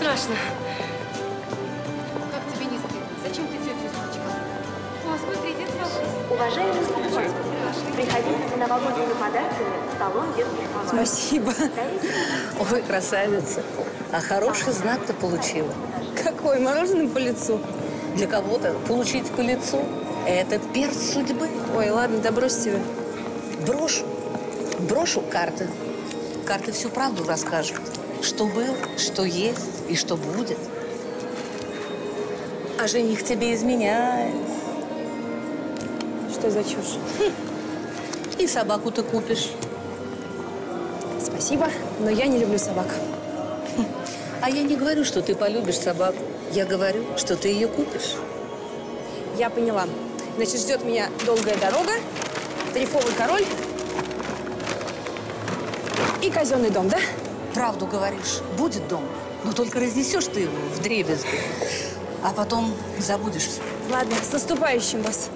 страшно. Как тебе не стыдно? Зачем ты тетю испачкала? О, смотри, дед Саша. Уважаемые покупатели, приходите за новогодними подарками в салон детских товаров. Спасибо. Ой, красавица. А хороший знак-то получила. Какой? Мороженое по лицу? Для кого-то получить по лицу – это перст судьбы. Ой, ладно, да бросьте вы. Брошу карты. Карты всю правду расскажут. Что было, что есть и что будет. А жених тебе изменяет. Что за чушь? И собаку ты купишь. Спасибо, но я не люблю собак. А я не говорю, что ты полюбишь собаку. Я говорю, что ты ее купишь. Я поняла. Значит, ждет меня долгая дорога, тарифовый король и казенный дом, да? Правду говоришь, будет дом, но только разнесешь ты его вдребезги, а потом забудешь все. Ладно, с наступающим вас.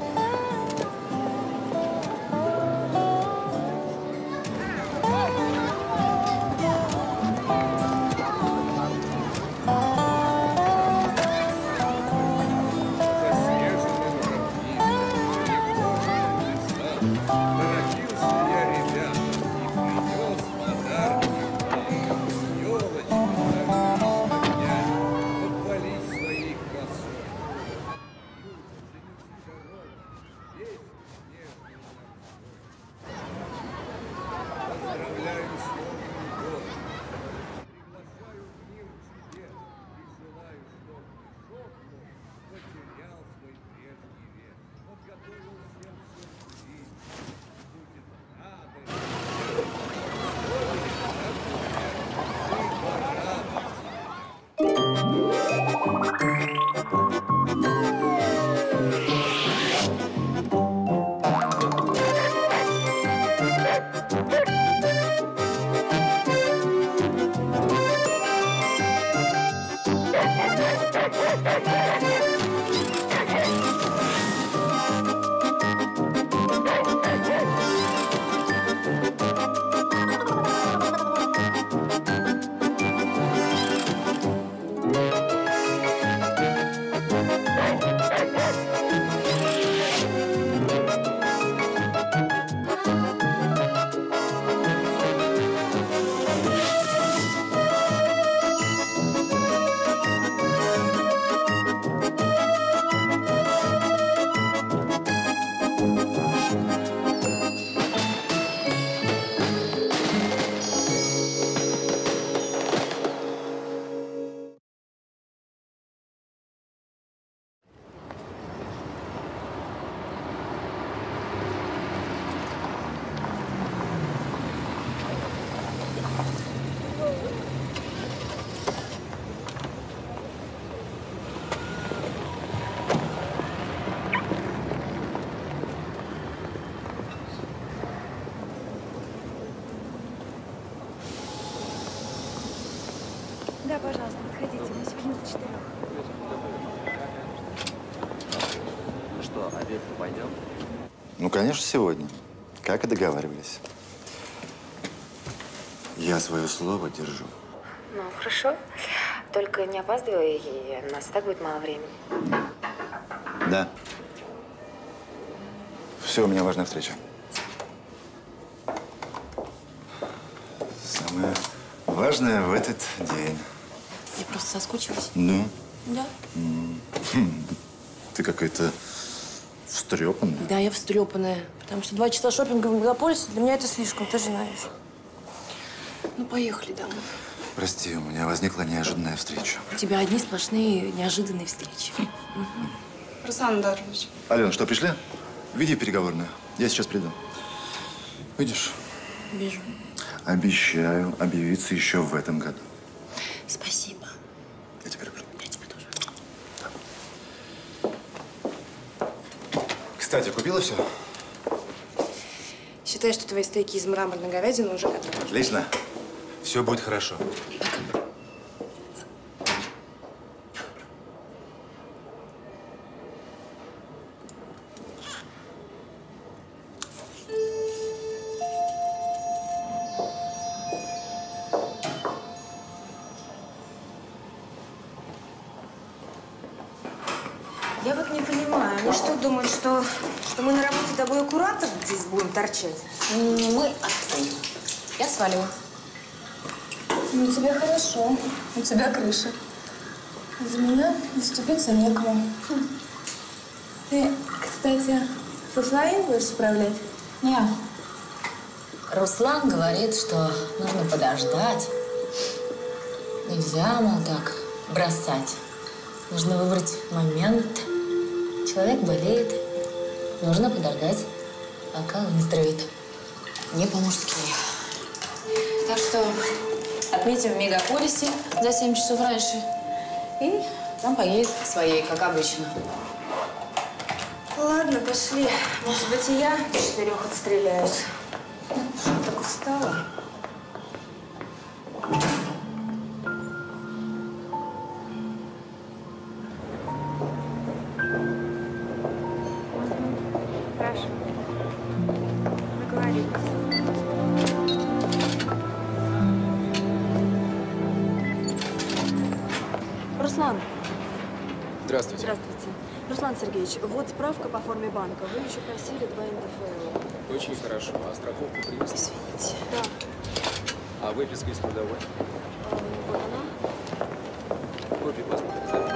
Да, пожалуйста, подходите. Мы сегодня до 4. Ну что, обед-то пойдем? Ну, конечно, сегодня. Как и договаривались. Я свое слово держу. Ну, хорошо. Только не опаздывай, и у нас и так будет мало времени. Да. Все, у меня важная встреча. Самое важное в этот день. Я просто соскучилась. Да? Да. Ты какая-то встрепанная. Да, я встрепанная. Потому что 2 часа шопинга в мегаполисе для меня это слишком, ты же знаешь. Ну, поехали домой. Прости, у меня возникла неожиданная встреча. У тебя одни сплошные неожиданные встречи. Руслан Эдуардович. Алена, что, пришли? Веди переговорную. Я сейчас приду. Видишь? Вижу. Обещаю объявиться еще в этом году. Спасибо. Я тебя люблю. Я тебя тоже. Кстати, купила все? Считай, что твои стейки из мраморной говядины уже готовы. Отлично. Все будет хорошо. Я вот не понимаю, они что думают, что мы на работе тобой аккуратно здесь будем торчать? Мы отходим. Я сваливаю. Ну, у тебя хорошо. У тебя крыша. За меня заступиться некому. Ты, кстати, Руслан будешь справлять? Не. Руслан говорит, что нужно подождать. Нельзя, мол, так бросать. Нужно выбрать момент. Человек болеет. Нужно подождать, пока выздоровеет. Не по-мужски. Так что отметим в мегаполисе за 7 часов раньше. И там поедет к своей, как обычно. Ладно, пошли. Может быть, и я до 4 отстреляюсь. Так устала. Хорошо. Договорились. Руслан. Здравствуйте. Здравствуйте. Руслан Сергеевич, вот справка по форме банка. Вы еще просили 2 НДФЛ. Очень хорошо. А страховку привезли? Извините. Да. А выписка из трудовой? Вот она. Копию паспорта.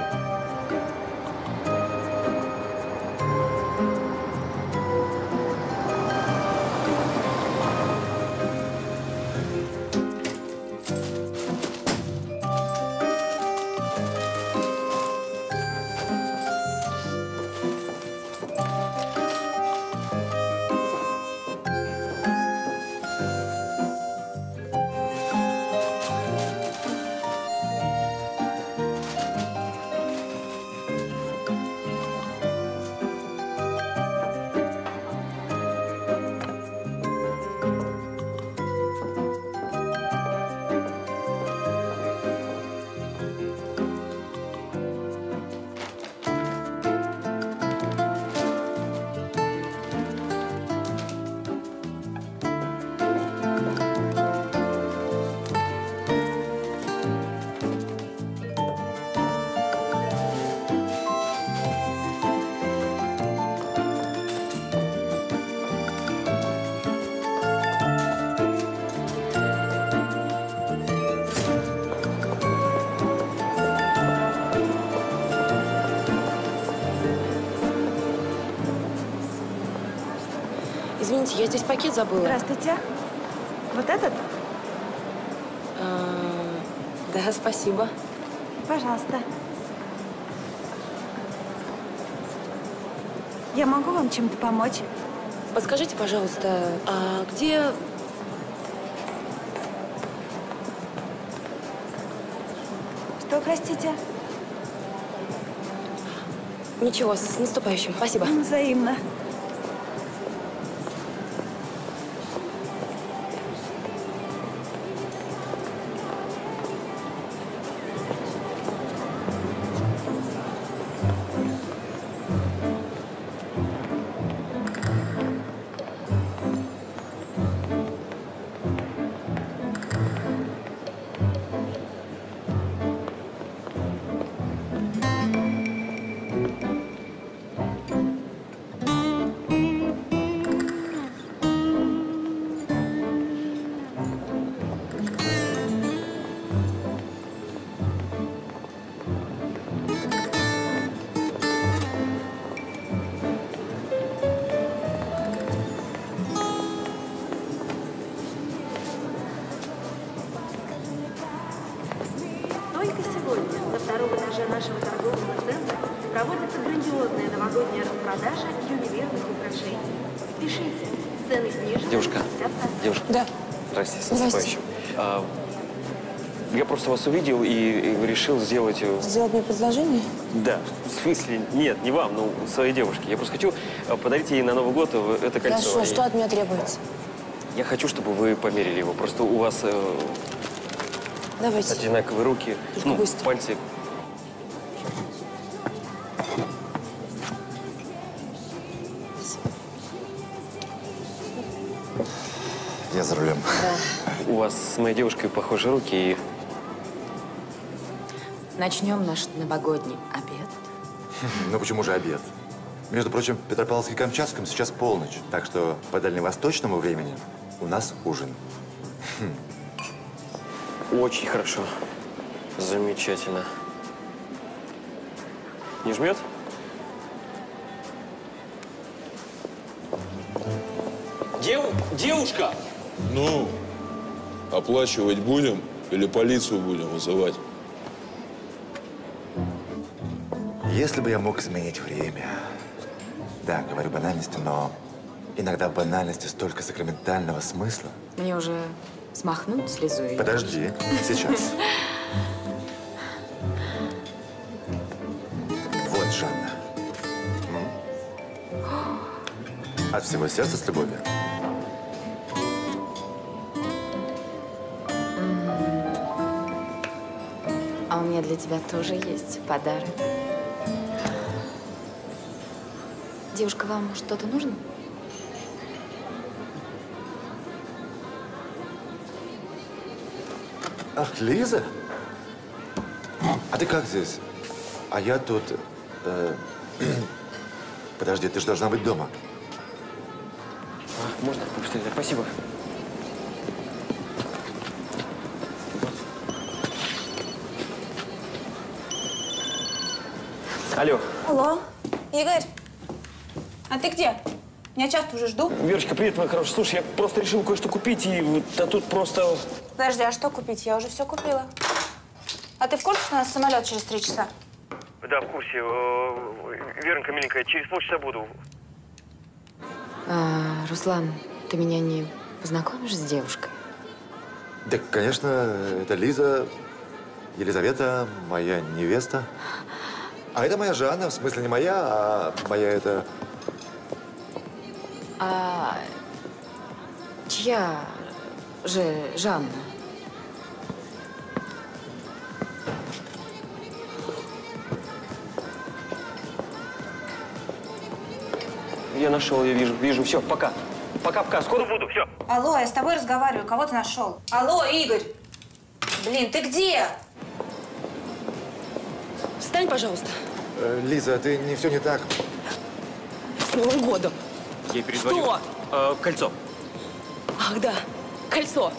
Извините, я здесь пакет забыла. Здравствуйте. Вот этот? Да, спасибо. Пожалуйста. Я могу вам чем-то помочь? Подскажите, пожалуйста, а где… Что, простите? Ничего, с наступающим. Спасибо. Взаимно. Только сегодня на втором этаже нашего торгового центра проводится грандиозная новогодняя распродажа ювелирных украшений. Спешите, цены снижены. Девушка, 50%. девушка. Да. Здрасте, с Здрасте. наступающим. Я просто вас увидел и решил сделать… Сделать мне предложение? Да, в смысле, нет, не вам, но своей девушке. Я просто хочу подарить ей на Новый год это кольцо. Хорошо, что от меня требуется? Я хочу, чтобы вы померили его. Просто у вас Давайте. одинаковые руки, Только быстро. пальцы. Я за рулем. У вас с моей девушкой похожи руки и… Начнем наш новогодний обед Ну почему же обед? Между прочим, в Петропавловске-Камчатском сейчас полночь, так что по дальневосточному времени у нас ужин. Очень хорошо. Замечательно. Не жмет? Девушка! Ну, оплачивать будем или полицию будем вызывать? Если бы я мог изменить время. Да, говорю банальности, но иногда в банальности столько сакраментального смысла. Мне уже смахнуть слезу и… Подожди, сейчас. Вот, Жанна. От всего сердца с любовью. А у меня для тебя тоже есть подарок. Девушка, вам что-то нужно? Ах, Лиза? А ты как здесь? А я тут… Подожди, ты же должна быть дома. Можно? Спасибо. Алло. Алло, Игорь, а ты где? Я часто уже жду. Верочка, привет, моя хорошая. Слушай, я просто решил кое-что купить, и вот, а тут просто… Подожди, а что купить? Я уже все купила. А ты в курсе, что у нас самолет через 3 часа? Да, в курсе. Веронька, миленькая, через полчаса буду. Руслан, ты меня не познакомишь с девушкой? Да, конечно, это Лиза, Елизавета, моя невеста. А это моя Жанна, в смысле не моя, а моя это… А чья же Жанна? Я нашел, я вижу. Все, пока. Пока. Скоро буду, все. Алло, я с тобой разговариваю. Кого ты нашел? Алло, Игорь. Блин, ты где? Встань, пожалуйста. Лиза, ты все не так. С Новым годом. Я перезвоню. Что? Кольцо. Ах, да. Кольцо.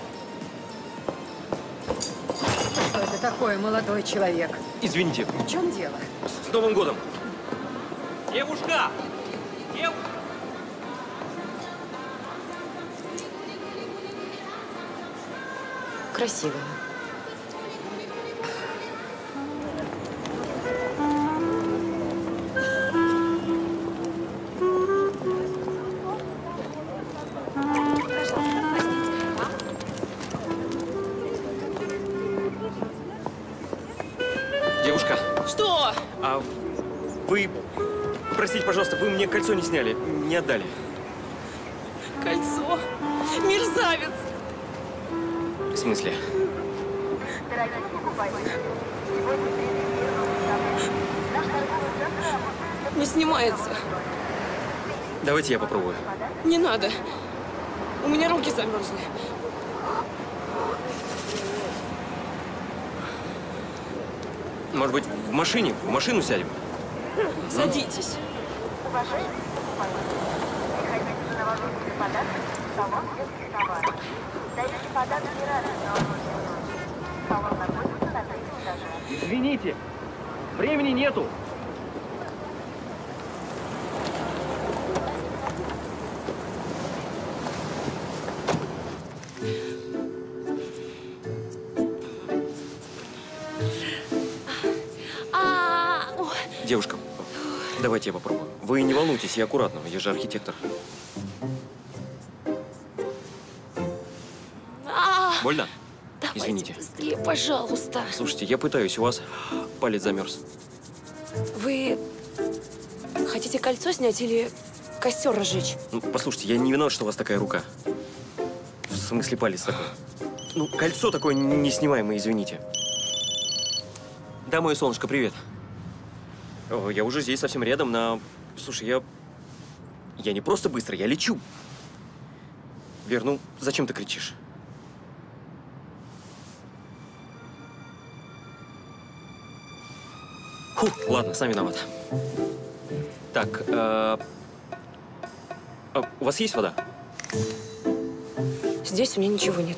Что это такое, молодой человек? Извините. В чем дело? С Новым годом. Девушка! Красивая. Девушка. Что? А вы, простите, пожалуйста, вы мне кольцо не сняли, не отдали. Кольцо? Мерзавец! В смысле? Не снимается. Давайте я попробую. Не надо. У меня руки замерзли. Может быть, в машине? В машину сядем? Садитесь. Извините, времени нету. Девушка, давайте я попробую. Вы не волнуйтесь, я аккуратно, я же архитектор. Больно? Давайте Извините. быстрее, пожалуйста. Слушайте, я пытаюсь, у вас палец замерз. Вы хотите кольцо снять или костер разжечь? Ну, послушайте, я не виноват, что у вас такая рука. В смысле, палец такой. Ну, кольцо такое неснимаемое, извините. Да, мое солнышко, привет. О, я уже здесь, совсем рядом, Слушай, я не просто быстро, я лечу. Вер, ну, зачем ты кричишь? Фу, ладно, сам виноват. Так, у вас есть вода? Здесь у меня ничего нет.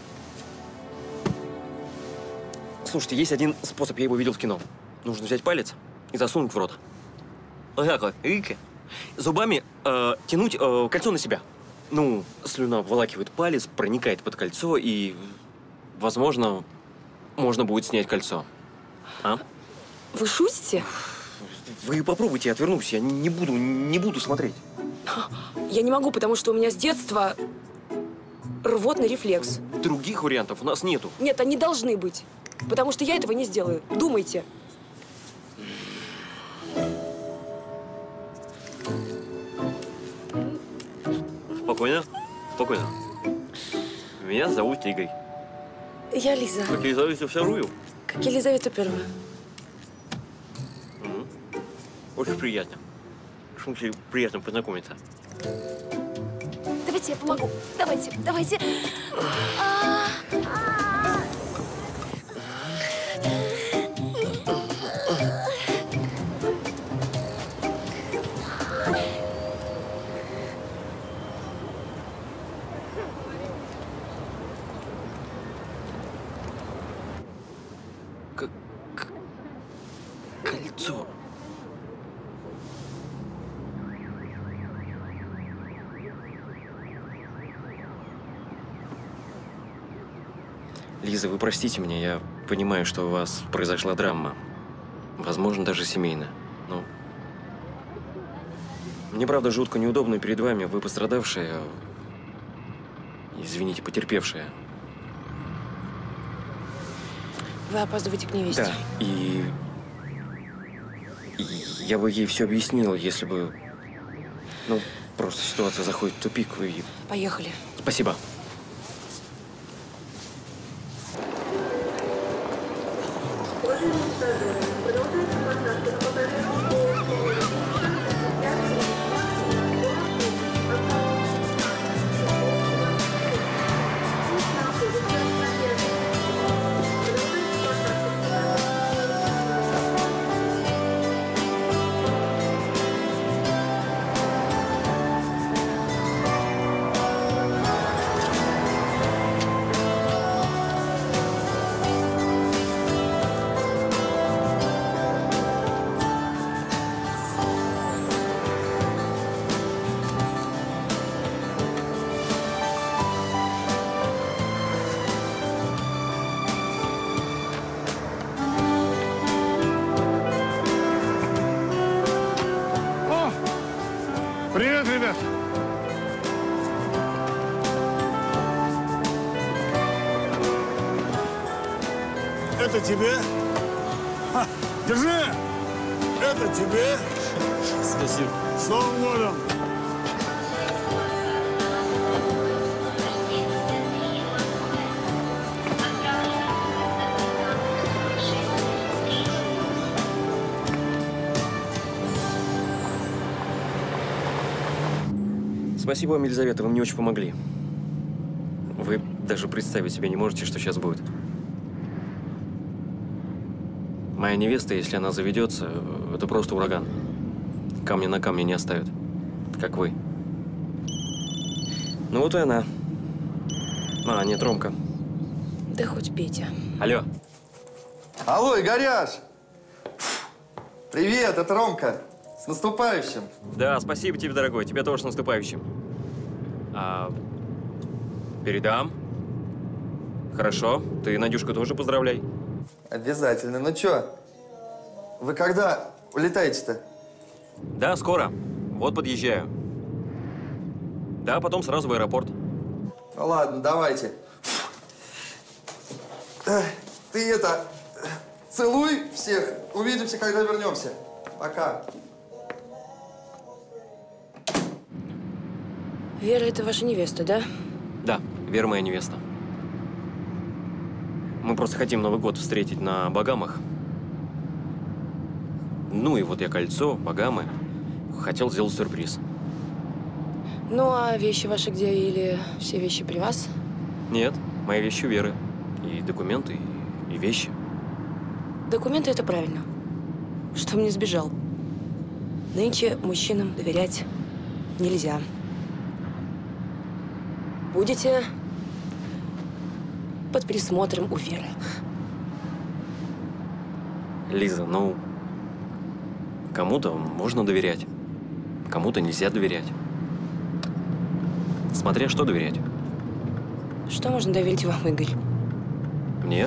Слушайте, есть один способ, я его видел в кино. Нужно взять палец и засунуть в рот. Вот так вот, видите? Зубами тянуть кольцо на себя. Ну, слюна обволакивает палец, проникает под кольцо, и, возможно, можно будет снять кольцо. А? Вы шутите? Вы попробуйте, я отвернусь, я не буду смотреть. Я не могу, потому что у меня с детства рвотный рефлекс. Других вариантов у нас нету. Нет, они должны быть. Потому что я этого не сделаю. Думайте. Спокойно, спокойно. Меня зовут Игорь. Я Лиза. Как Елизавета II. Как Елизавета Первая. Очень приятно. В смысле, приятно познакомиться. Давайте я помогу. Давайте. Кольцо. Лиза, вы простите меня, я понимаю, что у вас произошла драма. Возможно, даже семейная. Но мне, правда, жутко неудобно перед вами. Вы пострадавшая. Извините, потерпевшая. Вы опаздываете к невесте. Да, и я бы ей все объяснил, если бы… Ну, просто ситуация заходит в тупик, и… Поехали. Спасибо. Привет, ребят! Это тебе. Ха, держи! Это тебе. Спасибо. С Новым годом! Спасибо вам, Елизавета, вы мне очень помогли. Вы даже представить себе не можете, что сейчас будет. Моя невеста, если она заведется, это просто ураган. Камня на камне не оставит, как вы. Ну вот и она. А, нет, Ромка. Да хоть Петя. Алло. Алло, Игоряш! Привет, это Ромка. С наступающим. Да, спасибо тебе, дорогой. Тебя тоже с наступающим. Передам. Хорошо. Ты Надюшку тоже поздравляй. Обязательно. Ну чё, вы когда улетаете-то? Да, скоро. Вот подъезжаю. Да, потом сразу в аэропорт. Ну ладно, давайте. Ты это, целуй всех. Увидимся, когда вернемся. Пока. Вера, это ваша невеста, да? Да, Вера моя невеста. Мы просто хотим Новый год встретить на Багамах. Ну и вот я кольцо, Багамы. Хотел сделать сюрприз. Ну, а вещи ваши где? Или все вещи при вас? Нет, мои вещи у Веры. И документы, и вещи. Документы – это правильно. чтобы не сбежал. Нынче мужчинам доверять нельзя. Будете под присмотром у Веры. Лиза, ну, кому-то можно доверять, кому-то нельзя доверять. Смотря что доверять. Что можно доверить вам, Игорь? Мне?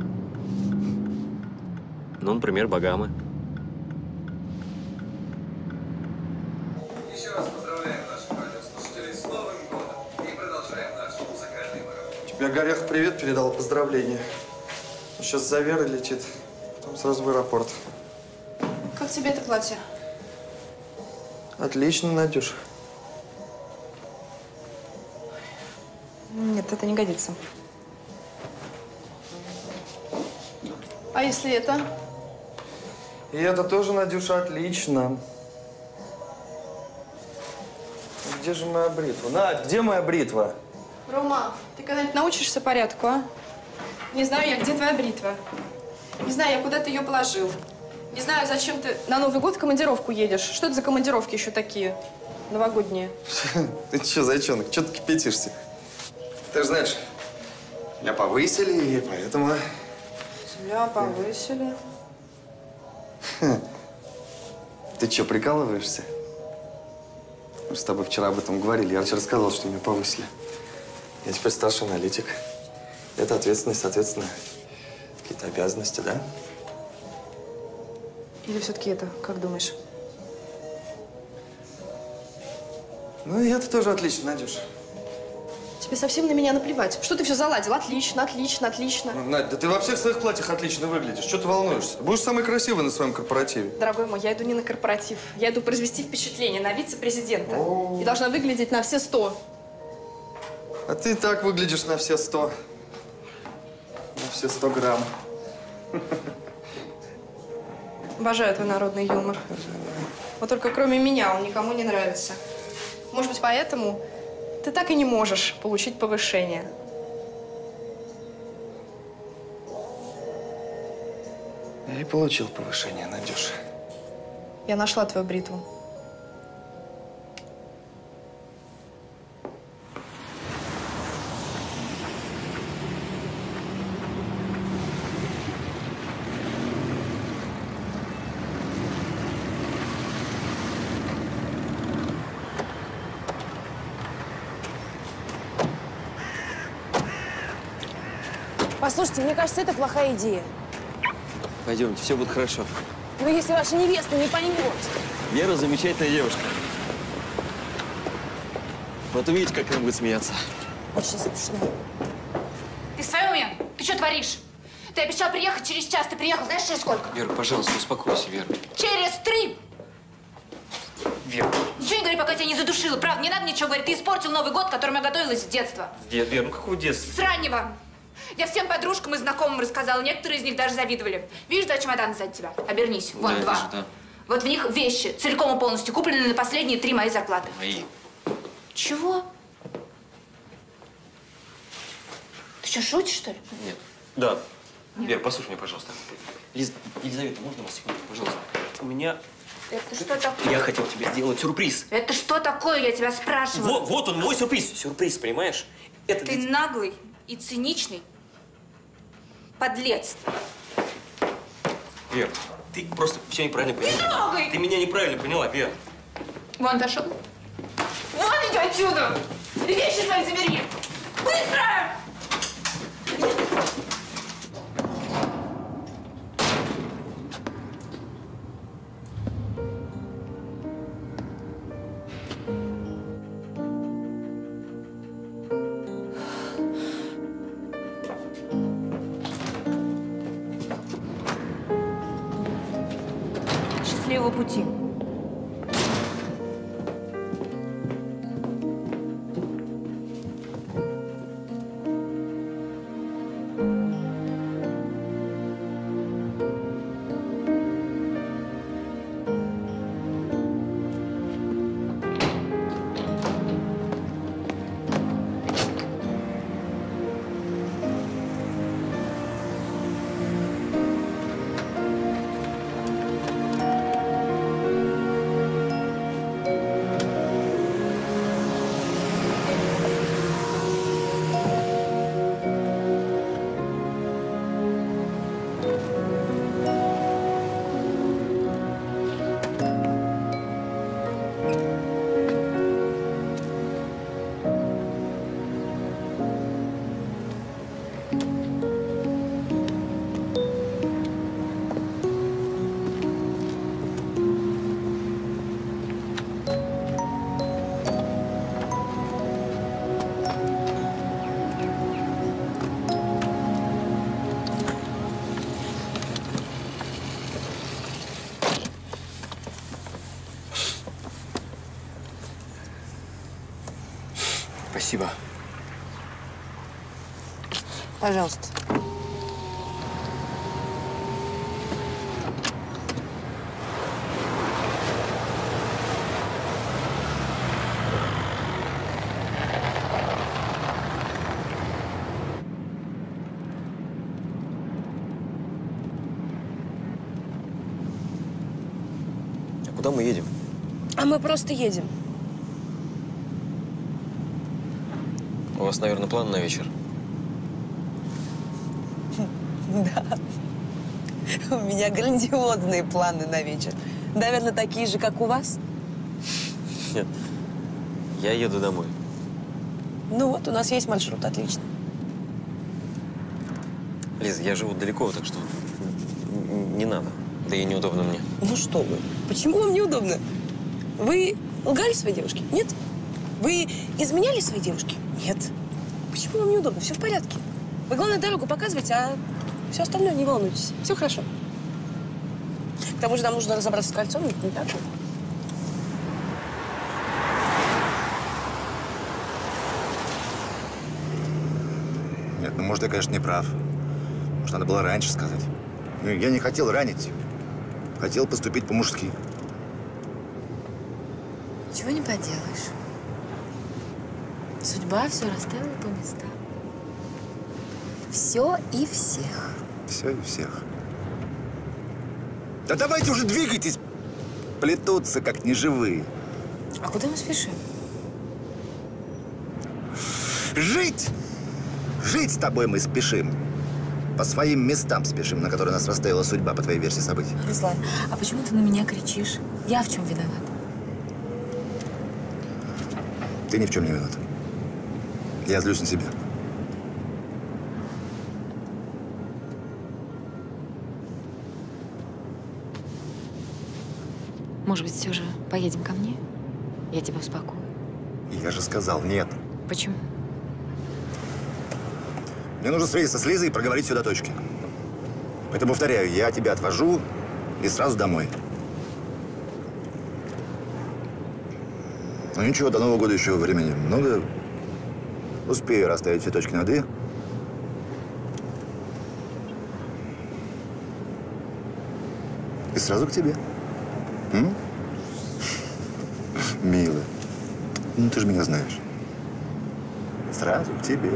Ну, например, богамы. Еще раз поздравляем наших радиослушателей с Новым годом и продолжаем наш музыкальный марафон. Тебе Горях привет передал, поздравления. Сейчас за Верой летит, потом сразу в аэропорт. Как тебе это платье? Отлично, Надюш. Нет, это не годится. А если это? И это тоже, Надюша, отлично. Где же моя бритва? Надь, где моя бритва? Рома, ты когда-нибудь научишься порядку, а? Не знаю я, где твоя бритва. Не знаю я, куда ты ее положил. Не знаю, зачем ты на Новый год в командировку едешь. Что это за командировки еще такие новогодние? Ты че, зайчонок, че ты кипятишься? Ты же знаешь, меня повысили, и поэтому… Тебя повысили. Ты че, прикалываешься? Мы с тобой вчера об этом говорили. Я вчера рассказал, что меня повысили. Я теперь старший аналитик. Это ответственность, соответственно, какие-то обязанности, да? Или все-таки это, как думаешь? Ну, и это тоже отлично, Надюша. Тебе совсем на меня наплевать. Что ты все заладил? Отлично, отлично, отлично. Надь, да ты во всех своих платьях отлично выглядишь. Что ты волнуешься? Будешь самой красивой на своем корпоративе. Дорогой мой, я иду не на корпоратив. Я иду произвести впечатление на вице-президента. И должна выглядеть на все 100. А ты и так выглядишь на все 100. На все 100 грамм. Обожаю твой народный юмор. Вот только кроме меня он никому не нравится. Может быть, поэтому ты так и не можешь получить повышение. Я и получил повышение, Надюша. Я нашла твою бритву. Послушайте, мне кажется, это плохая идея. Пойдемте, все будет хорошо. Но если ваша невеста не поймет… Вера замечательная девушка. Вот увидите, как она будет смеяться. Очень смешно. Ты в своем уме? Ты что творишь? Ты обещал приехать через час. Ты приехал знаешь через сколько? Вера, пожалуйста, успокойся, Вера. Через 3! Вера. Ничего не говори, пока тебя не задушила. Правда, не надо ничего говорить. Ты испортил Новый год, к которому я готовилась с детства. Вера, ну какого детства? С раннего. Я всем подружкам и знакомым рассказала. Некоторые из них даже завидовали. Видишь, два чемодана сзади тебя? Обернись. Вон, да, два. вижу, да. Вот в них вещи, целиком и полностью, купленные на последние 3 мои зарплаты. Мои. Чего? Ты что, шутишь, что ли? Нет. Да. Нет. Вера, послушай меня, пожалуйста. Елизавета, можно вас секунду, пожалуйста? У меня… Это что такое? Я хотел тебе сделать сюрприз. Это что такое, я тебя спрашиваю? Вот он, мой сюрприз. Сюрприз, понимаешь? Это Ты наглый и циничный подлец. Вер, ты просто все неправильно поняла. Не трогай! Ты меня неправильно поняла, Вер. Вон, пошел. Вон, иди отсюда! И вещи свои забери! Быстро! Счастливого пути. Спасибо. Пожалуйста. А куда мы едем? А мы просто едем. У вас, наверное, план на вечер? Да. У меня грандиозные планы на вечер. Наверное, такие же, как у вас. Нет. Я еду домой. Ну вот, у нас есть маршрут, отлично. Лиза, я живу далеко, так что не надо. Да и неудобно мне. Ну что вы, почему вам неудобно? Вы лгали своей девушке? Нет? Вы изменяли своей девушке? Нет. Почему вам неудобно? Все в порядке. Вы, главное, дорогу показываете, а все остальное не волнуйтесь. Все хорошо. К тому же нам нужно разобраться с кольцом, не так же? Нет, ну, может, я, конечно, не прав. Может, надо было раньше сказать. Ну, я не хотел ранить. Хотел поступить по-мужски. Ничего не поделаешь. Судьба все расставила по местам. Все и всех. Все и всех. Да давайте уже двигайтесь. Плетутся, как неживые. А куда мы спешим? Жить! Жить с тобой мы спешим. По своим местам спешим, на которые нас расставила судьба, по твоей версии событий. Руслан, а почему ты на меня кричишь? Я в чем виноват? Ты ни в чем не виноват. Я злюсь на себя. Может быть, все же поедем ко мне? Я тебя успокою. Я же сказал нет. Почему? Мне нужно встретиться с Лизой и проговорить все до точки. Поэтому, повторяю, я тебя отвожу и сразу домой. Ну ничего, до Нового года еще времени много. Успею расставить все точки над «и». И сразу к тебе. Милая. Ну, ты же меня знаешь. Сразу к тебе.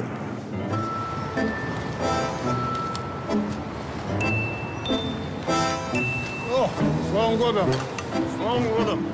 О, с Новым годом! С Новым годом!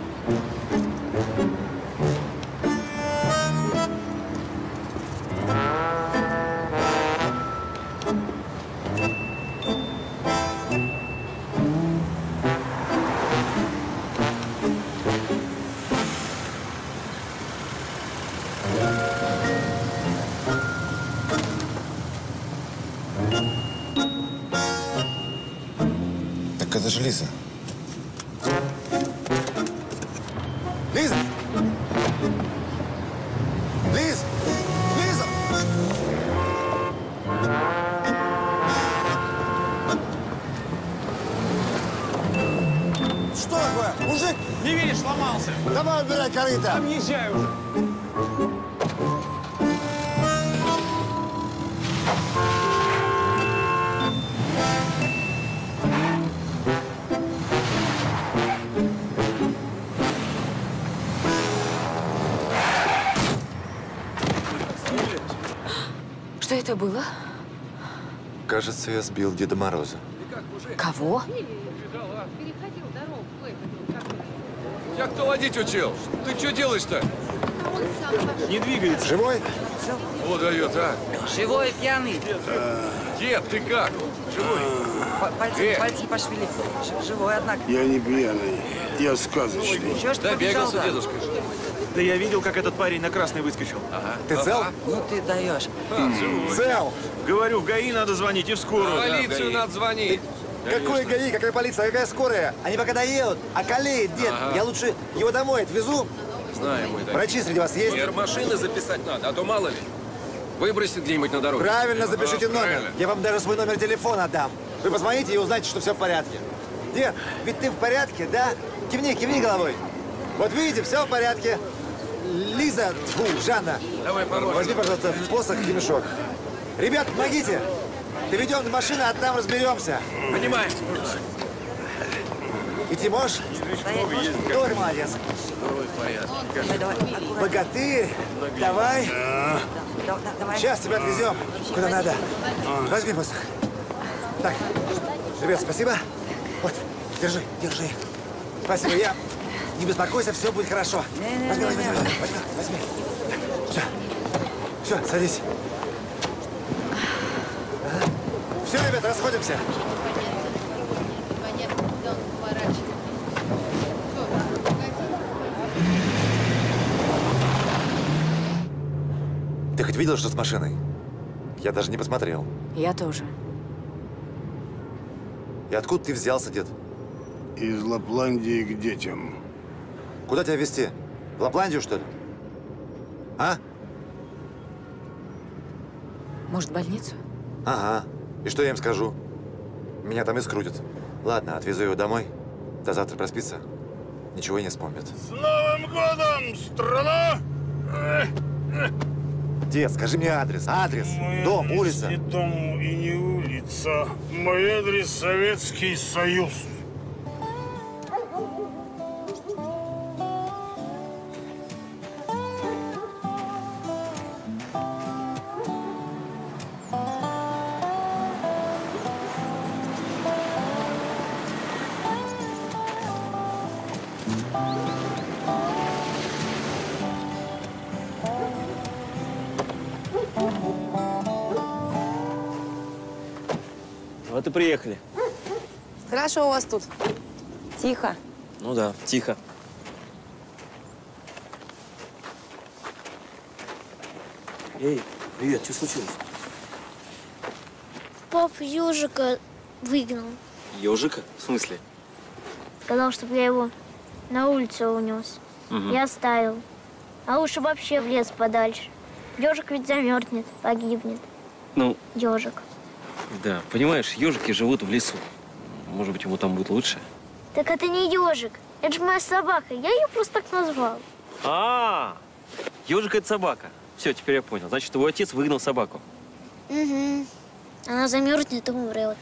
Так это же Лиза. Лиза! Лиз! Лиза! Что такое? Мужик! Не видишь, сломался. Давай убирай корыто. Объезжай уже. Что это было? Кажется, я сбил Деда Мороза. Кого? Тебя кто водить учил? Ты что делаешь-то? Не двигается. Живой? О, дает, а? Живой, пьяный. Дед, ты как? Живой? Пальцем пошевели. Живой, однако. Я не пьяный. Я сказочный. Чего ж ты Добегался, побежал-то? дедушка. Да я видел, как этот парень на красный выскочил. Ага. Ты цел? Ну ты даешь. Цел! Говорю, в ГАИ надо звонить и в скорую. Полицию надо звонить. Какой ГАИ, какая полиция, какая скорая? Они пока доедут, околеет дед. Ага. Я лучше его домой отвезу. Знаем мы такие. Врачи среди вас есть? Номер машины записать надо, а то мало ли. Выбросит где-нибудь на дороге. Правильно, запишите Ага, номер. правильно. Я вам даже свой номер телефона дам. Вы позвоните и узнаете, что все в порядке. Дед, ведь ты в порядке, да? Кивни головой. Вот видите, все в порядке. Лиза, тьфу, Жанна, Давай, поможем. Возьми, пожалуйста, посох и мешок. Ребят, помогите! Доведем до машины, а там разберемся. Понимаем. Идти можешь? Говори, молодец. Богатырь, давай. Сейчас тебя отвезем, куда надо. Возьми посох. Так, ребят, спасибо. Вот, держи, держи. Спасибо, я... Не беспокойся, все будет хорошо. Возьми. Все, садись. Все, ребята, расходимся. Ты хоть видел, что с машиной? Я даже не посмотрел. Я тоже. И откуда ты взялся, дед? Из Лапландии к детям. Куда тебя везти? В Лапландию, что ли? А? Может, в больницу? Ага. И что я им скажу? Меня там и скрутят. Ладно, отвезу его домой. До завтра проспится. Ничего и не вспомнит. С Новым годом, страна! Дед, скажи мне адрес. Адрес. Дом, улица. Не дом и не улица. Мой адрес — Советский Союз. Вот и приехали. Хорошо у вас тут. Тихо. Ну да, тихо. Эй, привет, что случилось? Пап ежика выгнал. Ежика? В смысле? Сказал, чтобы я его на улицу унес. Угу. Я оставил. А лучше вообще в лес подальше. Ежик ведь замерзнет, погибнет. Ну, Ежик. да, понимаешь, ежики живут в лесу. Может быть, ему там будет лучше? Так это не ежик. Это же моя собака. Я ее просто так назвал. Ежик — это собака. Все, теперь я понял. Значит, твой отец выгнал собаку. Угу. Она замерзнет и умрет.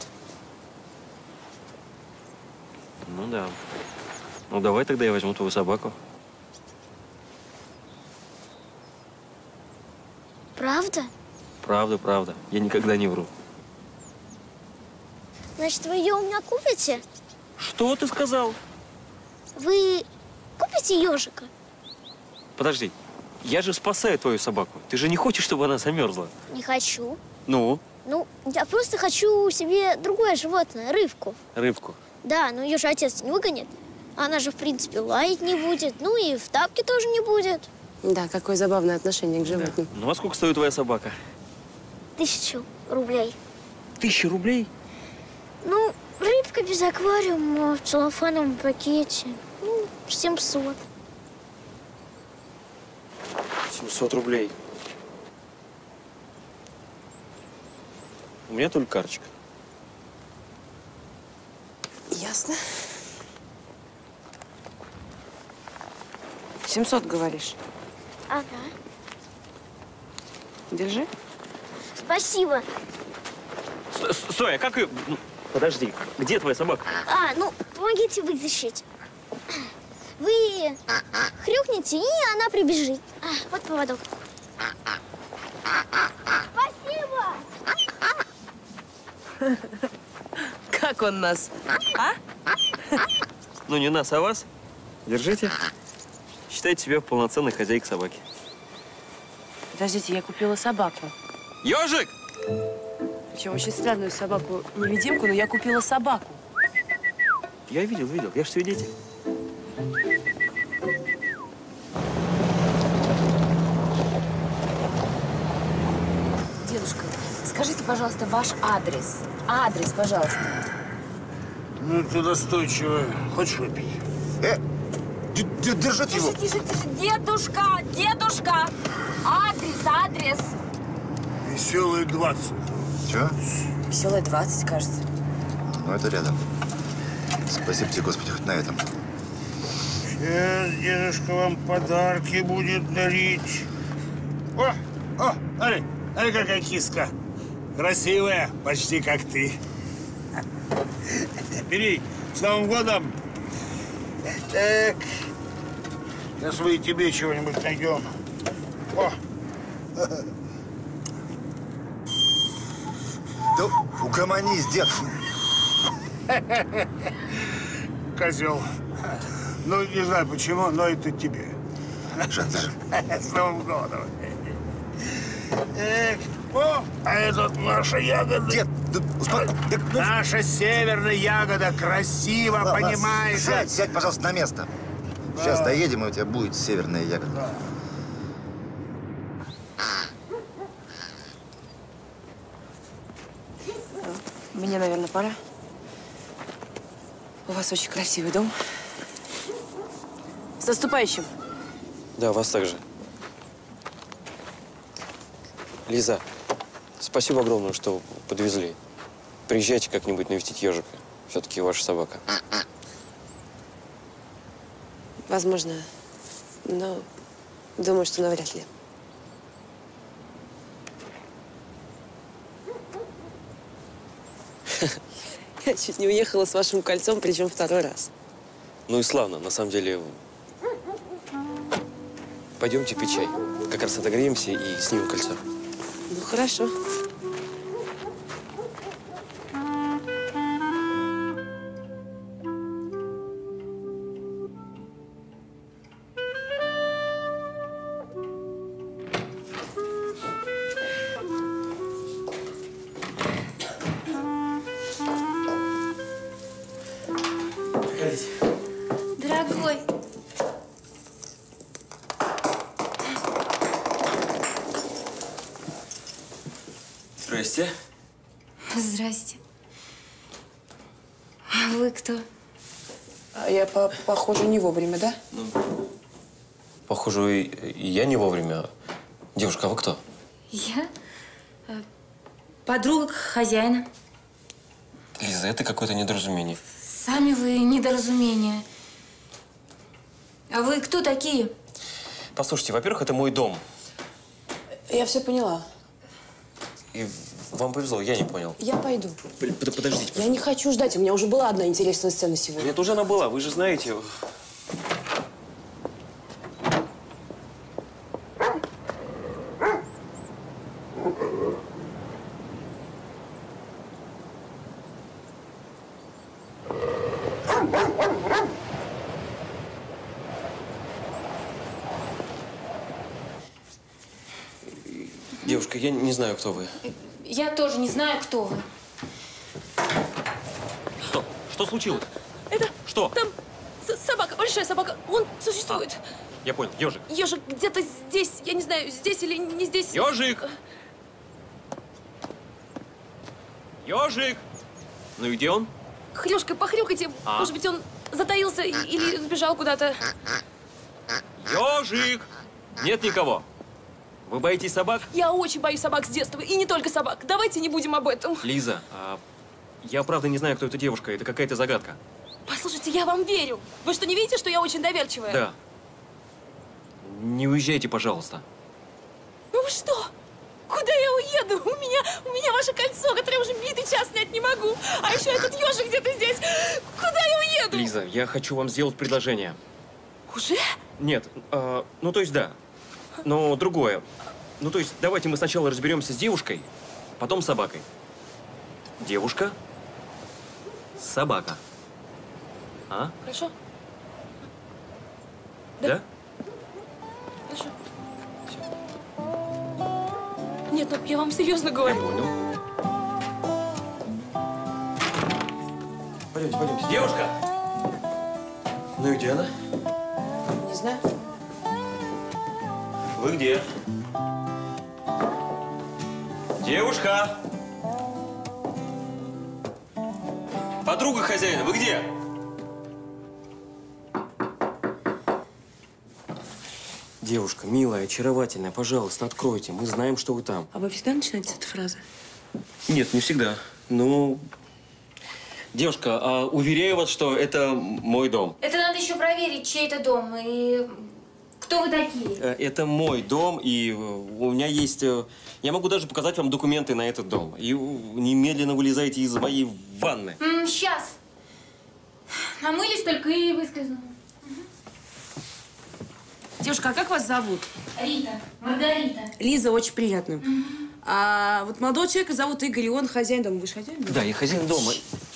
Ну да. Ну давай тогда я возьму твою собаку. Правда? Правда, правда. Я никогда не вру. Значит, вы ее у меня купите? Что ты сказал? Вы купите ежика? Подожди. Я же спасаю твою собаку. Ты же не хочешь, чтобы она замерзла? Не хочу. Ну? Ну, я просто хочу себе другое животное, рыбку. Рыбку. Да, но ее же отец не выгонит. Она же, в принципе, лаять не будет. Ну и в тапке тоже не будет. Да, какое забавное отношение к животным. Да. Ну а сколько стоит твоя собака? 1000 рублей. 1000 рублей? Ну, рыбка без аквариума в целлофановом пакете. Ну, 700. 700 рублей. У меня только карточка. Ясно. 700, говоришь? Ага. Держи. Спасибо. Стой, а как ее... Ну, подожди, где твоя собака? Ну, помогите вытащить. Вы хрюкните, и она прибежит. Вот поводок. Спасибо! Как он нас? А? Ну, не нас, а вас. Держите. Считайте себя полноценной хозяйкой собаки. Подождите, я купила собаку. Ежик! Причем очень странную собаку, невидимку, но я купила собаку. Я видел. Я же свидетель. Дедушка, скажите, пожалуйста, ваш адрес. Адрес, пожалуйста. Ну, ты достойчивая. Хочешь выпить? Держите его. Тише. Дедушка! Адрес. Веселые 20. Чего? Веселая 20, кажется. Ну, это рядом. Спасибо тебе, Господи, хоть на этом. Сейчас дедушка вам подарки будет дарить. О, смотри, смотри, какая киска. Красивая, почти как ты. Бери, с Новым годом. Так. Сейчас мы и тебе чего-нибудь найдем. О. Да угомонись, дед. Козел. Ну, не знаю почему, но это тебе. Жандарм. С Новым годом. Так. О, а это наша ягода. Дед, наша северная ягода. Красиво, понимаешь? Сядь, пожалуйста, на место. Сейчас доедем, и у тебя будет северная ягода. Мне, наверное, пора. У вас очень красивый дом. С наступающим! Да, вас также. Лиза, спасибо огромное, что подвезли. Приезжайте как-нибудь навестить ежика. Все-таки ваша собака. Возможно, но думаю, что навряд ли. Я чуть не уехала с вашим кольцом, причем второй раз. Ну и славно, на самом деле. Пойдемте пить чай. Как раз отогреемся и снимем кольцо. Ну, хорошо. Дорогой. Здрасте. Здрасте. А вы кто? А я, похоже, не вовремя, да? Похоже, и я не вовремя. Девушка, а вы кто? Я? Подруга хозяина. Лиза, это какое-то недоразумение. Сами вы недоразумение. А вы кто такие? Послушайте, во-первых, это мой дом. Я все поняла. И вам повезло, я не понял. Я пойду. Подождите. Я не хочу ждать. У меня уже была одна интересная сцена сегодня. Нет, уже она была, вы же знаете. Девушка, я не знаю, кто вы. Я тоже не знаю, кто вы. Что случилось? Это… Что? Там собака, большая собака. Он существует. Я понял, ежик. Ежик где-то здесь. Я не знаю, здесь или не здесь. Ежик! Ежик! Ну и где он? Хрюшка, похрюкайте. Может быть, он затаился или сбежал куда-то. Ежик! Нет никого. Вы боитесь собак? Я очень боюсь собак с детства. И не только собак. Давайте не будем об этом. Лиза, я правда не знаю, кто эта девушка. Это какая-то загадка. Послушайте, я вам верю. Вы что, не видите, что я очень доверчивая? Да. Не уезжайте, пожалуйста. Ну вы что? Куда я уеду? У меня ваше кольцо, которое я уже битый час снять не могу. А еще этот ежик где-то здесь. Куда я уеду? Лиза, я хочу вам сделать предложение. Уже? Нет, ну то есть да. Но другое. Ну то есть давайте мы сначала разберемся с девушкой, потом с собакой. Девушка, собака. А? Хорошо. Да? Хорошо. Нет, ну я вам серьезно говорю. Я понял. Пойдемте, пойдемте. Девушка! Ну и где она? Не знаю. Вы где? Девушка! Подруга хозяина, вы где? Девушка, милая, очаровательная, пожалуйста, откройте. Мы знаем, что вы там. А вы всегда начинаете с этой фразы? Нет, не всегда. Ну, девушка, уверяю вас, что это мой дом. Это надо еще проверить, чей это дом и Кто вы такие? Это мой дом, и у меня есть... Я могу даже показать вам документы на этот дом. И немедленно вылезайте из моей ванны. Сейчас. Намылись только и выскользнули. Девушка, а как вас зовут? Рита. Маргарита. Лиза, очень приятно. А вот молодого человека зовут Игорь, и он хозяин дома. Вы же хозяин дома? Да, я хозяин дома.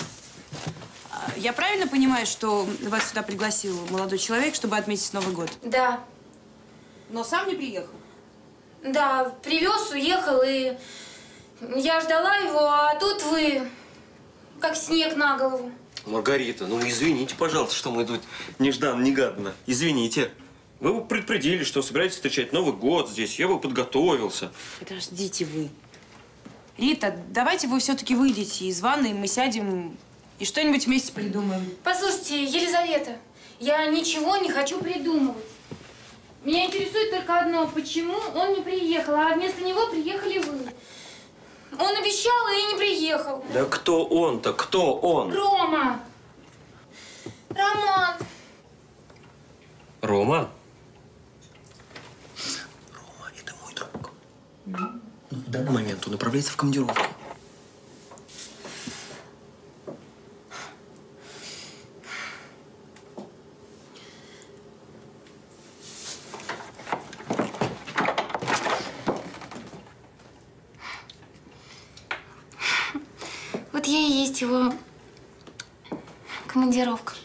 Я правильно понимаю, что вас сюда пригласил молодой человек, чтобы отметить Новый год? Да. Но сам не приехал? Да, привез, уехал, и я ждала его, а тут вы как снег на голову. Маргарита, ну извините, пожалуйста, что мы тут нежданно-негаданно. Извините. Вы бы предупредили, что собираетесь встречать Новый год здесь. Я бы подготовился. Подождите вы. Рита, давайте вы все-таки выйдете из ванны, и мы сядем и что-нибудь вместе придумаем. Послушайте, Елизавета, я ничего не хочу придумывать. Меня интересует только одно, почему он не приехал, а вместо него приехали вы. Он обещал и не приехал. Да кто он-то? Кто он? Рома! Роман! Рома? В данный момент он направляется в командировку. Вот я и есть его командировка.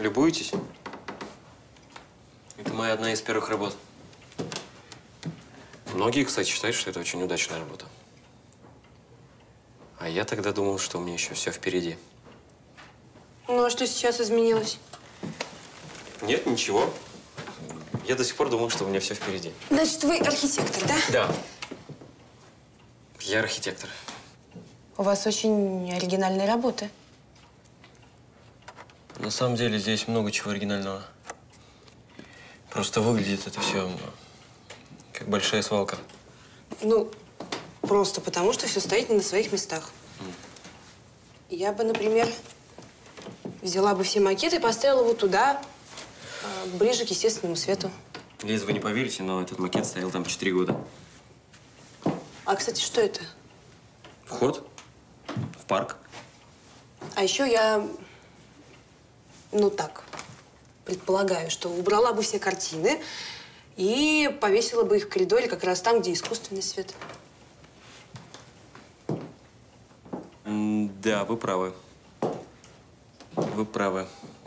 Полюбуетесь? Это моя одна из первых работ. Многие, кстати, считают, что это очень удачная работа. А я тогда думал, что у меня еще все впереди. Ну, а что сейчас изменилось? Нет, ничего. Я до сих пор думал, что у меня все впереди. Значит, вы архитектор, да? Да. Я архитектор. У вас очень оригинальные работы. На самом деле здесь много чего оригинального. Просто выглядит это все как большая свалка. Ну, просто потому, что все стоит не на своих местах. Я бы, например, взяла бы все макеты и поставила вот туда, ближе к естественному свету. Лиз, вы не поверите, но этот макет стоял там 4 года. А, кстати, что это? Вход в парк. А еще я, ну так, предполагаю, что убрала бы все картины и повесила бы их в коридоре как раз там, где искусственный свет. Да, вы правы. Вы правы.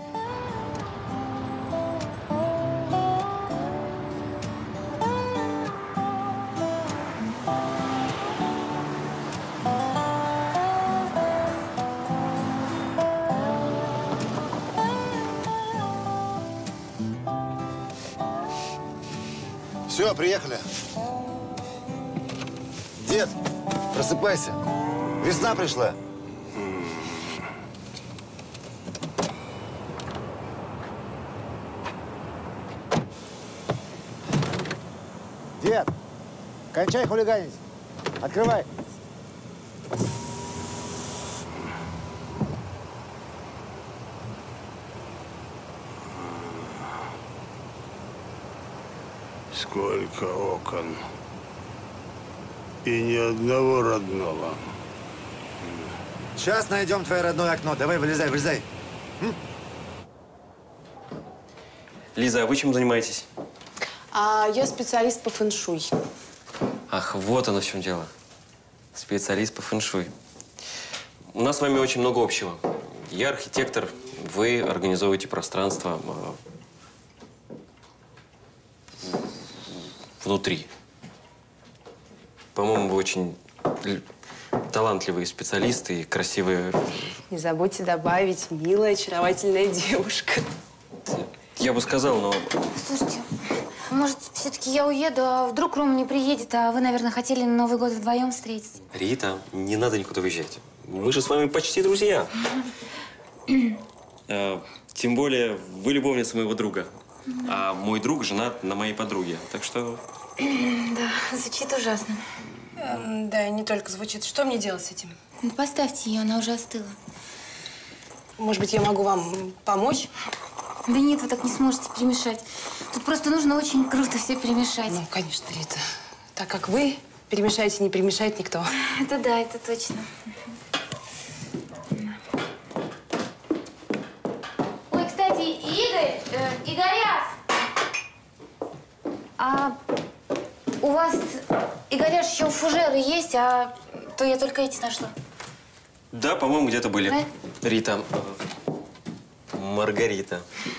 Все, приехали. Дед, просыпайся. Весна пришла. Дед, кончай хулиганить. Открывай. Сколько окон. И ни одного родного. Сейчас найдем твое родное окно. Давай, вылезай, вылезай. Лиза, а вы чем занимаетесь? А я специалист по фэншуй. Ах, вот оно в чем дело. Специалист по фэншуй. У нас с вами очень много общего. Я архитектор, вы организовываете пространство внутри. По-моему, вы очень талантливые специалисты и красивые. Не забудьте добавить милая, очаровательная девушка. Я бы сказал, но… Слушайте, может, все-таки я уеду, а вдруг Рома не приедет, а вы, наверное, хотели на Новый год вдвоем встретить? Рита, не надо никуда уезжать. Мы же с вами почти друзья. Тем более, вы любовница моего друга. А мой друг женат на моей подруге. Так что… Да, звучит ужасно. Да, и не только звучит. Что мне делать с этим? Ну, поставьте ее, она уже остыла. Может быть, я могу вам помочь? Да нет, вы так не сможете перемешать. Тут просто нужно очень круто все перемешать. Ну, конечно, Рита. Так как вы перемешаете, не перемешает никто. Это да, это точно. Ой, кстати, Игорь, Игоряс! А у вас, Игоряш, еще фужеры есть, а то я только эти нашла. Да, по-моему, где-то были. Да? Рита. Маргарита.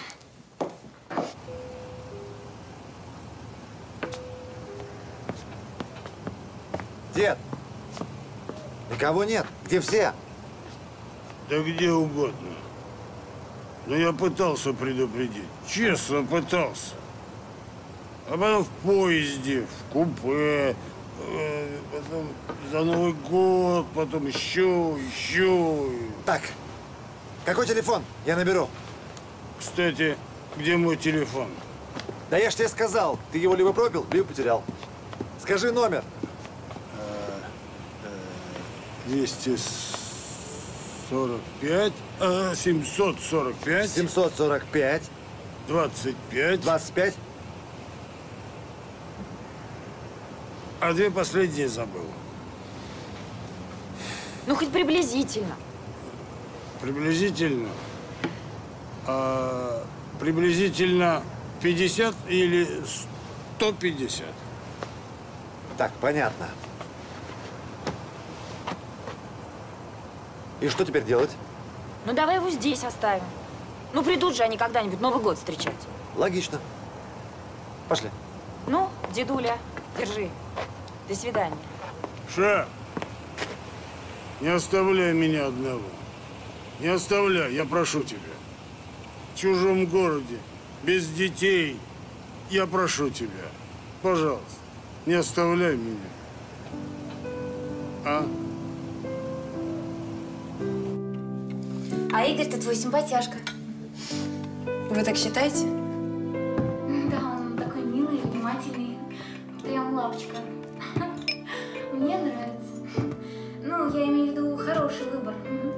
Дед, никого нет. Где все? Да где угодно. Но я пытался предупредить. Честно пытался. А потом в поезде, в купе, потом за Новый год, потом еще. Так, какой телефон? Я наберу. Кстати, где мой телефон? Да я ж тебе сказал, ты его либо пропил, либо потерял. Скажи номер. 245, 745. 745. 25. 25. А две последние забыл. Ну, хоть приблизительно. Приблизительно? Приблизительно 50 или 150? Так, понятно. И что теперь делать? Ну, давай его здесь оставим. Ну, придут же они когда-нибудь Новый год встречать. Логично. Пошли. Ну, дедуля, держи. До свидания. Ша, не оставляй меня одного. Не оставляй, я прошу тебя. В чужом городе, без детей. Я прошу тебя. Пожалуйста, не оставляй меня. А? А Игорь-то твой симпатяшка. Вы так считаете? Да, он такой милый, внимательный. Прям лапочка. Мне нравится. Ну, я имею в виду хороший выбор.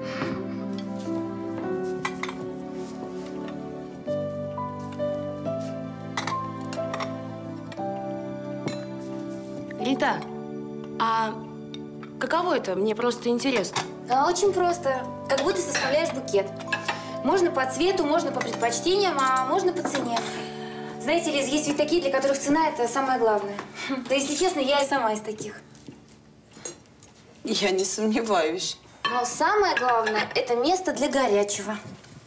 Рита, а каково это? Мне просто интересно. Очень просто. Как будто составляешь букет. Можно по цвету, можно по предпочтениям, а можно по цене. Знаете, Лиз, есть ведь такие, для которых цена – это самое главное. Да, если честно, я и сама из таких. Я не сомневаюсь. Но самое главное – это место для горячего.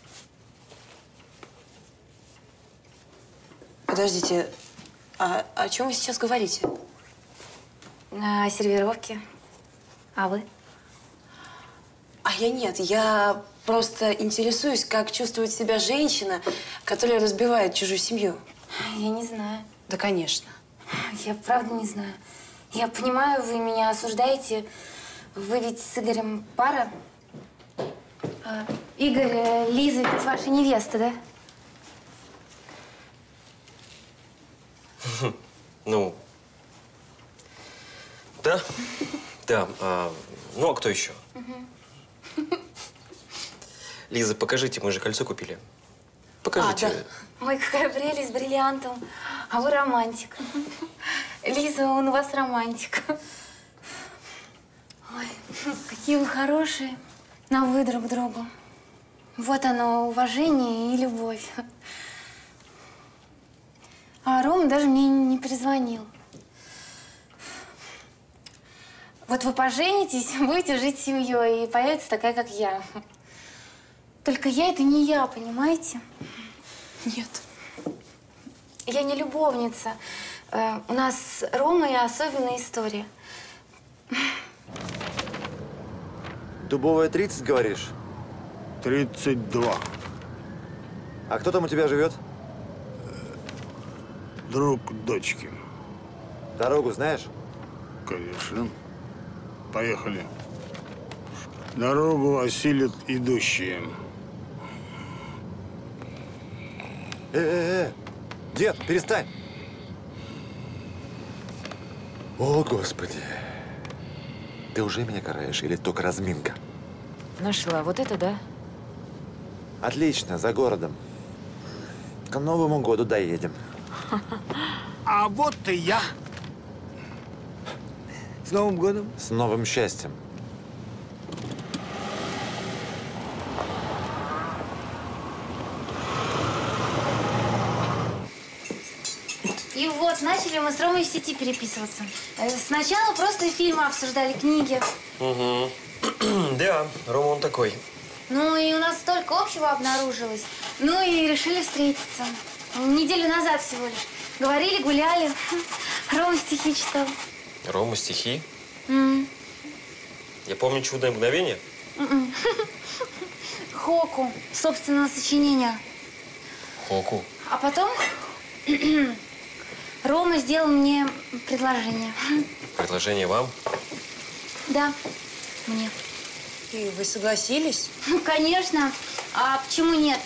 Подождите, а о чем вы сейчас говорите? О сервировке. А вы? А я нет, я просто интересуюсь, как чувствует себя женщина, которая разбивает чужую семью. Я не знаю. Да, конечно. Я правда не знаю. Я понимаю, вы меня осуждаете. Вы ведь с Игорем пара. Игорь, Лиза ведь ваша невеста, да? Ну, да, да. Ну, а кто еще? Лиза, покажите, мы же кольцо купили. Покажите. Да. Ой, какая прелесть с бриллиантом. А вы романтик. Лиза, он у вас романтик. Ой, какие вы хорошие. На вы друг другу. Вот оно, уважение и любовь. А Рома даже мне не перезвонил. Вот вы поженитесь, будете жить семьей, и появится такая, как я. Только я – это не я, понимаете? Нет. Я не любовница. У нас с Ромой особенная история. Дубовая 30, говоришь? 32. А кто там у тебя живет? Друг дочки. Дорогу знаешь? Конечно. Поехали. Дорогу осилят идущие. Дед, перестань! О, Господи! Ты уже меня караешь или только разминка? Нашла. Вот это да. Отлично, за городом. К Новому году доедем. А вот и я. С Новым годом. С новым счастьем. И вот, начали мы с Ромой в сети переписываться. Сначала просто фильмы обсуждали, книги. Угу. Да, Рома он такой. Ну, и у нас столько общего обнаружилось. Ну, и решили встретиться. Неделю назад всего лишь. Говорили, гуляли. Рома стихи читал. Рома стихи? Я помню «Чудное мгновение». Хоку. Собственного сочинения. Хоку. А потом Рома сделал мне предложение. Предложение вам? Да, мне. И вы согласились? Ну, конечно. А почему нет?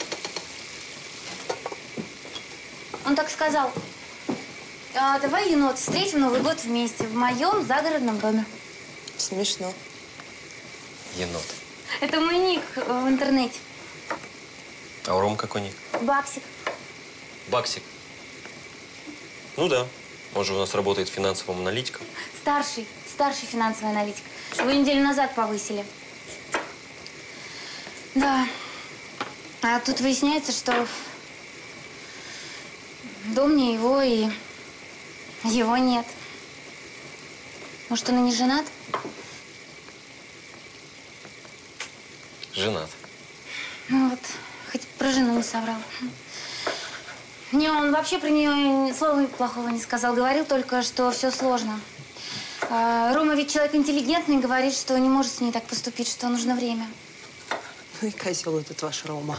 Он так сказал. Давай, енот, встретим Новый год вместе в моем загородном доме. Смешно. Енот. Это мой ник в интернете. А у Ромы какой ник? Баксик. Баксик. Ну да. Он же у нас работает финансовым аналитиком. Старший финансовый аналитик. Его неделю назад повысили. Да. А тут выясняется, что дом не его, и его нет. Может, он и не женат? Женат. Ну вот, хоть про жену соврал. Мне он вообще про нее слова плохого не сказал. Говорил только, что все сложно. Рома ведь человек интеллигентный, говорит, что не может с ней так поступить, что нужно время. Ну и козел этот ваш Рома.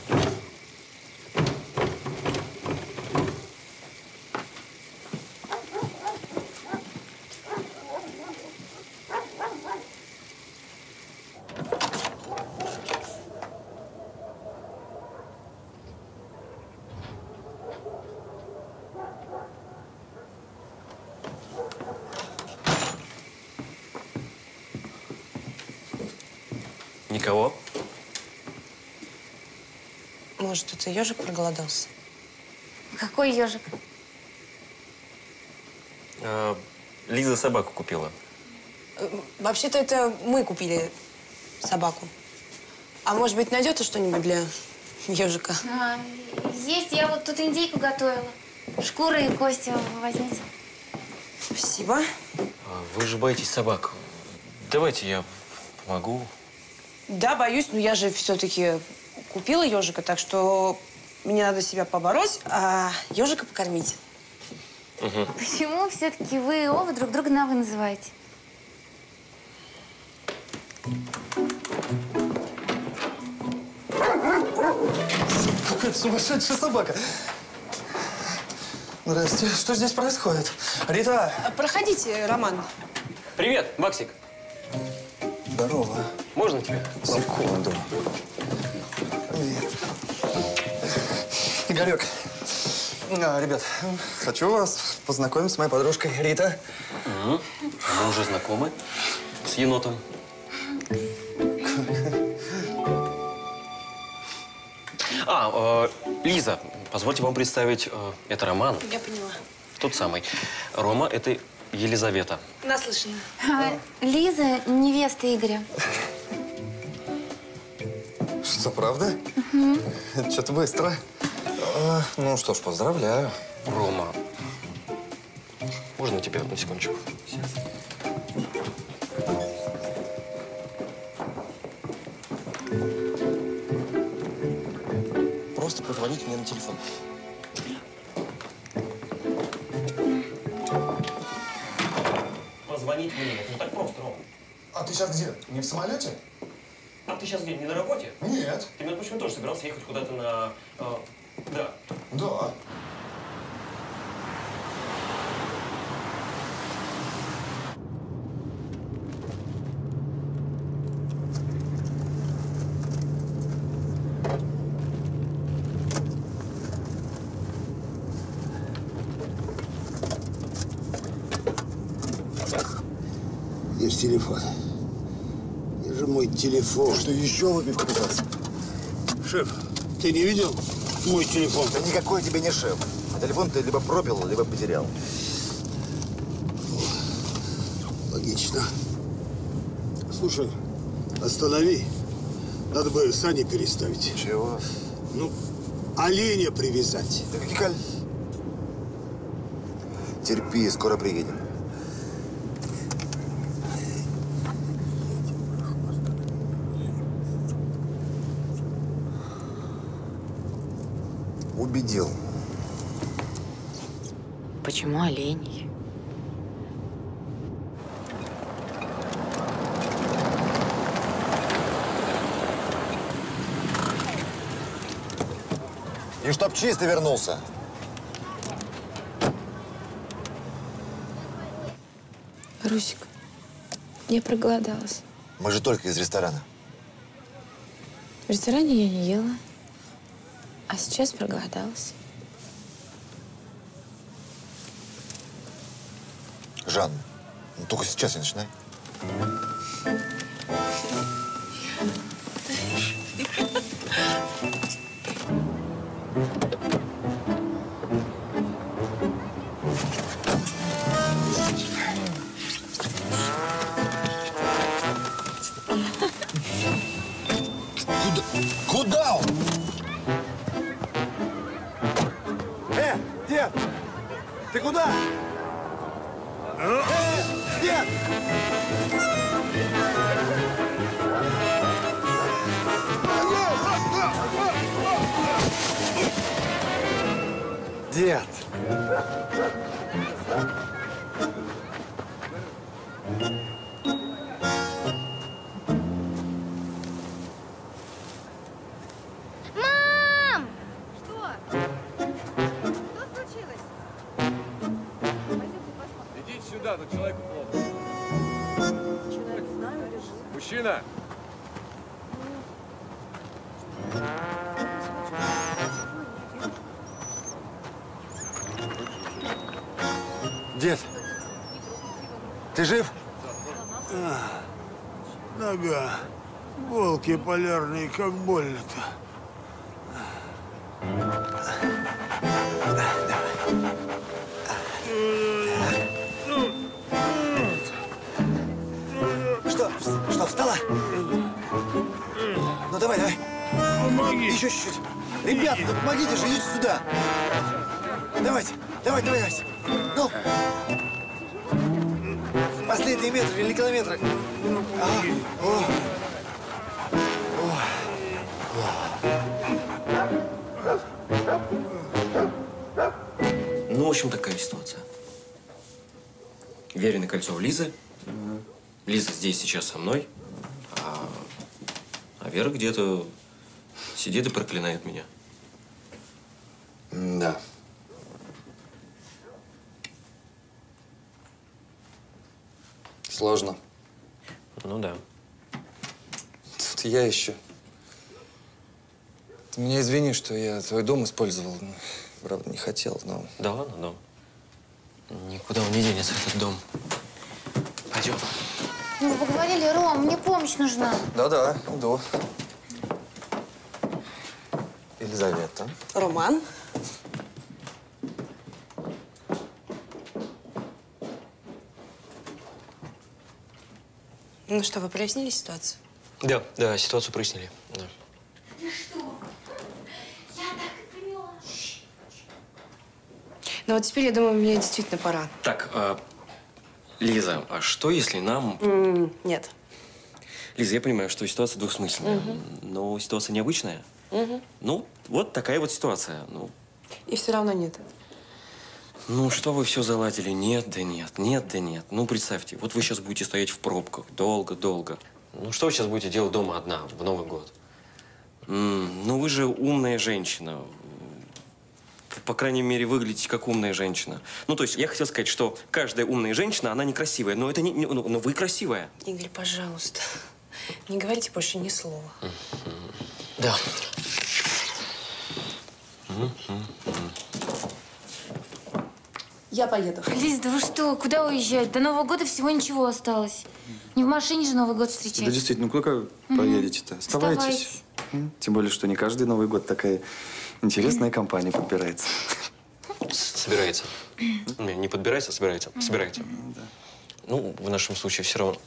Никого? Может, это ежик проголодался? Какой ежик? Лиза собаку купила. Вообще-то это мы купили собаку. А может быть, найдется что-нибудь для ежика? Есть, я вот тут индейку готовила. Шкуры и кости возьмите. Спасибо. Вы же боитесь собак. Давайте я помогу. Да, боюсь, но я же все-таки купила ежика, так что мне надо себя побороть, а ежика покормить. Угу. Почему все-таки вы оба друг друга на «вы» называете? Какая сумасшедшая собака. Здрасте. Что здесь происходит? Рита! Проходите, Роман. Привет, Максик. Здорово. Можно тебе? Секунду. Привет. Игорек. Ребят, хочу вас познакомить с моей подружкой Рита. Мы уже знакомы с енотом. Лиза, позвольте вам представить, это Роман. Я поняла. Тот самый. Рома, это Елизавета. Наслышана. Лиза – невеста Игоря. Что, правда? Это что-то быстро. Ну что ж, поздравляю. Рома, можно тебя одну секундочку? Просто позвоните мне на телефон. Позвонить мне. Это не так просто, Рома. А ты сейчас где? Не в самолете? А ты сейчас где, не на работе? Нет. Ты, между прочим, тоже собирался ехать куда-то на… Да. Да. Где же телефон? Где же мой телефон? Что, еще выпивку пытался? Шеф, ты не видел мой телефон? Да никакой тебе не шеф. Телефон ты либо пропил, либо потерял. Логично. Слушай, останови. Надо бы сани переставить. Чего? Ну, оленя привязать. Да какие Терпи, скоро приедем. Убедил. Почему оленей? И чтоб чисто вернулся. Русик, я проголодалась. Мы же только из ресторана. В ресторане я не ела, а сейчас проголодалась. Жанна, ну только сейчас не начинай. Куда он? Дед! Ты куда? Дед! Дед. Мам! Что? Что случилось? Идите сюда, тут человеку плохо. Мужчина! Дед, ты жив? Нога. Волки полярные, как больно-то. Что, встала? Ну давай, давай. Помоги. Еще чуть-чуть. Ребята, ну помогите же, идите сюда. Давайте, давайте. Ну. Последние метры или километры. Ну, в общем, такая ситуация. Верено кольцо у Лизы. Лиза здесь сейчас со мной. А Вера где-то сидит и проклинает меня. Да. Сложно. Ну да. Тут я еще. Ты меня извини, что я твой дом использовал. Правда, не хотел, но… Да ладно, дом. Никуда он не денется, этот дом. Пойдем. Мы поговорили, Ром, мне помощь нужна. Да-да, иду. Елизавета. Роман. Ну что, вы прояснили ситуацию? Да, ситуацию прояснили. Да. Ну что? Я так и поняла. Ну вот теперь, я думаю, мне действительно пора. Так, Лиза, а что если нам… Нет. Лиза, я понимаю, что ситуация двухсмысленная, но ситуация необычная. Ну, вот такая вот ситуация. Ну. И все равно нет. Ну, что вы все заладили? Нет, да нет, нет, да нет. Ну, представьте, вот вы сейчас будете стоять в пробках долго-долго. Ну, что вы сейчас будете делать дома одна в Новый год? Ну, вы же умная женщина. По крайней мере, выглядите как умная женщина. Ну, то есть, я хотел сказать, что каждая умная женщина, она некрасивая. Но это не… Но вы красивая. Игорь, пожалуйста, не говорите больше ни слова. Да. Я поеду. Лиз, да вы что? Куда уезжать? До Нового года всего ничего осталось. Не в машине же Новый год встречать. Да действительно, ну куда поедете-то? Оставайтесь. Тем более, что не каждый Новый год такая интересная компания подбирается. Собирается. Не подбирается, а собирается. Собирается. Да. Ну, в нашем случае все равно.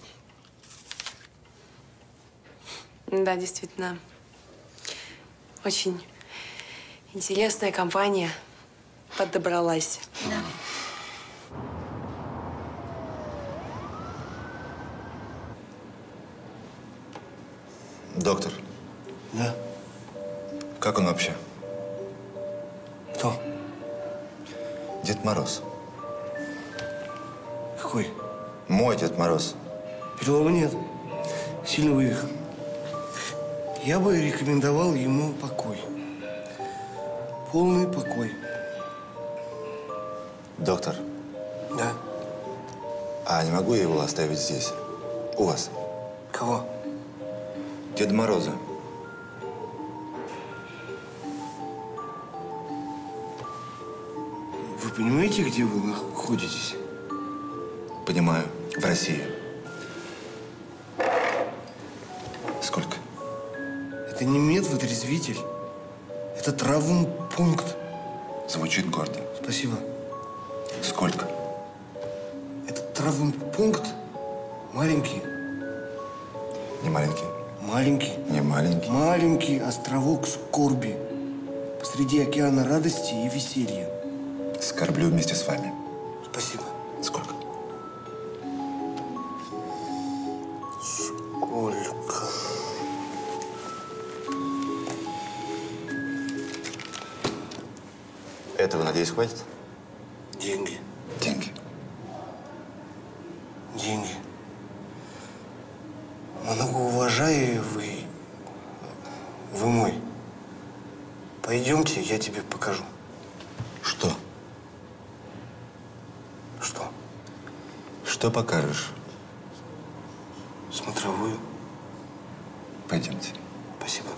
Да, действительно. Очень интересная компания подобралась. Да. Доктор. Да? Как он вообще? Кто? Дед Мороз. Какой? Мой Дед Мороз. Перелома нет. Сильно вывих. Я бы рекомендовал ему покой. Полный покой. Доктор. Да? А не могу я его оставить здесь? У вас? Кого? Деда Мороза. Вы понимаете, где вы находитесь? Понимаю. В России. Сколько? Это не медвотрезвитель. Это травмпункт. Звучит гордо. Спасибо. Сколько? Этот травмпункт маленький. Не маленький. Маленький. Не маленький. Маленький островок скорби посреди океана радости и веселья. Скорблю вместе с вами. Спасибо. Сколько? Сколько? этого, надеюсь, хватит? Деньги. Деньги. Деньги. Многоуважаемый, вы мой. Пойдемте, я тебе покажу. Что? Что? Что покажешь? Смотровую. Пойдемте. Спасибо.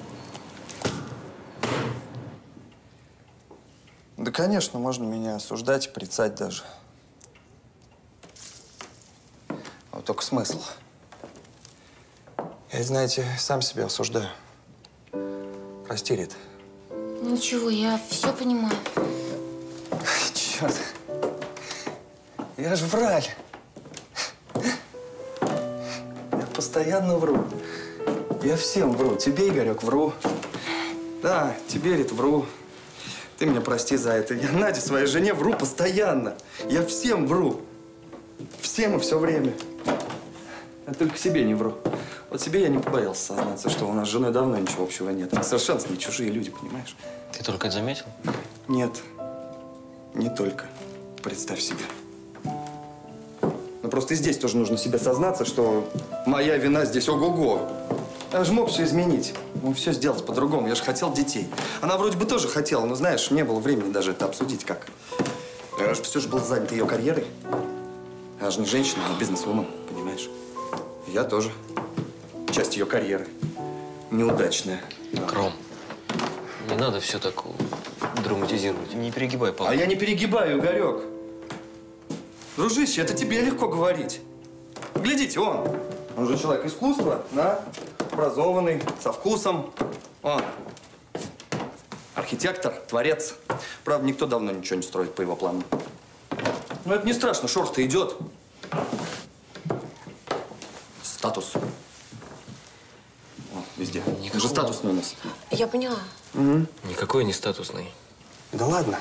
Да, конечно, можно меня осуждать, порицать даже. Вот только смысл. Я, знаете, сам себя осуждаю. Прости, Рит. Ничего, я все понимаю. Черт. Я ж враль. Я постоянно вру. Я всем вру. Тебе, Игорек, вру. Да, тебе, Рит, вру. Ты меня прости за это. Я Наде, своей жене, вру постоянно. Я всем вру. Всем и все время. Я только себе не вру. Вот себе я не побоялся сознаться, что у нас с женой давно ничего общего нет. Мы совершенно не чужие люди, понимаешь? Ты только это заметил? Нет. Не только. Представь себе. Но просто и здесь тоже нужно себе сознаться, что моя вина здесь ого-го. Я же мог все изменить. Мог все сделать по-другому. Я же хотел детей. Она вроде бы тоже хотела, но, знаешь, не было времени даже это обсудить как. Я же все же был занят ее карьерой. Она же не женщина, она бизнес-вумен, понимаешь? Я тоже. Часть ее карьеры. Неудачная. Кром, не надо все так драматизировать. Не перегибай, папа. А я не перегибаю, Игорек. Дружище, это тебе легко говорить. Глядите, он же человек искусства, да? Образованный, со вкусом. Он архитектор, творец. Правда, никто давно ничего не строит по его плану. Но это не страшно, шорох-то идет. Статус. Везде. Это же статусный у нас. Я поняла. Угу. Никакой не статусный. Да ладно.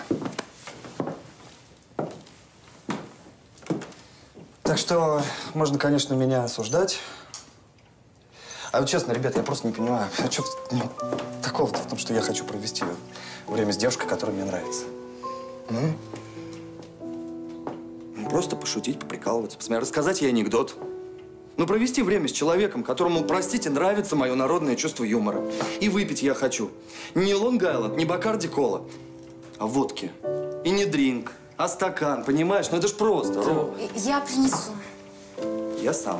Так что можно, конечно, меня осуждать. А вот честно, ребята, я просто не понимаю, а что такого-то в том, что я хочу провести время с девушкой, которая мне нравится. Ну, просто пошутить, поприкалываться, посмотреть, рассказать ей анекдот. Ну, провести время с человеком, которому, простите, нравится мое народное чувство юмора. И выпить я хочу не Лонг-Айленд, не Бакарди Кола, а водки. И не дринк, а стакан, понимаешь? Ну, это ж просто, Ро. Я принесу. Я сам.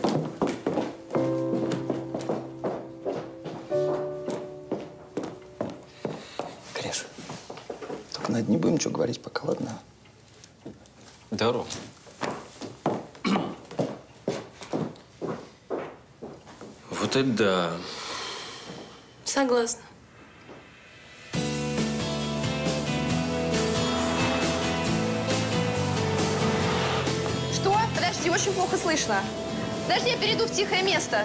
Гриш, только Надь, не будем ничего говорить пока, ладно? Да, Ром. Вот это да. Согласна. Что? Подожди, очень плохо слышно. Подожди, я перейду в тихое место.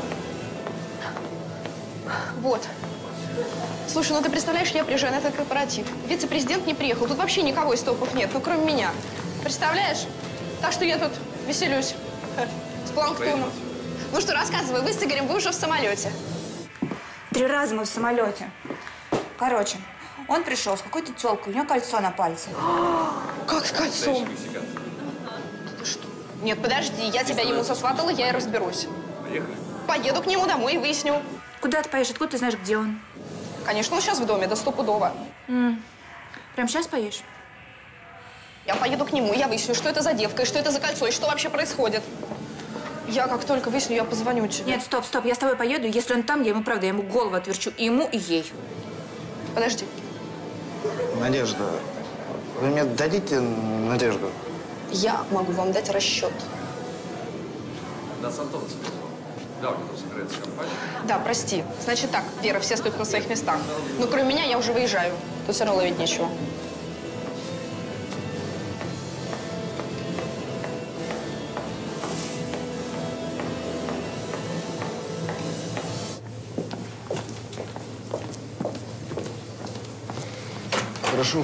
Вот. Слушай, ну ты представляешь, я приезжаю на этот корпоратив. Вице-президент не приехал. Тут вообще никого из топов нет, ну кроме меня. Представляешь? Так что я тут веселюсь. С планктоном. Ну что, рассказывай, вы с Игорем, вы уже в самолете. 3 раза мы в самолете. Короче, он пришел с какой-то тёлкой, у него кольцо на пальце. Как с кольцом? Что? Нет, подожди, я тебя ему сосватала, я и разберусь. Поехали. Поеду к нему домой и выясню. Куда ты поедешь? Откуда ты знаешь, где он? Конечно, он сейчас в доме, да стопудово. Прям сейчас поедешь? Я поеду к нему, я выясню, что это за девка, и что это за кольцо, и что вообще происходит. Я как только выясню, я позвоню тебе. Нет, стоп, я с тобой поеду. Если он там, я ему голову отверчу. И ему, и ей. Подожди. Надежда, вы мне дадите Надежду? Я могу вам дать расчет. Да, с Антоном да, у него собирается компания. Да, прости. Значит так, Вера, все стоят на своих местах. Но кроме меня я уже выезжаю. Тут все равно ловить нечего. Прошу.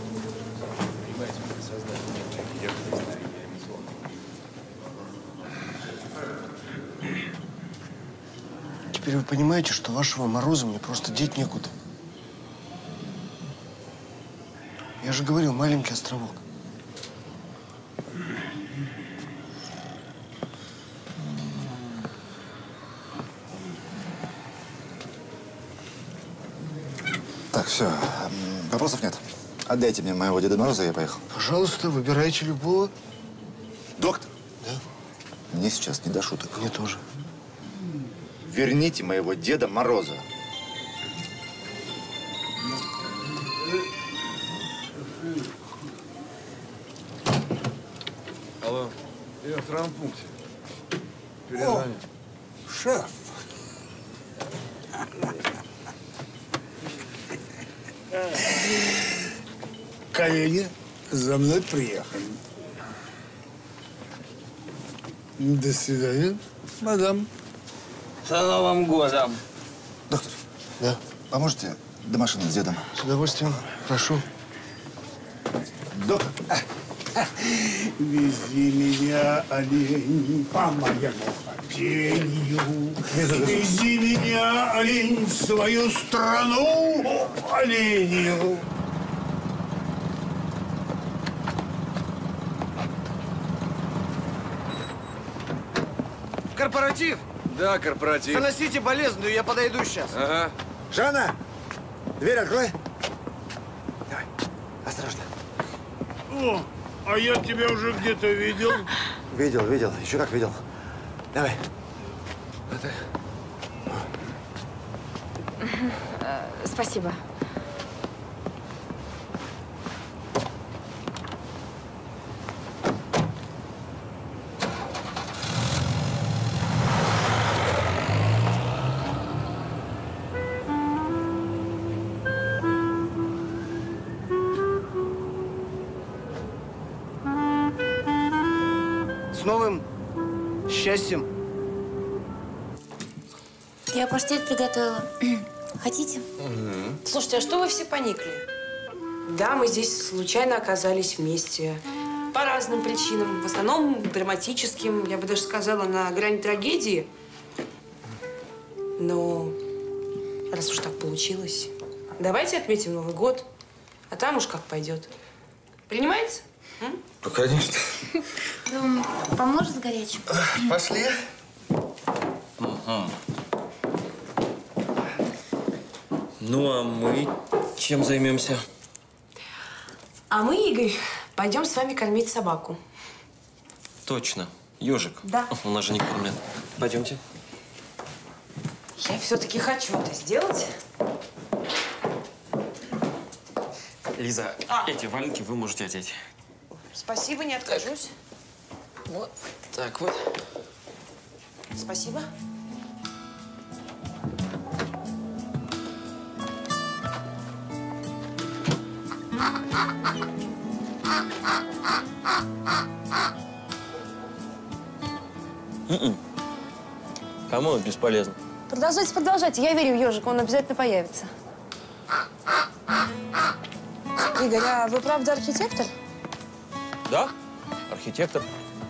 Теперь вы понимаете, что вашего Мороза мне просто деть некуда. Я же говорил, маленький островок. Так, все. Вопросов нет. Отдайте мне моего Деда Мороза, я поехал. Пожалуйста, выбирайте любого. Доктор? Да? Мне сейчас не до шуток. Мне тоже. Верните моего Деда Мороза. Алло. Я в травмпункте. О, шеф. Коллеги, за мной приехали. До свидания, мадам. С Новым годом. Доктор. Да? Поможете до машины с дедом? С удовольствием. Прошу. Доктор. Вези меня, олень, по моему хотению. Вези меня, олень, в свою страну, оленью. Корпоратив? Да, корпоратив. Заносите болезную, я подойду сейчас. Ага. Жанна, дверь открой. Давай, осторожно. О, а я тебя уже где-то видел. Видел, видел. Еще как видел. Давай. Спасибо. С новым счастьем. Я паштет приготовила. Хотите? Слушайте, а что вы все поникли? Да, мы здесь случайно оказались вместе. По разным причинам. В основном драматическим, я бы даже сказала, на грани трагедии. Но раз уж так получилось, давайте отметим Новый год, а там уж как пойдет. Принимается? Ну, конечно. Дом поможет с горячим? Пошли. Ну, а мы чем займемся? А мы, Игорь, пойдем с вами кормить собаку. Точно. Ежик. Да. У нас же не кормят. Пойдемте. Я все-таки хочу это сделать. Лиза, эти валенки вы можете одеть. Спасибо, не откажусь. Вот так вот. Спасибо. По-моему, бесполезно. Продолжайте, продолжайте. Я верю в ежика, он обязательно появится. Игорь, а вы правда архитектор? Да, архитектор.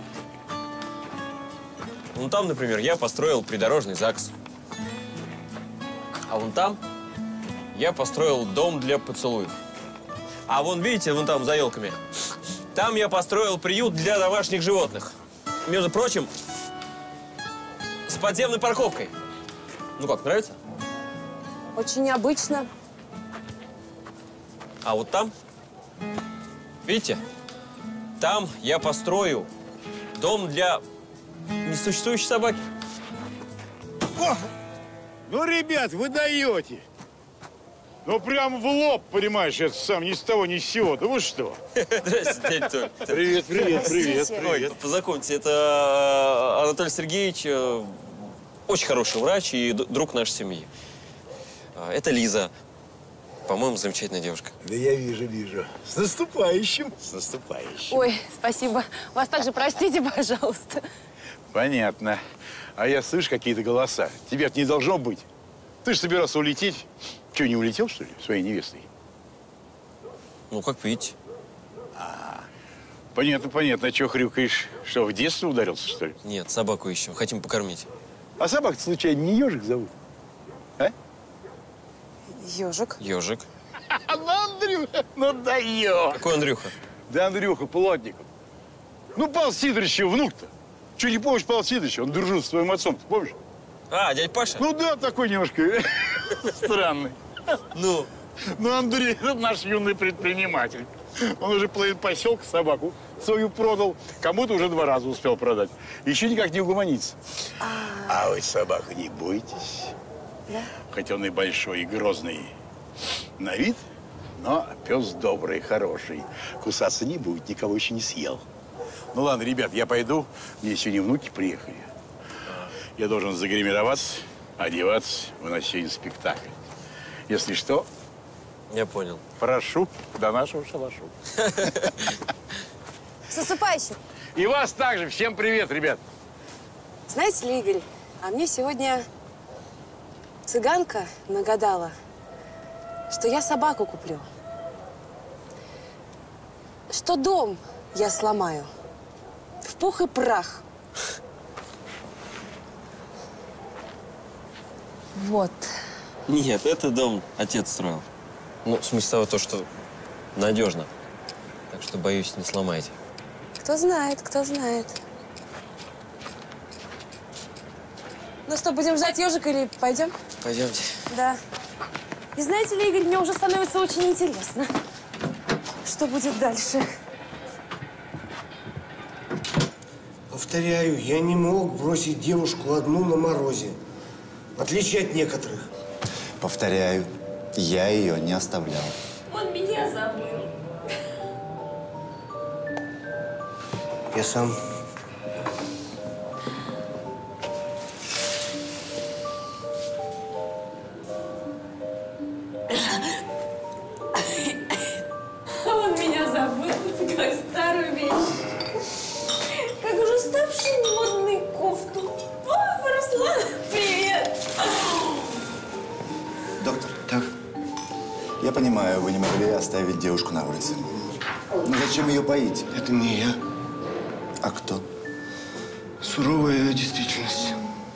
Вон там, например, я построил придорожный ЗАГС. А вон там я построил дом для поцелуев. А вон, видите, вон там, за елками, там я построил приют для домашних животных. Между прочим, с подземной парковкой. Ну как, нравится? Очень необычно. А вот там, видите, там я построю дом для несуществующей собаки. О! Ну, ребят, вы даете. Ну, прям в лоб, понимаешь, это сам ни с того, ни с сего. Да вы что? Здравствуйте, дядя Толь. Привет, привет, привет, Ой, привет. познакомьтесь, это Анатолий Сергеевич, очень хороший врач и друг нашей семьи. Это Лиза. По-моему, замечательная девушка. Да я вижу, вижу. С наступающим. С наступающим. Ой, спасибо. Вас также простите, пожалуйста. Понятно. А я слышу какие-то голоса. Тебя-то не должно быть. Ты же собирался улететь. Че, не улетел, что ли, своей невестой? Ну, как видите. Понятно, понятно. А что хрюкаешь? Что, в детство ударился, что ли? Нет, собаку ищем. Хотим покормить. А собак-то, случайно, не ежик зовут? А? Ежик. Ежик. Ну, Ну даешь. Какой Андрюха? Да Андрюха Плотников. Ну, Павел Сидорович, внук-то. Че, не помнишь Павла Сидоровича? Он дружил с твоим отцом, ты помнишь? А, дядя Паша? Ну да, такой немножко странный. Ну? Ну, Андрей, это наш юный предприниматель. Он уже половину поселка собаку свою продал. Кому-то уже 2 раза успел продать. Еще никак не угомонится. А вы собаку не бойтесь. Да? Хоть он и большой, и грозный на вид, но пес добрый, хороший. Кусаться не будет, никого еще не съел. Ну ладно, ребят, я пойду. Мне сегодня внуки приехали. Я должен загримироваться, одеваться, выносить сегодня спектакль. Если что… Я понял. Прошу до нашего шалашу. С наступающим. И вас также. Всем привет, ребят. Знаете ли, Игорь, а мне сегодня цыганка нагадала, что я собаку куплю. Что дом я сломаю. В пух и прах. Вот. Нет, это дом отец строил. Ну, в смысле того, то, что надежно. Так что, боюсь, не сломайте. Кто знает, кто знает. Ну что, будем ждать ежика или пойдем? Пойдемте. Да. И знаете ли, Игорь, мне уже становится очень интересно, что будет дальше. Повторяю, я не мог бросить девушку одну на морозе. В отличие от некоторых. Повторяю, я ее не оставлял. Он меня забыл. Я сам. Он меня забыл, как старую вещь. Как уже ставшую модной кофту. О, Руслан, привет! Доктор. Так. Я понимаю, вы не могли оставить девушку на улице. Но зачем ее поить? Это не я. А кто? Суровая действительность.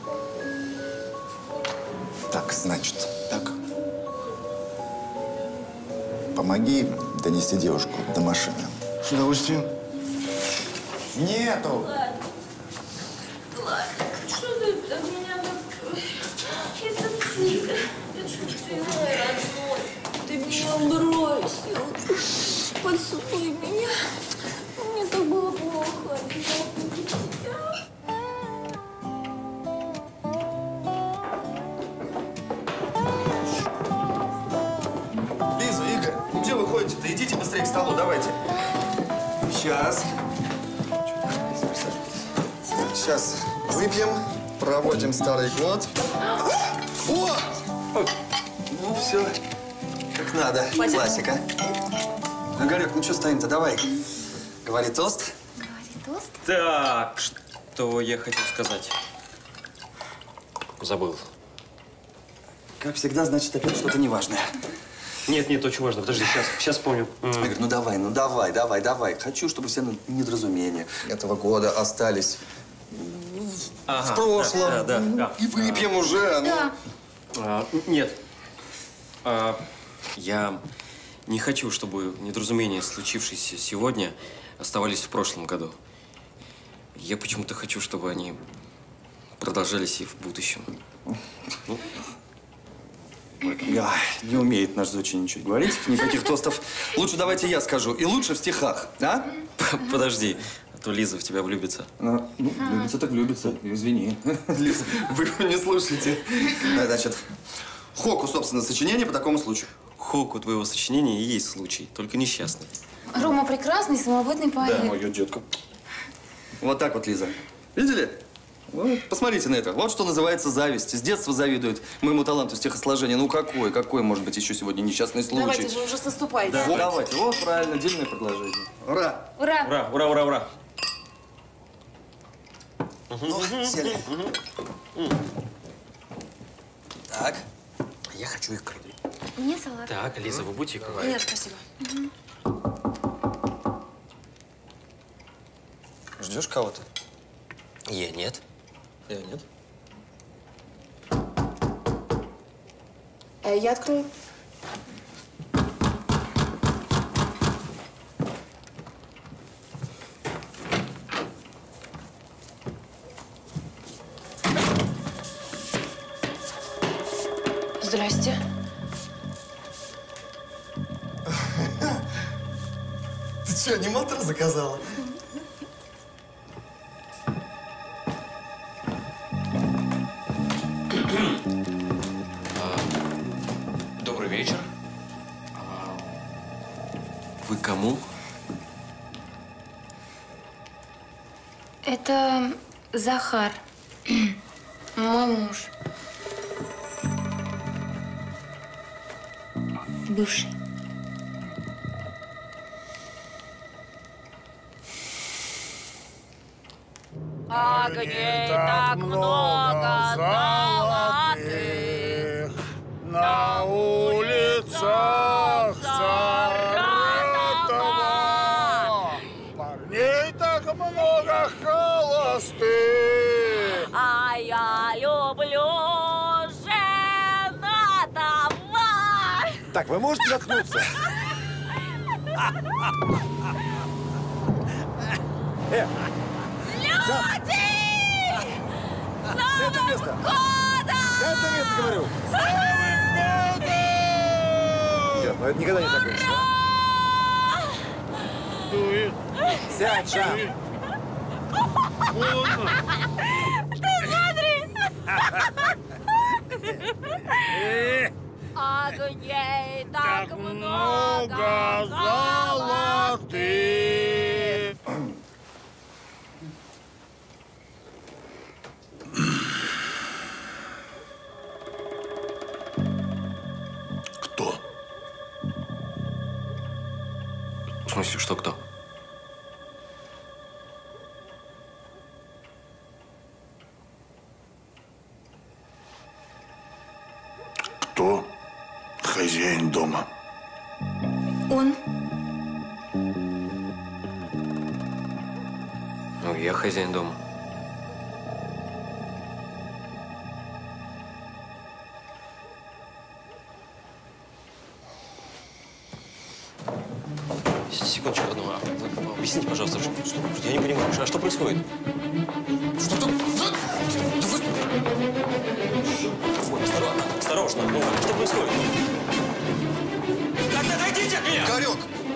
Так, значит, так. Помоги донести девушку до машины. С удовольствием. Нету. Ладно, что ты от меня так… Это ты мой родной. Ты меня бросил. Поцелуй меня. Мне так было плохо. Лиза, Игорь, ну где вы ходите-то? Идите быстрее к столу, давайте. Сейчас. Сейчас выпьем, проводим старый год. О! Ну, все как надо. Пойдем. Классика. Игорек, ну что стоим-то? Давай. Говори тост. Так, что я хотел сказать? Забыл. Как всегда, значит, опять что-то неважное. Нет, очень важно. Подожди, сейчас вспомню. Игорь, ну давай. Хочу, чтобы все недоразумения этого года остались в прошлом. Да. И выпьем уже. Да. Нет. Я не хочу, чтобы недоразумения, случившиеся сегодня, оставались в прошлом году. Я почему-то хочу, чтобы они продолжались и в будущем. Ну. Не умеет наш Зочи ничего говорить, никаких тостов. Лучше давайте я скажу. И лучше в стихах, а? Подожди, а то Лиза в тебя влюбится. Ну, влюбится так влюбится. Извини. Лиза, вы не слушайте. Значит, Хоку, собственно, сочинение по такому случаю. Хоку твоего сочинения и есть случай, только несчастный. Рома прекрасный, самобытный поэт. Да, моя детка. Вот так вот, Лиза. Видели? Вот, посмотрите на это. Вот что называется зависть. С детства завидуют моему таланту стихосложения. Ну какой может быть еще сегодня несчастный случай? Давайте же уже наступайте. Да, давайте. Вот правильно, дельное предложение. Ура! Ура! Ура! Ну, сели. Так, я хочу икры. Мне салат. Так, Лиза, вы будете икру? Нет, спасибо. Ждешь кого-то? Я нет. Я открою. Здрасте. Ты что, аниматора заказала? Добрый вечер. Вы кому? Это Захар, мой муж. Бывший. Огней так много золотых на улицах Саратова. Парней так много холостых. А я люблю женатого. Так, вы можете заткнуться? Люди! С этого места! С этого места, говорю! Нет, ну это никогда не закончится. Сядь, Жан! Ты смотри! Огней так много золотых. Кто? В смысле, что кто? Кто хозяин дома? Он. Ну, я хозяин дома. Секундочку одну. Вы объясните, пожалуйста, что, я не понимаю, а что происходит? Что тут? Ой, осторожно, ну, что происходит? Так, отойдите от меня! Игорек!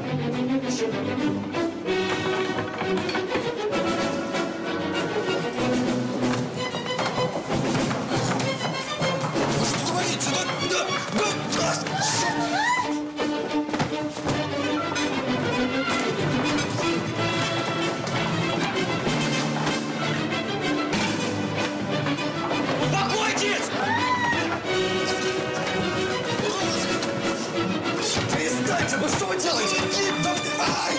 Вы что творите? Успокойтесь! Перестаньте! Ну что вы делаете? Давай!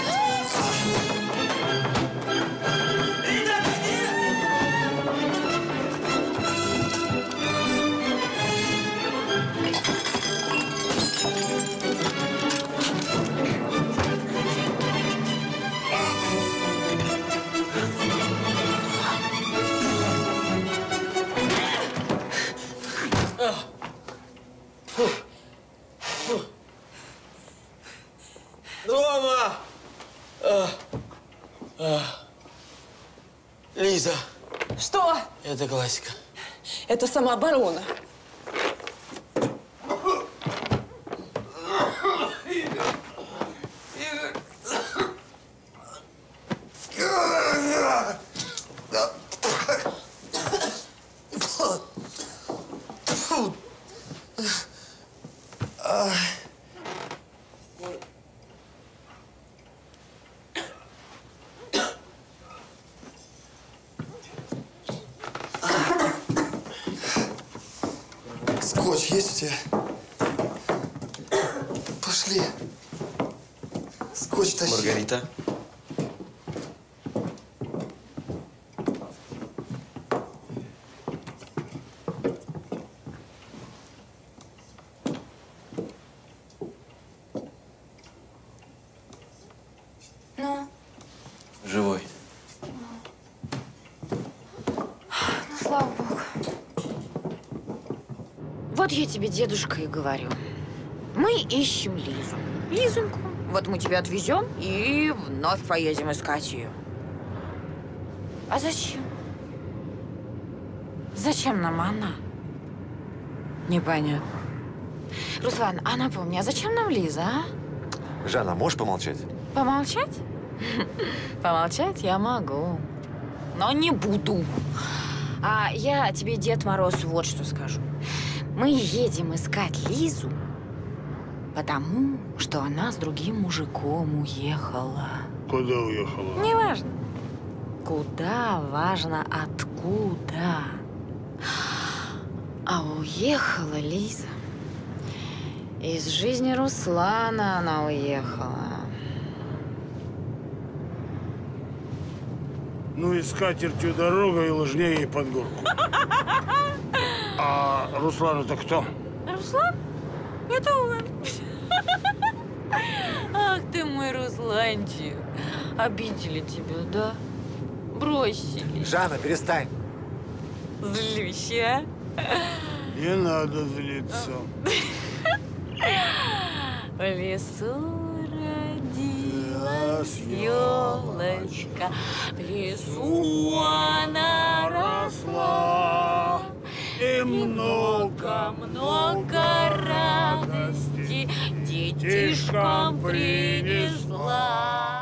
Рома! Лиза. Что? Это классика. Это самооборона. Скотч есть у тебя? Пошли. Скотч тащи. Маргарита. Ну? Живой. Ну, слава богу. Вот я тебе, дедушка, и говорю. Мы ищем Лизу. Лизоньку. Вот мы тебя отвезем и вновь поедем искать ее. А зачем? Зачем нам она? Непонятно. Руслан, а напомни, а зачем нам Лиза, а? Жанна, можешь помолчать? Помолчать? Помолчать я могу, но не буду. А я тебе, Дед Мороз, вот что скажу. Мы едем искать Лизу, потому что она с другим мужиком уехала. Куда уехала? Неважно. Куда, важно откуда. А уехала Лиза. Из жизни Руслана она уехала. Ну и с катертью дорога, и лыжнее ей под горку. А Руслан это кто? Руслан? Это он. Ах ты мой Русланчик. Обидели тебя, да? Бросили. Жанна, перестань. Злющая. Не надо злиться. В лесу родилась елочка, в лесу она росла, и много-много радости детишкам принесла.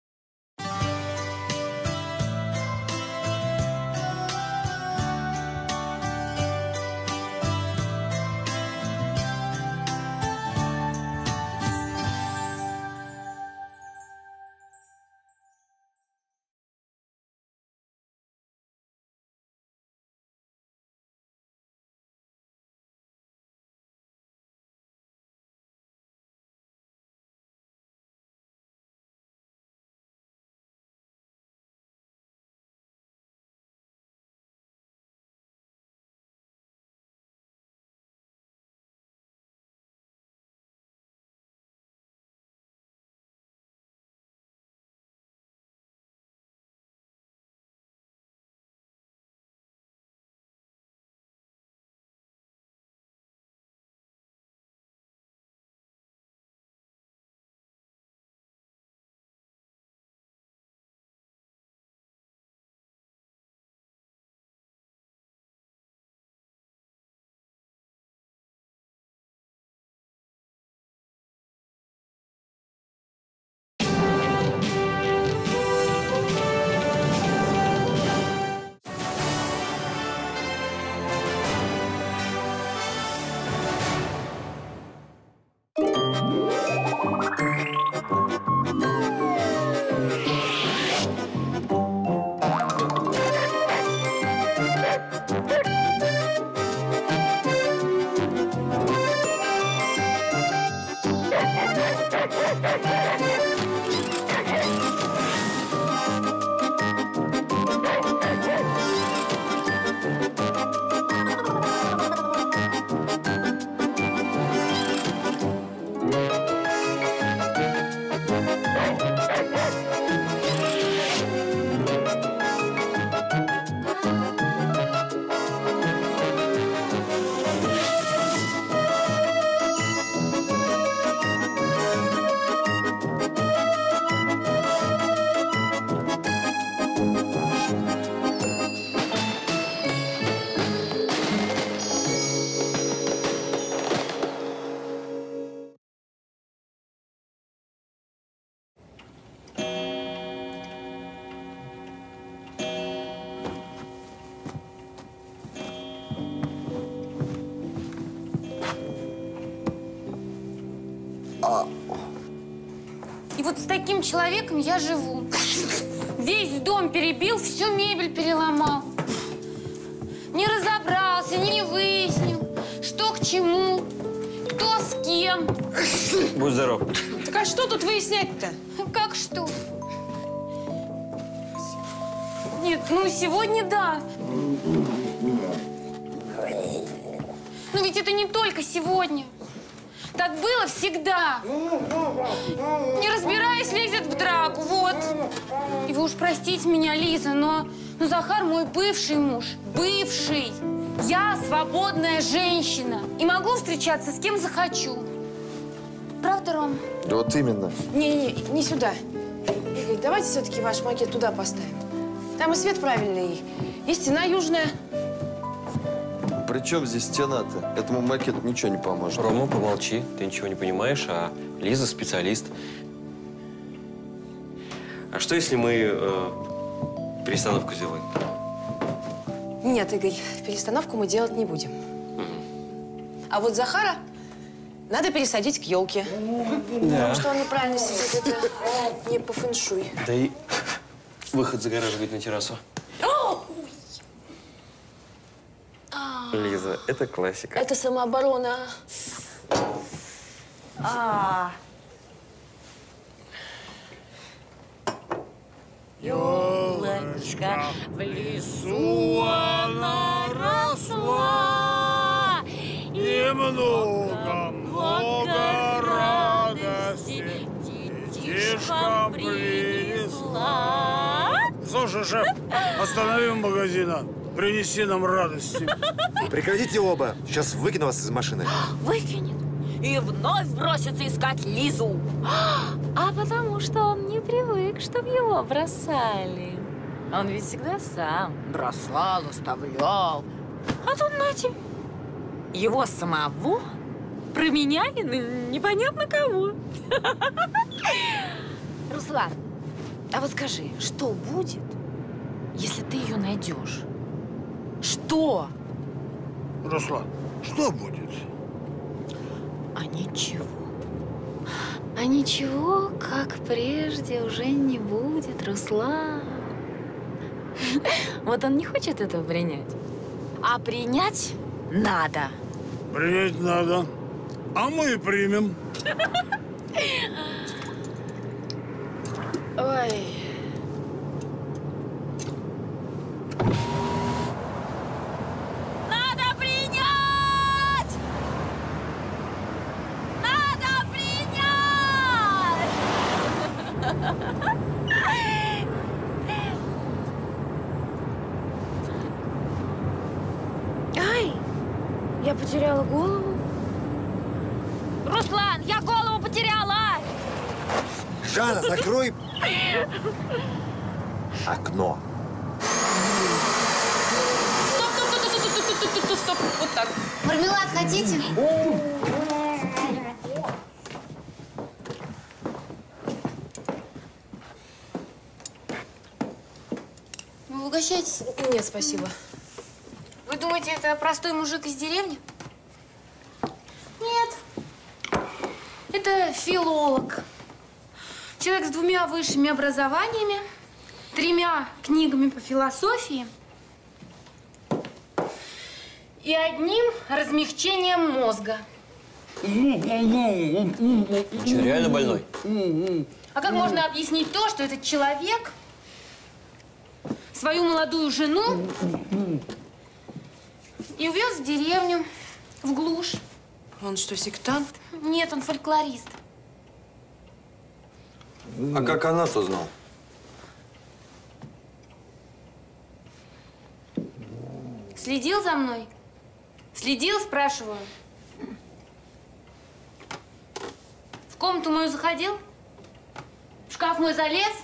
И вот с таким человеком я живу. Весь дом перебил, всю мебель переломал. Не разобрался, не выяснил, что к чему, кто с кем. Будь здоров. Так а что тут выяснять-то? Как что? Нет, ну сегодня да. Но ведь это не только сегодня. Так было всегда. Не разбираясь, лезет в драку, вот. И вы уж простите меня, Лиза, но Захар мой бывший муж. Бывший. Я свободная женщина. И могу встречаться с кем захочу. Правда, Ром? Да вот именно. Не сюда. Игорь, давайте все-таки ваш макет туда поставим. Там и свет правильный, и стена южная. при чем здесь стена-то? Этому макету ничего не поможет. Рома, помолчи. Ты ничего не понимаешь, а Лиза специалист. А что, если мы перестановку сделаем? Нет, Игорь, перестановку мы делать не будем. А вот Захара надо пересадить к елке. Потому что он неправильно сидит, это не по фэншуй. Да и выход загораживает на террасу. Лиза, это классика. Это самооборона. Ёлочка, в лесу она росла, и много радости детишкам принесла. Слушай, шеф, остановим магазина. Принеси нам радости. Прекратите оба. Сейчас выкину вас из машины. Выкинет и вновь бросится искать Лизу. А потому что он не привык, чтобы его бросали. Он ведь всегда сам бросал, оставлял. А тут, знаете, его самого променяли на непонятно кого. Руслан, а вот скажи, что будет, если ты ее найдешь? Что? Руслан, что будет? А ничего. А ничего, как прежде, уже не будет, Руслан. Вот он не хочет этого принять. А принять надо. Принять надо. А мы примем. Ой. Надо принять! Надо принять! Ай! Я потеряла голову. Руслан, я голову потеряла! Жанна, закрой окно. Стоп, вот так. Мармелад хотите? Вы угощаетесь? Нет, спасибо. Вы думаете, это простой мужик из деревни? Нет. Это филолог. Человек с 2 высшими образованиями, 3 книгами по философии и 1 размягчением мозга. Че, реально больной? А как можно объяснить то, что этот человек свою молодую жену и увез в деревню, в глушь? Он что, сектант? Нет, он фольклорист. А как она-то знал? Следил за мной? Следил, спрашиваю. В комнату мою заходил? В шкаф мой залез?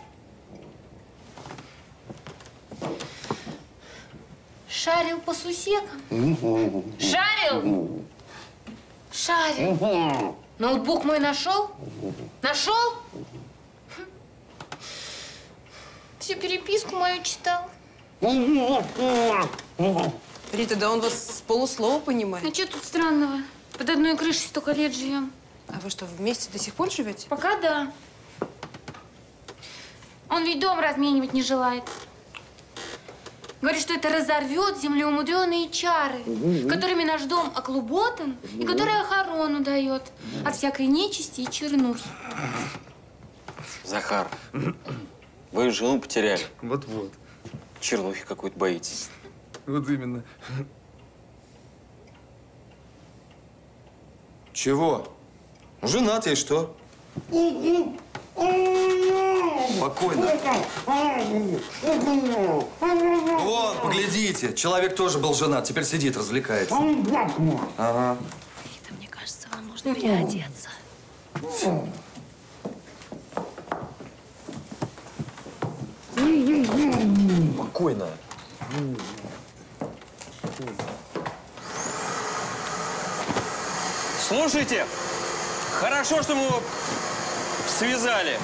Шарил по сусекам? Шарил? Шарил. Ноутбук мой нашел? Нашел? Всю переписку мою читал. Рита, да он вас с полуслова понимает. А что тут странного? Под одной крышей столько лет живем. А вы что, вместе до сих пор живете? Пока да. Он ведь дом разменивать не желает. Говорит, что это разорвет землеумудренные чары, которыми наш дом оклуботан и который охорону дает от всякой нечисти и чернухи. Захар, вы жену потеряли. Вот-вот. Чернухи какой-то боитесь. Вот именно. Чего? Женат я, и что? Спокойно. Вон, поглядите, человек тоже был женат, теперь сидит, развлекается. Ага. Рита, мне кажется, вам нужно переодеться. Спокойно. Слушайте, хорошо, что мы его связали.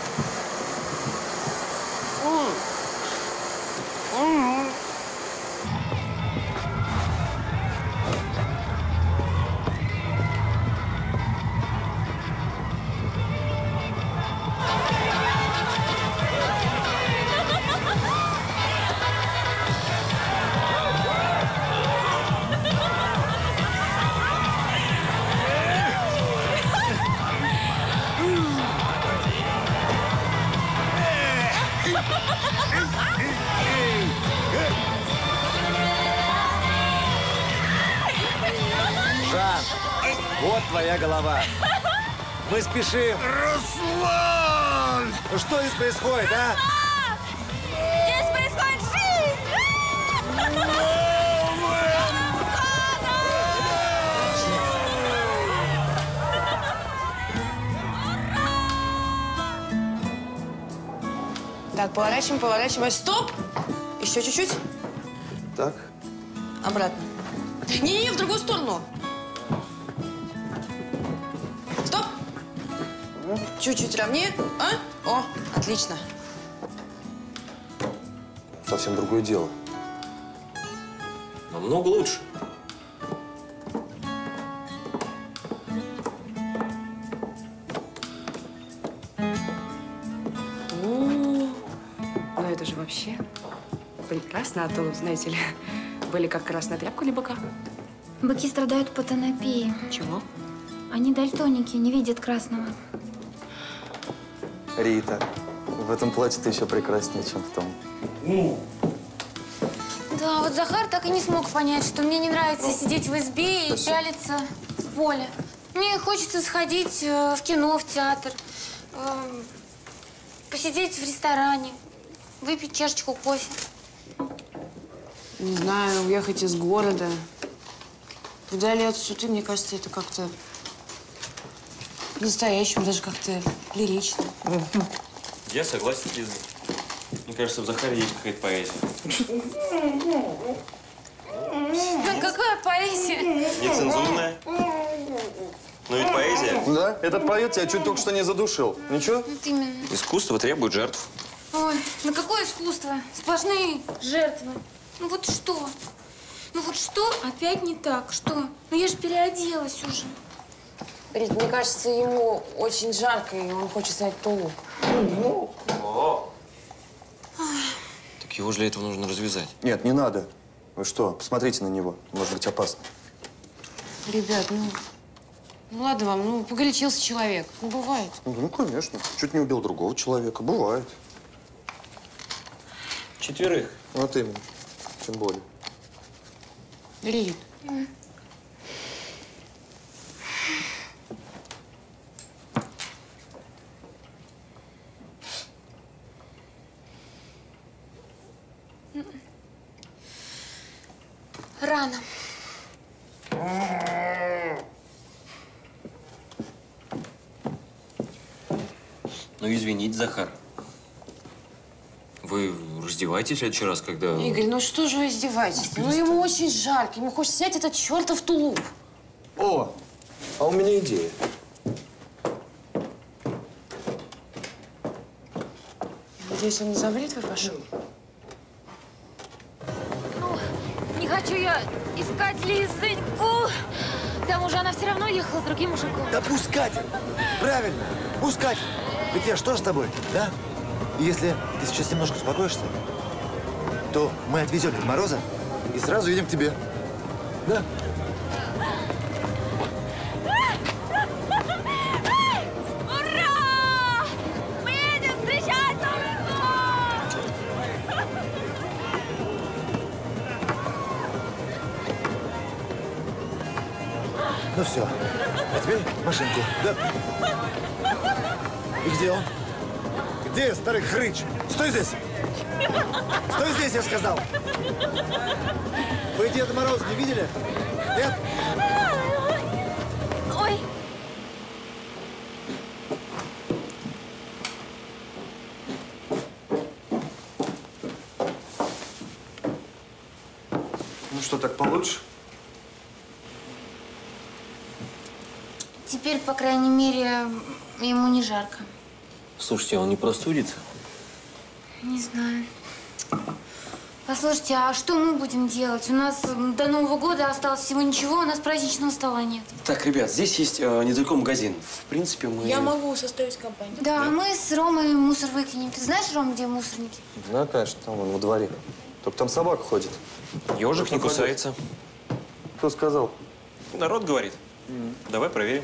Жан, вот твоя голова. Мы спешим. Руслан! Ну что здесь происходит, а? Здесь происходит жизнь! Так, поворачиваем, поворачиваем. Стоп! Еще чуть-чуть. Так. Обратно. Не-не-не, в другую сторону. Стоп! Чуть-чуть ровнее. А? О, отлично. Совсем другое дело. Намного лучше. Ну, это же вообще прекрасно, а то, знаете ли, были как красная тряпка для быка. Быки страдают патанопией. Чего? Они дальтоники, не видят красного. Рита, в этом платье ты еще прекраснее, чем в том. Да, вот Захар так и не смог понять, что мне не нравится сидеть в избе и пялиться в поле. Мне хочется сходить в кино, в театр, посидеть в ресторане, выпить чашечку кофе. Не знаю, уехать из города. Вдали от суеты, мне кажется, это как-то настоящему, даже как-то лирично. Я согласен, Лиза. Мне кажется, в Захаре есть какая-то поэзия. Да какая поэзия? Нецензурная. Но ведь поэзия. Да, этот поэт тебя чуть только что не задушил. Ничего? Вот именно. Искусство требует жертв. Ой, ну какое искусство? Сплошные жертвы. Ну вот что? Ну вот что опять не так? Что? Ну я же переоделась уже. Рит, мне кажется, ему очень жарко, и он хочет снять в Тулу. Так его же для этого нужно развязать. Нет, не надо. Вы что? Посмотрите на него. Может быть опасно. Ребят, ну ладно вам, ну погорячился человек. Ну бывает. Ну, конечно. Чуть не убил другого человека. Бывает. 4. Вот именно. Тем более. Рит. Рано. Ну, извините, Захар. Вы раздевайтесь в следующий раз, когда… Игорь, ну что же вы издеваетесь? Ну ему очень жарко, ему хочется снять этот чертов тулуп. О, а у меня идея. Надеюсь, он не заболит, вы пошел? Ну, не хочу я искать Лизоньку. К тому же она все равно ехала с другим мужиком. Да пусть Катя. Правильно. Пусть Катя. Ведь я что с тобой, да? И если ты сейчас немножко успокоишься, то мы отвезем Деда Мороза и сразу едем к тебе. Да? Ура! Мы едем встречать Новый год! Ну все. А теперь машинку. Да. И где он? Где старый хрыч? Стой здесь! Стой здесь, я сказал! Вы Деда Мороза не видели? Нет? Ой! Ну что, так получше? теперь, по крайней мере, ему не жарко. Слушайте, он не простудится? Не знаю. Послушайте, а что мы будем делать? У нас до Нового года осталось всего ничего, у нас праздничного стола нет. Так, ребят, здесь есть недалеко магазин. В принципе, мы… Я могу составить компанию. Да, мы с Ромой мусор выкинем. Ты знаешь, Ром, где мусорники? Знаю, конечно, там вон во дворе. Только там собака ходит. Ежик не кусается. Кто сказал? Народ говорит. Давай проверим.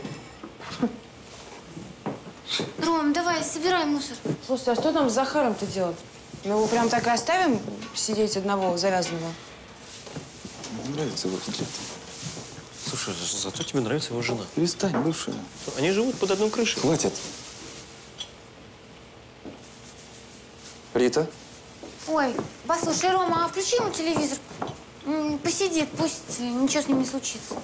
Ром, давай, собирай мусор. Слушай, а что там с Захаром-то делать? Мы его прям так и оставим сидеть одного завязанного? Мне нравится его взгляд. Слушай, зато тебе нравится его жена. Перестань, бывшая. Они живут под одной крышей. Хватит. Рита? Ой, послушай, Рома, а включи ему телевизор. Посидит, пусть ничего с ним не случится.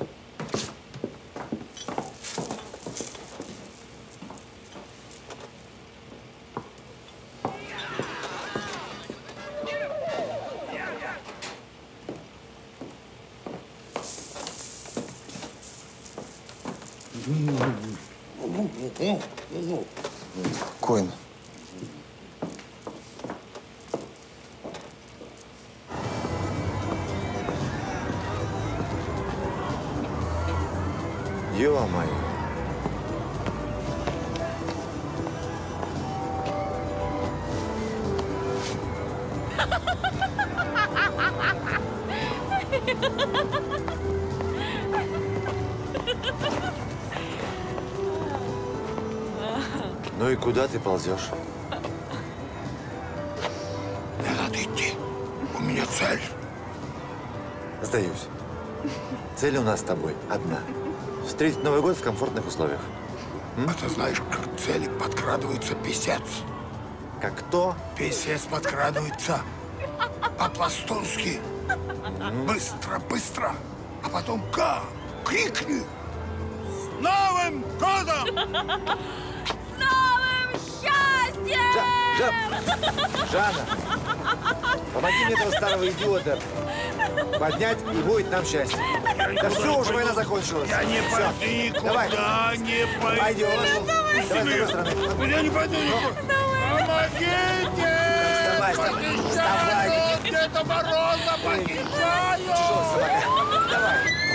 Спокойно. Ё-моё. Ну и куда ты ползешь? Не надо идти. У меня цель. Сдаюсь. Цель у нас с тобой одна. Встретить Новый год в комфортных условиях. А ты знаешь, как к цели подкрадывается писец? Как кто? Писец подкрадывается по-пластунски. Быстро, быстро. А потом крикни. С Новым годом! Жанна, помоги мне этого старого идиота поднять, и будет нам счастье. Да все, уже война закончилась. Я не Всё. пойду никуда, Давай. не пойду. Пойдем. Давай с другой стороны. Я не пойду никуда. Помогите! Вставай, вставай. Деда Мороза похищаю! Тяжелая собака. Давай.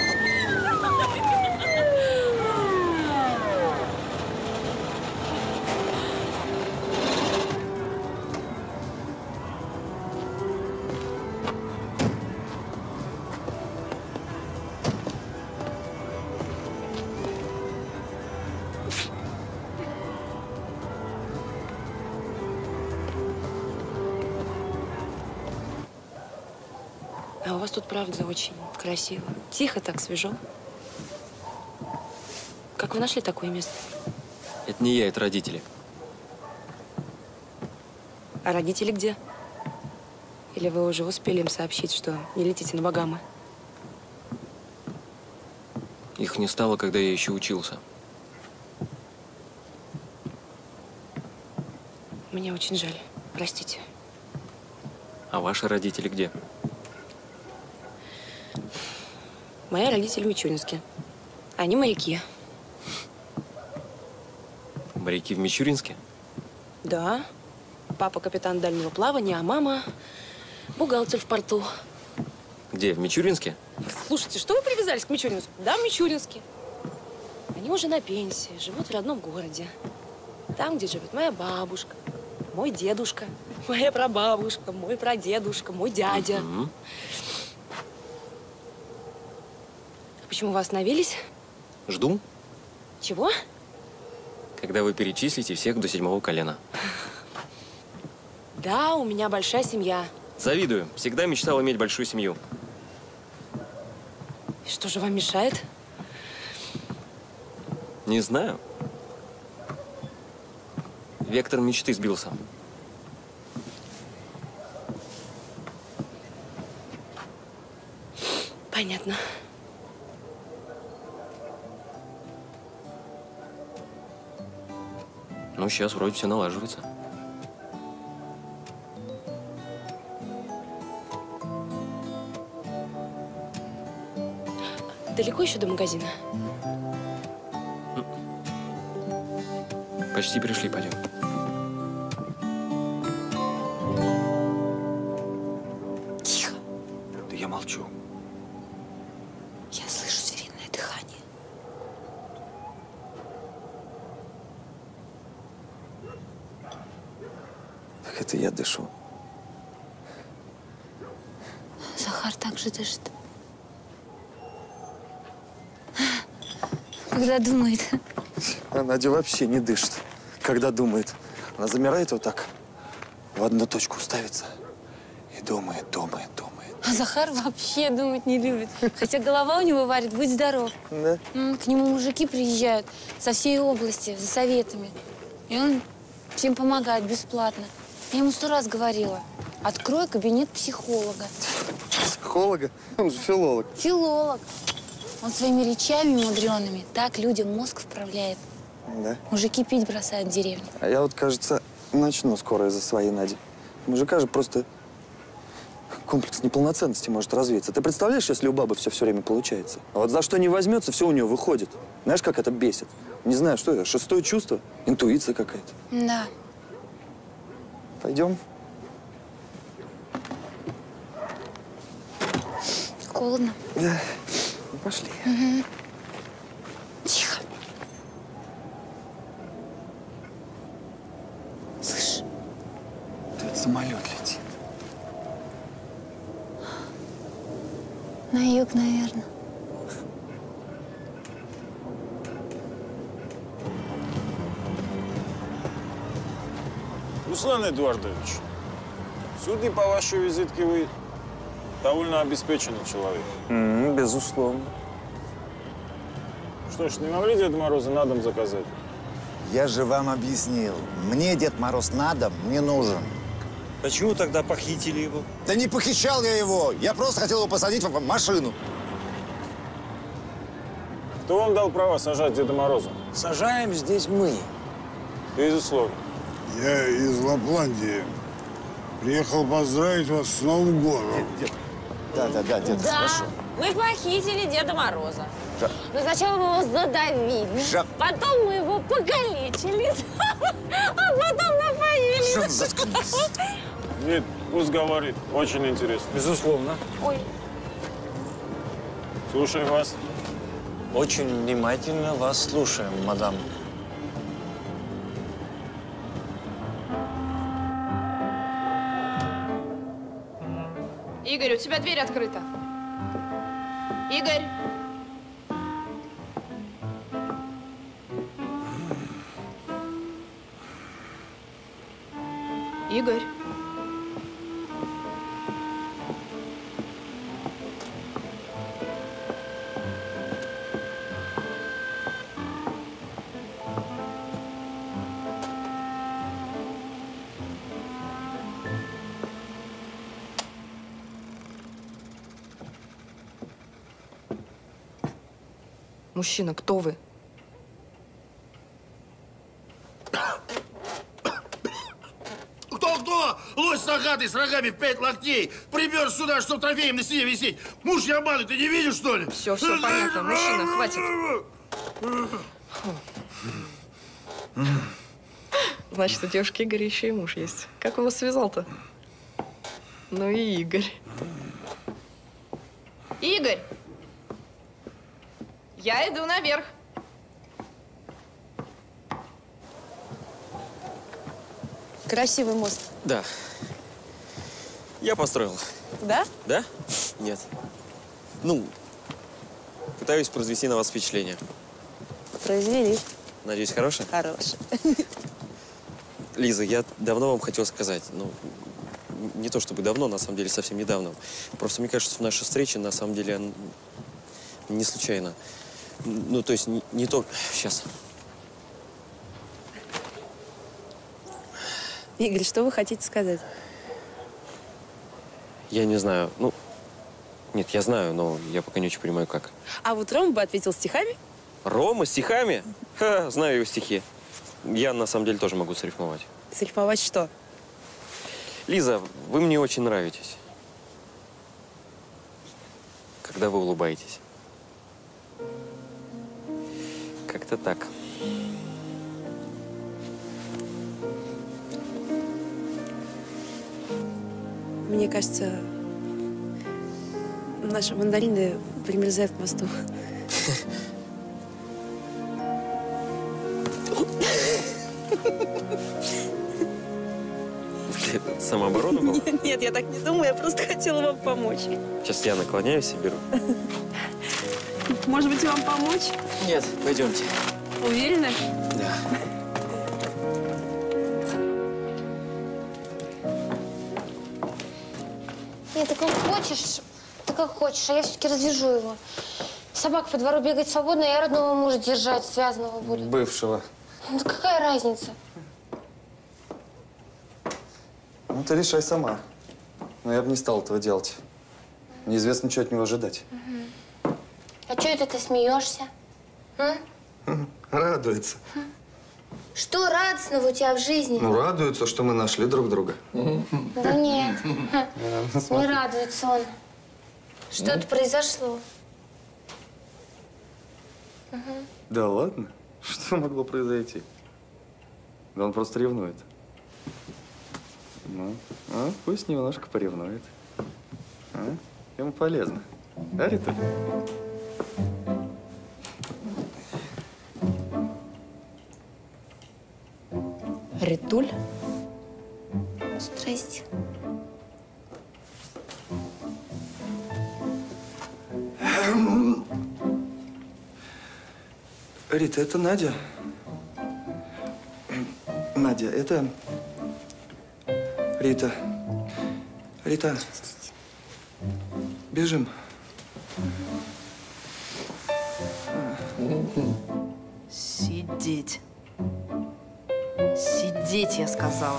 А у вас тут, правда, очень красиво. Тихо так, свежо. Как вы нашли такое место? Это не я, это родители. А родители где? Или вы уже успели им сообщить, что не летите на Багамы? Их не стало, когда я еще учился. Мне очень жаль. Простите. А ваши родители где? Мои родители в Мичуринске. Они моряки. Моряки в Мичуринске? Да. Папа капитан дальнего плавания, а мама бухгалтер в порту. Где, в Мичуринске? Слушайте, что вы привязались к Мичуринску? Да, в Мичуринске. Они уже на пенсии, живут в родном городе. Там, где живет моя бабушка, мой дедушка, моя прабабушка, мой прадедушка, мой дядя. Почему вы остановились? Жду. Чего? Когда вы перечислите всех до 7-го колена. Да, у меня большая семья. Завидую. Всегда мечтал иметь большую семью. И что же вам мешает? Не знаю. Вектор мечты сбился. Понятно. Ну, сейчас вроде все налаживается. Далеко еще до магазина? Почти пришли, пойдем. Тихо. Да я молчу. Я слышу звериное дыхание. Так это я дышу. Захар также дышит. Когда думает. А Надя вообще не дышит, когда думает. Она замирает вот так, в одну точку ставится и думает, думает, думает. А Захар вообще думать не любит. Хотя голова у него варит, будь здоров. Да? К нему мужики приезжают со всей области за советами. И он всем помогает бесплатно. Я ему 100 раз говорила. Открой кабинет психолога. Психолога? Он же филолог. Филолог. Он своими речами мудреными так людям мозг вправляет. Да? Мужики пить бросают в деревне. А я вот, кажется, начну скоро из-за своей Нади. У мужика же просто комплекс неполноценности может развиться. Ты представляешь, если у бабы все время получается? А вот за что не возьмется, все у нее выходит. Знаешь, как это бесит? Не знаю, что это, шестое чувство? Интуиция какая-то. Да. Пойдем? Холодно. Да. Ну, пошли. Угу. Тихо. Слышь. Тут самолет летит. На юг, наверное. Руслан Эдуардович, судя по вашей визитке, вы довольно обеспеченный человек. Безусловно. Что ж, не могли Деда Мороза на дом заказать? Я же вам объяснил. Мне Дед Мороз на дом не нужен. Почему тогда похитили его? Да не похищал я его. Я просто хотел его посадить в машину. Кто вам дал право сажать Деда Мороза? Сажаем здесь мы. Безусловно. Я из Лапландии. Приехал поздравить вас с Новым годом. Да, дед, Да, хорошо. мы похитили Деда Мороза. Жа- Но сначала мы его задавили, Жа- потом мы его покалечили, а потом напоили. Жан, заткнись. Нет, пусть говорит. Очень интересно. Безусловно. Ой. Слушаю вас. Очень внимательно вас слушаем, мадам. Игорь, у тебя дверь открыта. Игорь. Игорь. Мужчина, кто вы? Кто? Лось сагатый с рогами в 5 локтей. Пример сюда, чтоб трофеем на стене висеть. Муж я обманут, ты не видишь, что ли? Все понятно. Мужчина, хватит. Значит, у девушки Игоря еще и муж есть. Как он вас связал-то? Ну и Игорь. Игорь! Я иду наверх. Красивый мост. Да. Я построил. Да? Да? Нет. Ну, пытаюсь произвести на вас впечатление. Произвели. Надеюсь, хорошее? Хорошее. Лиза, я давно вам хотел сказать, ну, не то чтобы давно, на самом деле совсем недавно. Просто мне кажется, наша встреча, на самом деле, не случайно. Ну, то есть, не то… Сейчас. Игорь, что вы хотите сказать? Я не знаю. Ну, нет, я знаю, но я пока не очень понимаю, как. А вот Рома бы ответил стихами? Рома, стихами? Ха, знаю его стихи. Я, на самом деле, тоже могу срифмовать. Срифмовать что? Лиза, вы мне очень нравитесь. Когда вы улыбаетесь. Как-то так. мне кажется, наши мандарины примерзают к мосту. Ты самооборону была? Нет, я так не думаю, я просто хотела вам помочь. Сейчас я наклоняюсь и беру. Может быть, вам помочь? Нет, пойдемте. Уверены? Да. Нет, так как хочешь, а я все-таки развяжу его. Собака по двору бегать свободно, я родного мужа держать, связанного будет. Бывшего. Ну, какая разница? Ну, ты решай сама. Но я бы не стал этого делать. Неизвестно, чего от него ожидать. А что это ты смеешься? Радуется. Что радостного у тебя в жизни? Ну, радуется, что мы нашли друг друга. Да нет, не радуется он. Что-то произошло. Да ладно? Что могло произойти? Да он просто ревнует. Ну, пусть немножко поревнует. Ему полезно. Да, Рита? Ритуль? Здрасте. Рита, это Надя. Надя, это... Рита. Рита. Бежим. Сидеть. Сидеть, я сказала.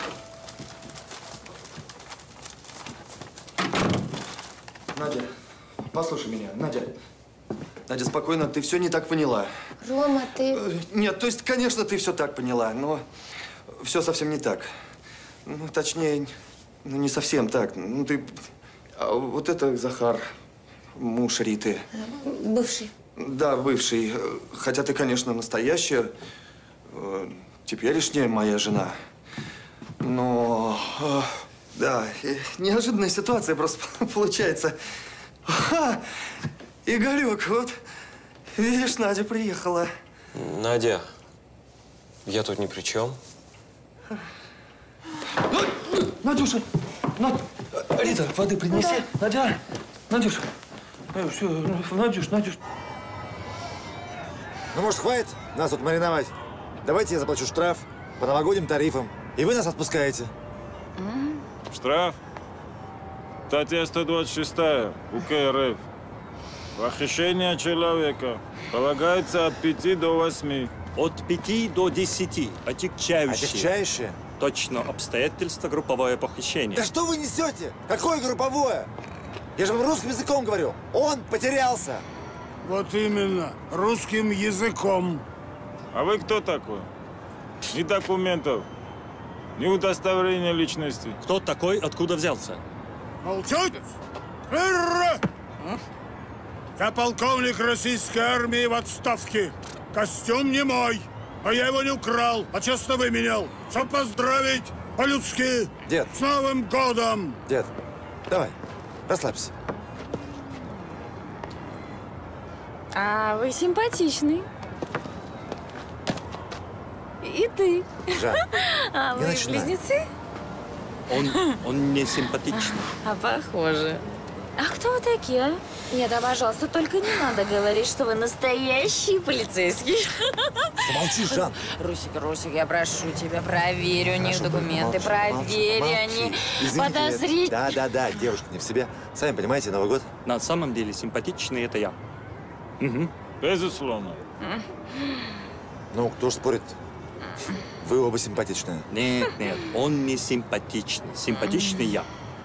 Надя, послушай меня. Надя. Надя, спокойно, ты все не так поняла. Рома, ты… Нет, то есть, конечно, ты все так поняла, но все совсем не так. Ну, точнее, ну, не совсем так. Ну, ты… А вот это Захар, муж Риты. Бывший. Да, бывший. Хотя ты, конечно, настоящая, теперешняя моя жена. Но… Да, неожиданная ситуация просто получается. Игорек, вот, видишь, Надя приехала. Надя, я тут ни при чем. Надюша! Рита, воды принеси. Да. Надя! Надюша! Все, Надюш. Ну, может, хватит нас тут мариновать? Давайте я заплачу штраф по новогодним тарифам, и вы нас отпускаете. Штраф? Статья 126 УК РФ. Похищение человека полагается от 5 до 8. От 5 до 10. Отягчающие. Отягчающие? Точно. Обстоятельства групповое похищение. Да что вы несете? Какое групповое? Я же вам русским языком говорю. Он потерялся. Вот именно. Русским языком. А вы кто такой? Ни документов, ни удостоверения личности. Кто такой, откуда взялся? Молчать! Я полковник российской армии в отставке. Костюм не мой, а я его не украл, а честно выменял. Чтоб поздравить по-людски. Дед. С Новым годом! Дед, давай, расслабься. А вы симпатичный. И ты. Жан, А не вы начинай. близнецы? Он не симпатичный. А похоже. А кто вы такие, а? Нет, а пожалуйста, только не надо говорить, что вы настоящий полицейский. Замолчи, Жан. Русик, я прошу тебя, проверь у них документы, проверь, они подозрительные. Да, девушка не в себе. Сами понимаете, Новый год. На самом деле симпатичный это я. Угу. Безусловно. Ну, кто ж спорит? Вы оба симпатичные. Нет, он не симпатичный. Симпатичный я.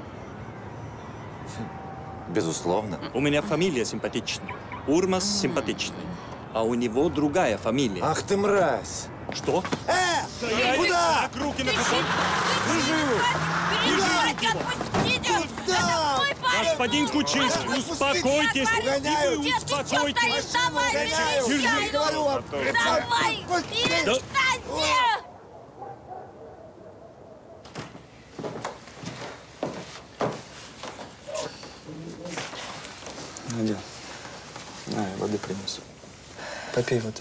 Безусловно. У меня фамилия симпатичная. Урмас симпатичный. А у него другая фамилия. Ах ты мразь! Что? Стоять! Куда? Так, руки на капот! Куда? Господин Кучинский, успокойтесь! Угоняю! Вы успокойтесь! Угоняю! Говорю вам! Давай, перестаньте! принес. Попей воды.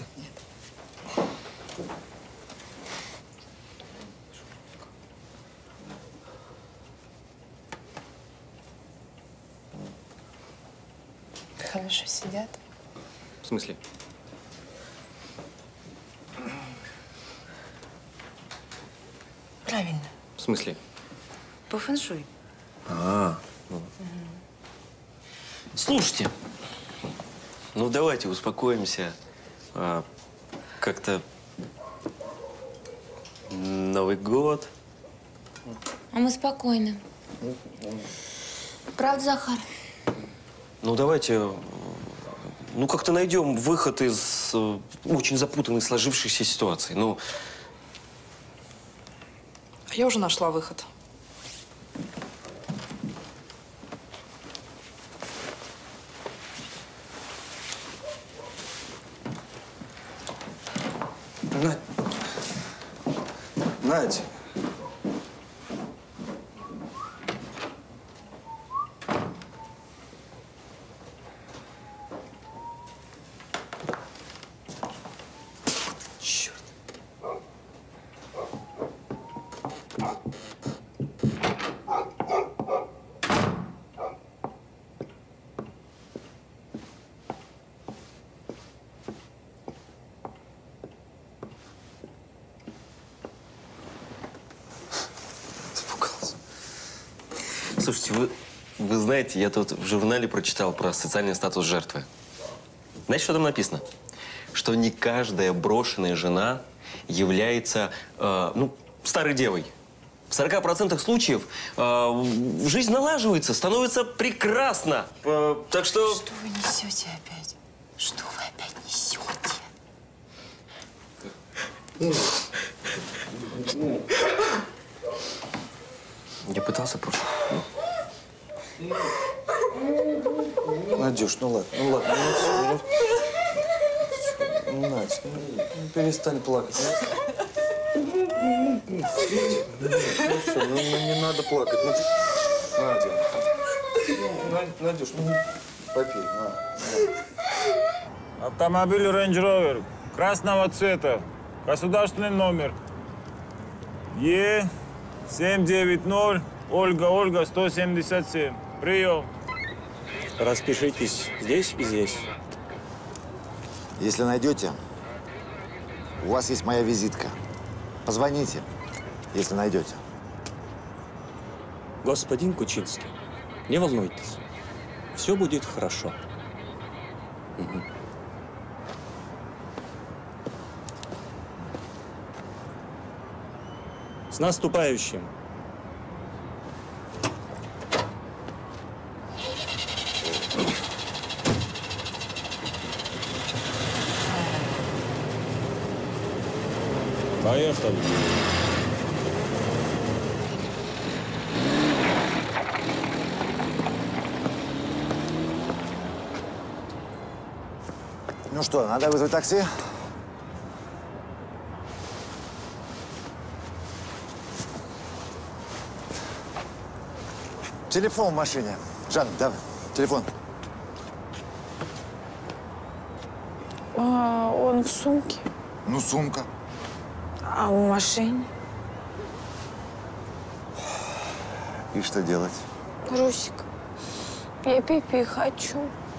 Хорошо сидят. В смысле? Правильно. В смысле? По фэншуй. Ну. Слушайте, ну давайте успокоимся. Как-то Новый год. А мы спокойны. Правда, Захар? Ну давайте, ну как-то найдем выход из очень запутанной сложившейся ситуации. Ну. Я уже нашла выход. Надь. Черт. Слушайте, вы знаете, я тут в журнале прочитал про социальный статус жертвы. Знаете, что там написано? Что не каждая брошенная жена является, ну, старой девой. В 40% случаев жизнь налаживается, становится прекрасно. Так что… Что вы несете опять? Что вы опять несете? Я пытался просто. Надюш, ну ладно, ну, Надь, ну перестань плакать. Ну все, ну не надо плакать. Надя. Надюш, ну попей, на. Автомобиль Range Rover красного цвета, государственный номер Е790, Ольга, 177. Прием. Распишитесь здесь и здесь. Если найдете, у вас есть моя визитка. Позвоните, если найдете. Господин Кучинский, не волнуйтесь. Все будет хорошо. Угу. С наступающим! Поехали. Ну что, надо вызвать такси? Телефон в машине. Жан, давай, телефон. Он в сумке. Ну, сумка. А в машине? И что делать? Русик, я пипи хочу.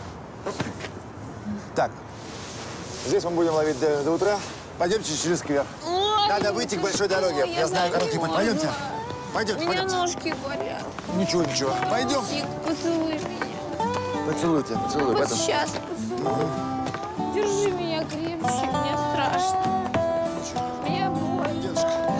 Так, здесь мы будем ловить до утра. Пойдемте через сквер. Ой, Надо выйти к большой дороге. Я знаю короткий путь. Пойдемте. Пойдемте, У меня пойдемте. ножки болят. Ничего. Пойдем. Русик, поцелуй меня. Поцелуйте, поцелуй. Вот сейчас поцелуй. Держи меня крепче, мне страшно. Мне больно.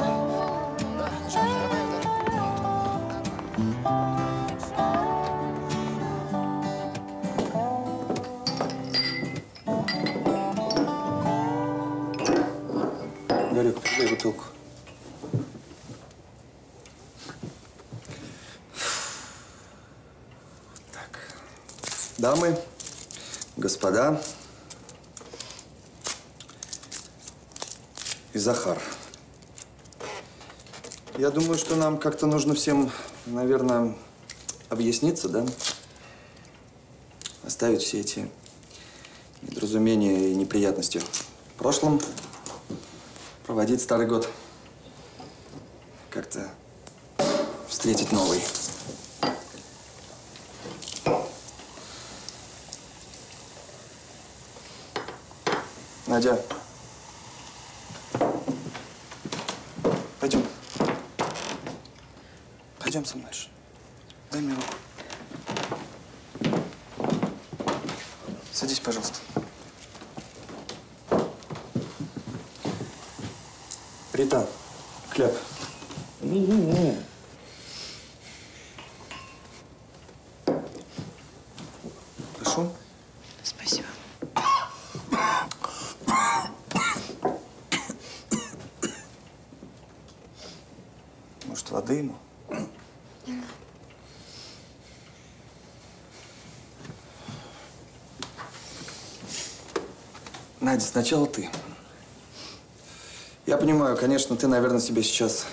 Гарик, дай бутылку. Так. Дамы, господа и Захар. Я думаю, что нам как-то нужно всем, наверное, объясниться, да? Оставить все эти недоразумения и неприятности в прошлом, проводить старый год, как-то встретить новый. Надя, пойдем. Пойдем со мной. Дай мне руку. Садись, пожалуйста. Рита, хлеб. Прошу. Спасибо. Может, воды ему? Надя, сначала ты. Я понимаю, конечно, ты, наверное, себя сейчас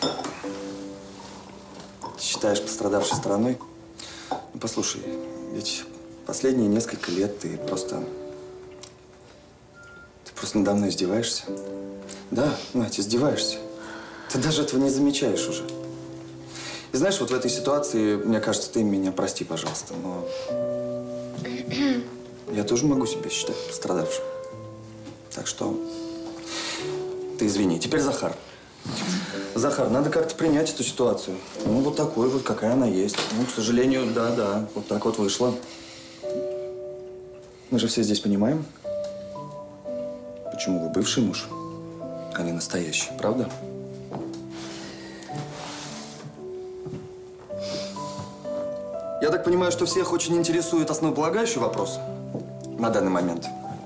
считаешь пострадавшей стороной. Ну, послушай, ведь последние несколько лет ты просто надо мной издеваешься. Да, Надя, издеваешься. Ты даже этого не замечаешь уже. И знаешь, вот в этой ситуации, мне кажется, ты меня прости, пожалуйста, но я тоже могу себя считать пострадавшим. Так что ты извини. Теперь Захар. Захар, надо как-то принять эту ситуацию. Ну, вот такой вот, какая она есть. Ну, к сожалению, да, вот так вот вышло. Мы же все здесь понимаем, почему вы бывший муж, а не настоящий, правда? Я так понимаю, что всех очень интересует основополагающий вопрос на данный момент.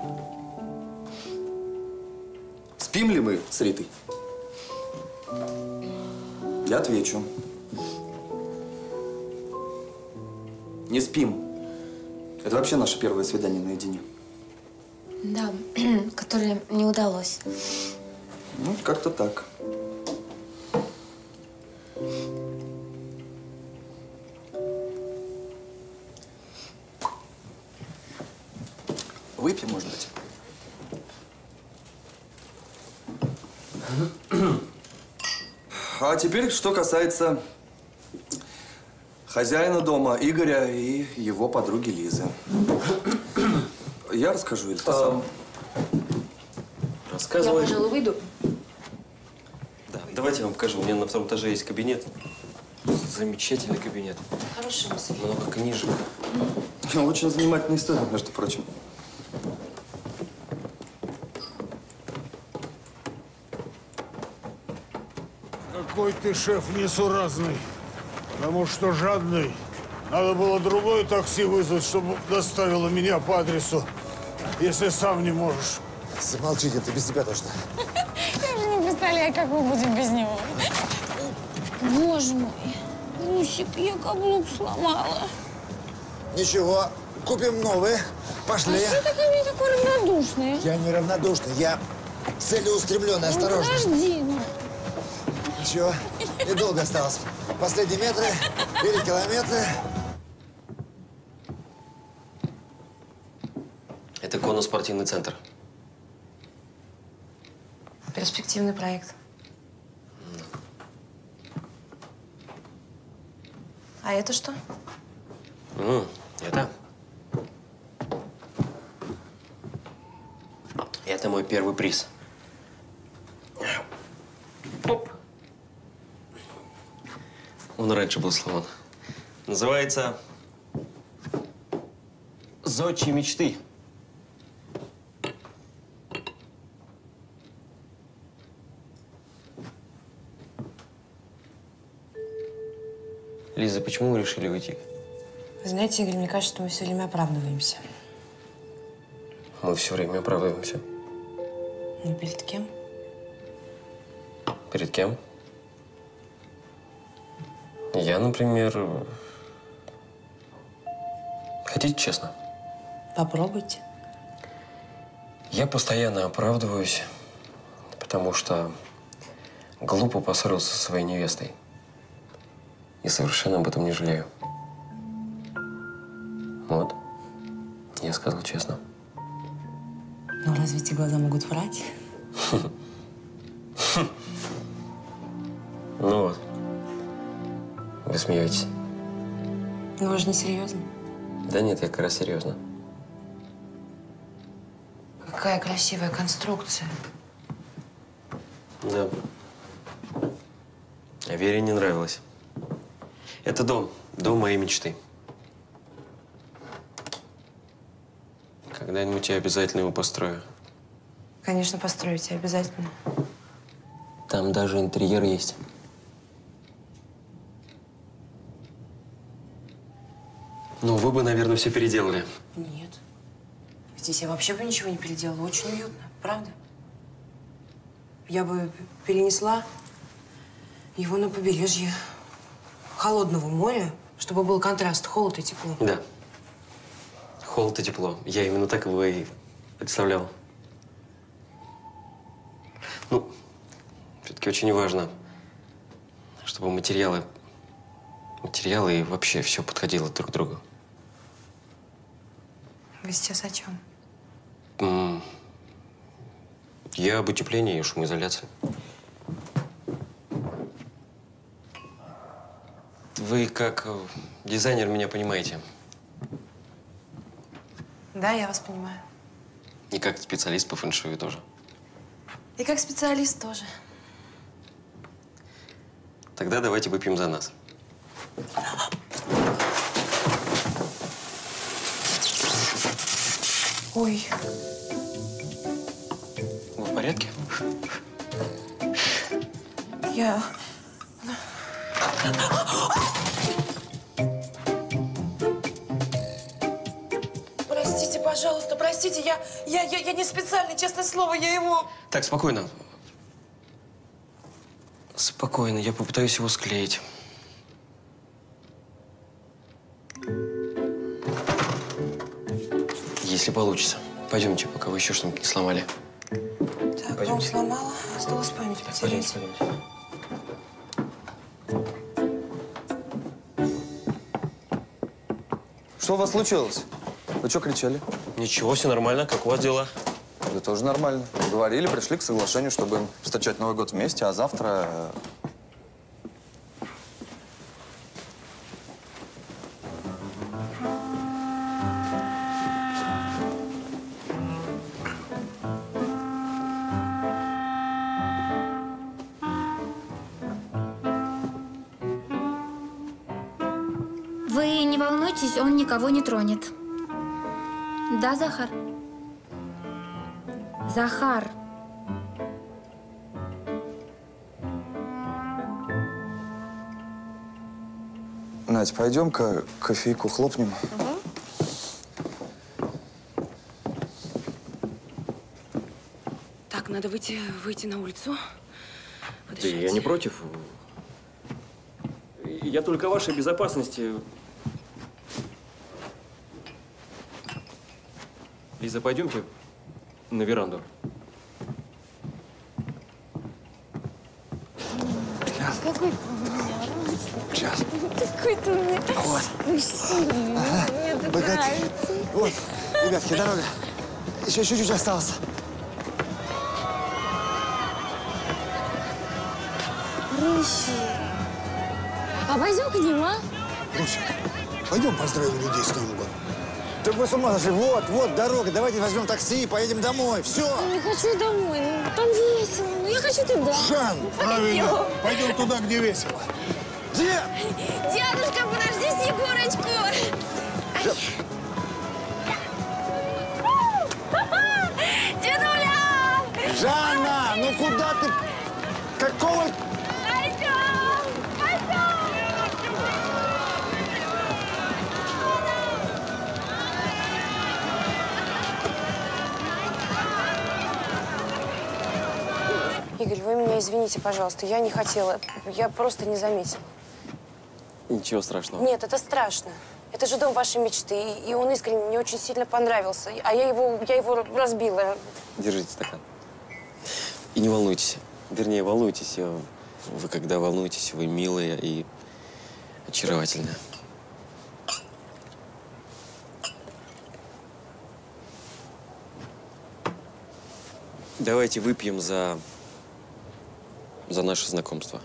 Спим ли мы с Ритой? Я отвечу. Не спим. Это вообще наше первое свидание наедине. Да, которое не удалось. Ну, как-то так. Выпьем, может быть. А теперь, что касается хозяина дома Игоря и его подруги Лизы. Я расскажу, или ты сам? Рассказывай. Я, пожалуй, выйду. Да, давайте я вам покажу. У меня на втором этаже есть кабинет. Замечательный кабинет. Хорошая мысль. Много книжек. Очень занимательная история, между прочим. Какой ты шеф несуразный. Потому что жадный. Надо было другое такси вызвать, чтобы доставило меня по адресу, если сам не можешь. Замолчите, ты без тебя точно. Я же не представляю, как мы будем без него. Боже мой, Русик, я каблук сломала. Ничего, купим новые. Пошли. А что такой равнодушный? Я не равнодушный, я целеустремленный, осторожный. Подожди, ну. Ничего, недолго осталось. Последние метры или километры. Это конно-спортивный центр. Перспективный проект. А это что? Это мой первый приз. Оп. Он раньше был сломан. Называется «Зодчие мечты». Лиза, почему вы решили уйти? Вы знаете, Игорь, мне кажется, что мы все время оправдываемся. Мы все время оправдываемся. Ну, перед кем? Перед кем? Я, например… Хотите честно? Попробуйте. Я постоянно оправдываюсь, потому что глупо поссорился со своей невестой. И совершенно об этом не жалею. Вот. Я сказал честно. Но разве эти глаза могут врать? Ну вот. Вы смеетесь. Ну вы же не серьезно. Да нет, я как раз серьезно. Какая красивая конструкция. Да. А Вере не нравилось. Это дом. Дом моей мечты. Когда-нибудь я обязательно его построю. Конечно, построите, обязательно. Там даже интерьер есть. Ну, вы бы, наверное, все переделали. Нет. Здесь я вообще бы ничего не переделала. Очень уютно, правда? Я бы перенесла его на побережье холодного моря, чтобы был контраст, холод и тепло. Да. Холод и тепло. Я именно так его и представлял. Ну, все-таки очень важно, чтобы материалы и вообще все подходило друг к другу. Вы сейчас о чем? Я об утеплении и шумоизоляции. Вы как дизайнер меня понимаете. Да, я вас понимаю. И как специалист по фэншую тоже. И как специалист тоже. Тогда давайте выпьем за нас. Ой. Вы в порядке? Я... Простите, пожалуйста, простите, я не специально, честное слово, я его... Так, спокойно. Спокойно, я попытаюсь его склеить. Если получится. Пойдемте, пока вы еще что-нибудь не сломали. Так, дом сломала, осталось память потерять. Пойдемте. Что у вас случилось? Вы что кричали? Ничего, все нормально. Как у вас дела? Да тоже нормально. Говорили, пришли к соглашению, чтобы встречать Новый год вместе, а завтра… Вы не волнуйтесь, он никого не тронет. Да, Захар? Захар. Надь, пойдем-ка кофейку хлопнем. Так, надо выйти на улицу. Да я не против. Я только о вашей безопасности. Лиза, пойдемте на веранду. Какой ты у меня Сейчас. Какой ты у меня Вот. мужчина. Мне это Погоди. нравится. Вот, ребятки, дорога. Еще чуть-чуть осталось. Рыщи. А пойдем к ним, а? Руся, пойдем поздравим людей с Новым годом. Да вы с ума сошли. Вот дорога. Давайте возьмем такси и поедем домой. Все. Я не хочу домой, ну там весело. Ну я хочу туда. Жан, правильно. Пойдем туда, где весело. Дед! Дедушка, подожди Снегурочку. Дедуля! Жанна, ну куда ты? Какого? Игорь, вы меня извините, пожалуйста, я не хотела. Я просто не заметила. Ничего страшного. Нет, это страшно. Это же дом вашей мечты, и он искренне мне очень сильно понравился. А я его разбила. Держите стакан. И не волнуйтесь. Вернее, волнуйтесь. Вы когда волнуетесь, вы милая и очаровательная. Давайте выпьем за наше знакомство.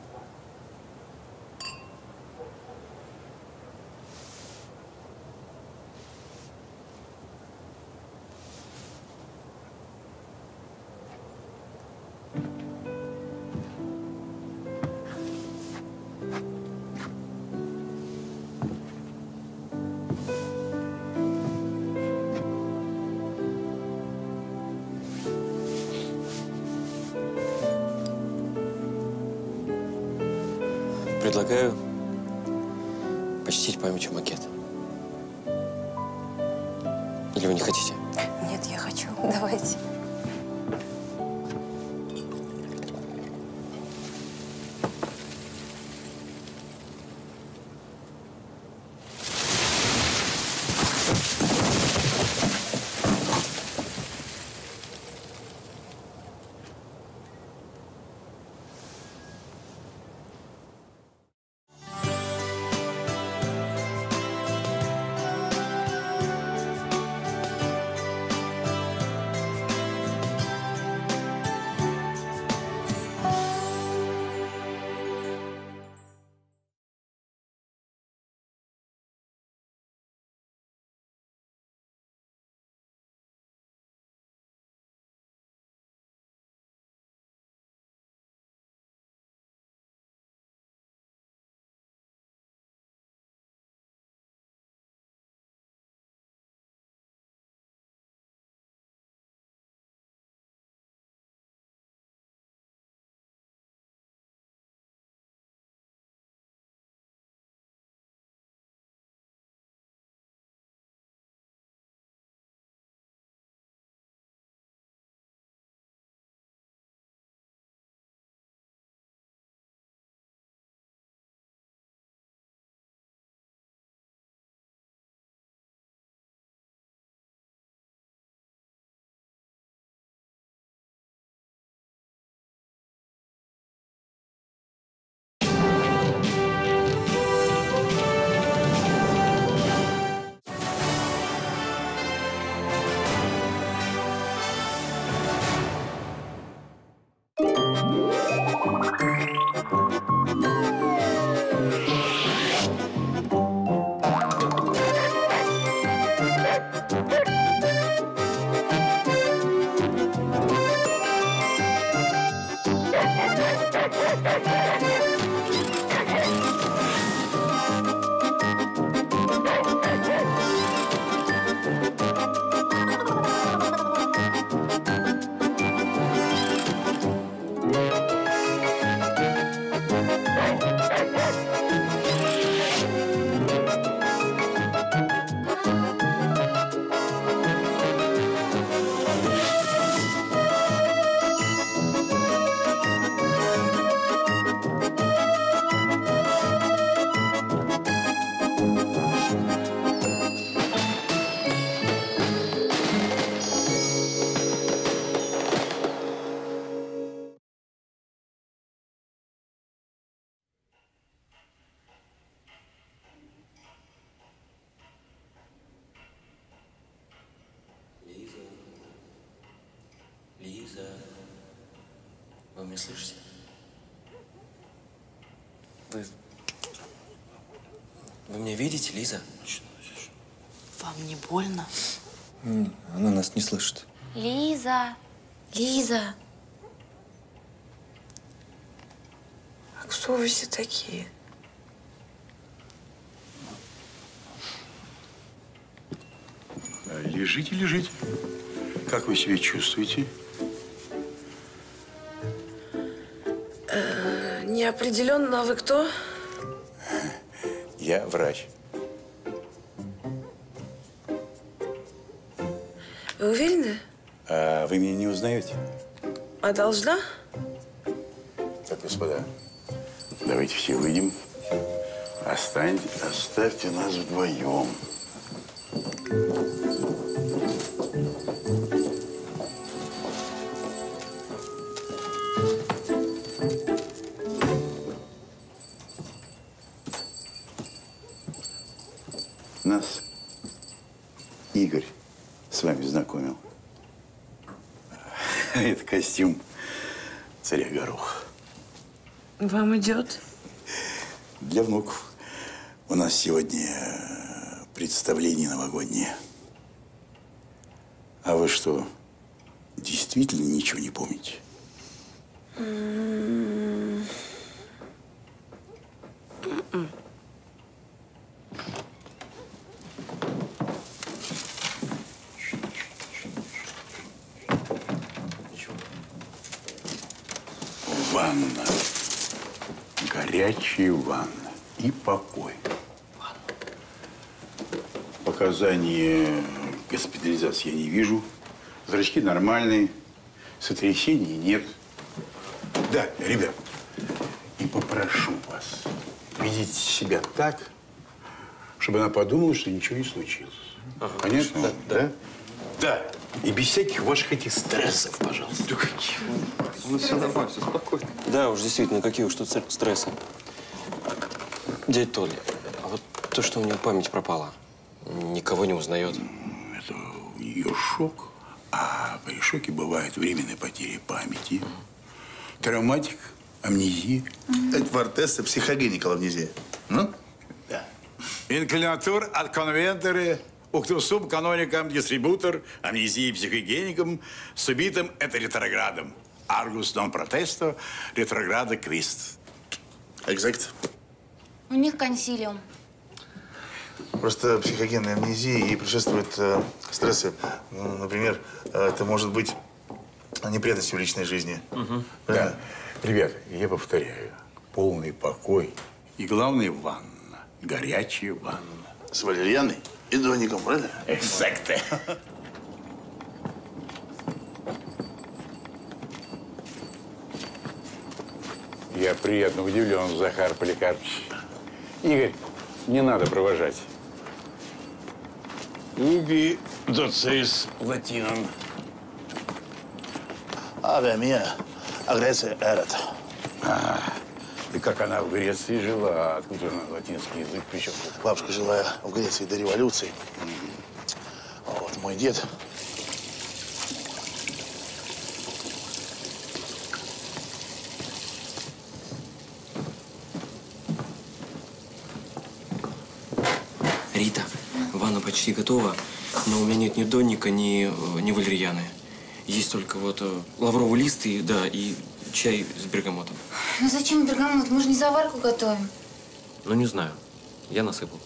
Предлагаю почтить памятью макет. Или вы не хотите? Нет, я хочу. Давайте. Лиза, вы меня слышите? Вы меня видите, Лиза? Вам не больно? Она нас не слышит. Лиза, Лиза. А кто вы все такие? Лежите, лежите. Как вы себя чувствуете? Неопределенно, а вы кто? Я врач. Вы уверены? А вы меня не узнаете? А должна? Так, господа, давайте все выйдем. Оставьте нас вдвоем. Нас Игорь с вами знакомил. Это костюм царя Гороха. Вам идет? Для внуков. У нас сегодня представление новогоднее. А вы что, действительно ничего не помните? Ванна. Горячая ванна. И покой. Показания госпитализации я не вижу. Зрачки нормальные. Сотрясений нет. Да, ребят, и попрошу вас ведите себя так, чтобы она подумала, что ничего не случилось. Понятно? Да. Да. И без всяких ваших этих стрессов, пожалуйста. Да какие? Ну, все нормально, все спокойно. Да уж, действительно, какие уж тут стрессы. Дядя Толя, а вот то, что у нее память пропала, никого не узнает. Это у нее шок. А при шоке бывает временная потеря памяти, травматик, амнезия. Это вартесса, психогеника амнезия. Ну? Да. Инклинатур от конвенторы, уктусум каноникам дистрибутор, амнезии психогеникам, субитым это ретроградом. Аргус нон протесто, ретрограда квист. Экзакт. У них консилиум. Просто психогенная амнезия ей предшествуют стрессы. Ну, например, это может быть неприятности в личной жизни. Да. Ребят, я повторяю. Полный покой. И главное, ванна. Горячая ванна. С валерьяной и доником, правильно? Экзакт. Я приятно удивлен, Захар Поликарпович. Игорь, не надо провожать. Уби доцис латинум. Авиа мия, а Греция эрет. И как она в Греции жила, откуда она латинский язык причем? Бабушка жила в Греции до революции. Вот мой дед. Рита, ванна почти готова, но у меня нет ни донника, ни валерьяны. Есть только вот лавровый лист и, да, и чай с бергамотом. Ну зачем бергамот? Мы же не заварку готовим. Ну, не знаю. Я насыпал.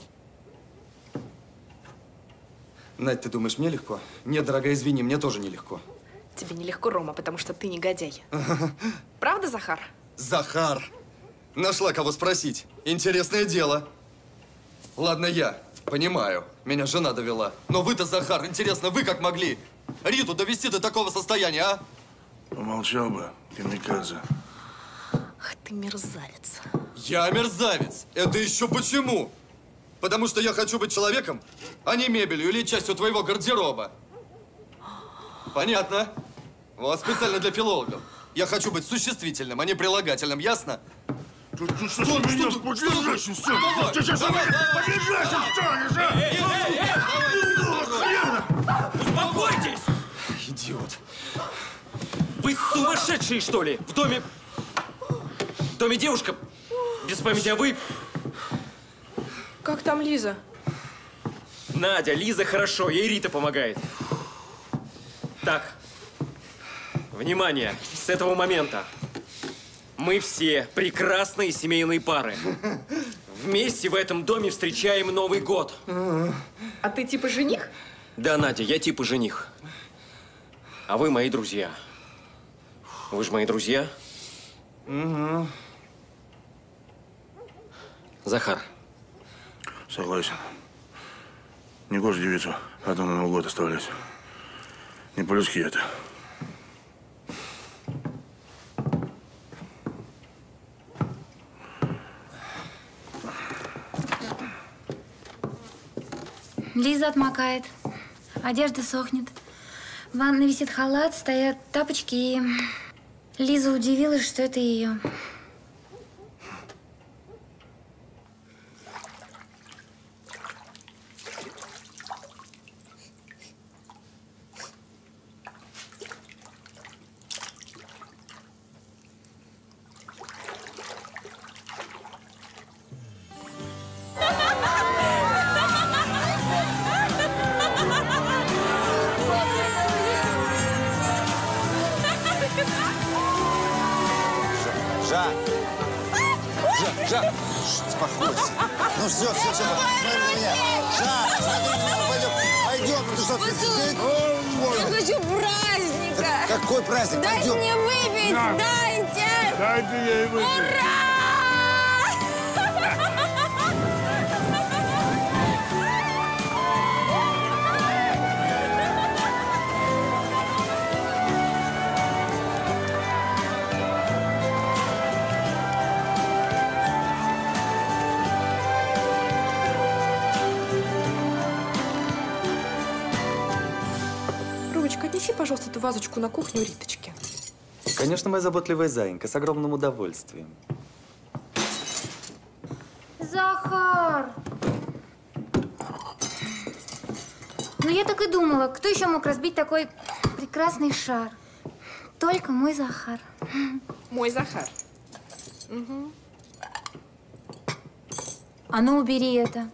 Надь, ты думаешь, мне легко? Нет, дорогая, извини, мне тоже нелегко. Тебе нелегко, Рома, потому что ты негодяй. Правда, Захар? Захар! Нашла кого спросить. Интересное дело. Ладно, я понимаю. Меня жена довела. Но вы-то, Захар, интересно, вы как могли Риту довести до такого состояния, а? Помолчал бы, камикадзе. Ах ты мерзавец. Я мерзавец. Это еще почему? Потому что я хочу быть человеком, а не мебелью или частью твоего гардероба. Понятно? Вот специально для филологов. Я хочу быть существительным, а не прилагательным, ясно? Что ты подержись, Успокойтесь! Идиот. Вы сумасшедшие, что ли? В доме девушка без памяти, а вы… Как там Лиза? Надя, Лиза хорошо, ей Рита помогает. Так, внимание, с этого момента мы все прекрасные семейные пары. Вместе в этом доме встречаем Новый год. А ты типа жених? Да, Надя, я типа жених. А вы мои друзья. Вы же мои друзья? Угу. Захар. Согласен. Не гоже девицу одну на Новый год оставлять. Не по-людски это. Лиза отмокает, одежда сохнет. В ванной висит халат, стоят тапочки, и Лиза удивилась, что это ее. Жак, успокойся. Ну все, смотри на меня. Жак, смотри на меня, пойдем. Ты что? Я хочу праздника. Какой праздник? Дайте Пойдем. мне выпить, дайте. Дайте ей выпить. Ура! Ромочка, отнеси, пожалуйста, эту вазочку на кухню Риточке. Конечно, моя заботливая зайенька, с огромным удовольствием. Захар! Ну, я так и думала, кто еще мог разбить такой прекрасный шар? Только мой Захар. Мой Захар. Угу. А ну, убери это.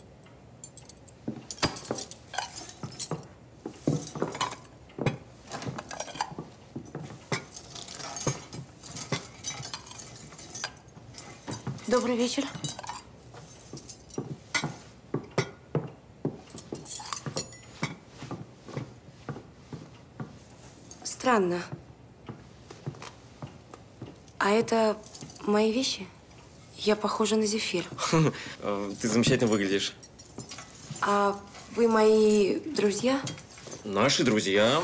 Добрый вечер. Странно. А это мои вещи? Я похожа на Зефир. Ты замечательно выглядишь. А вы мои друзья? Наши друзья.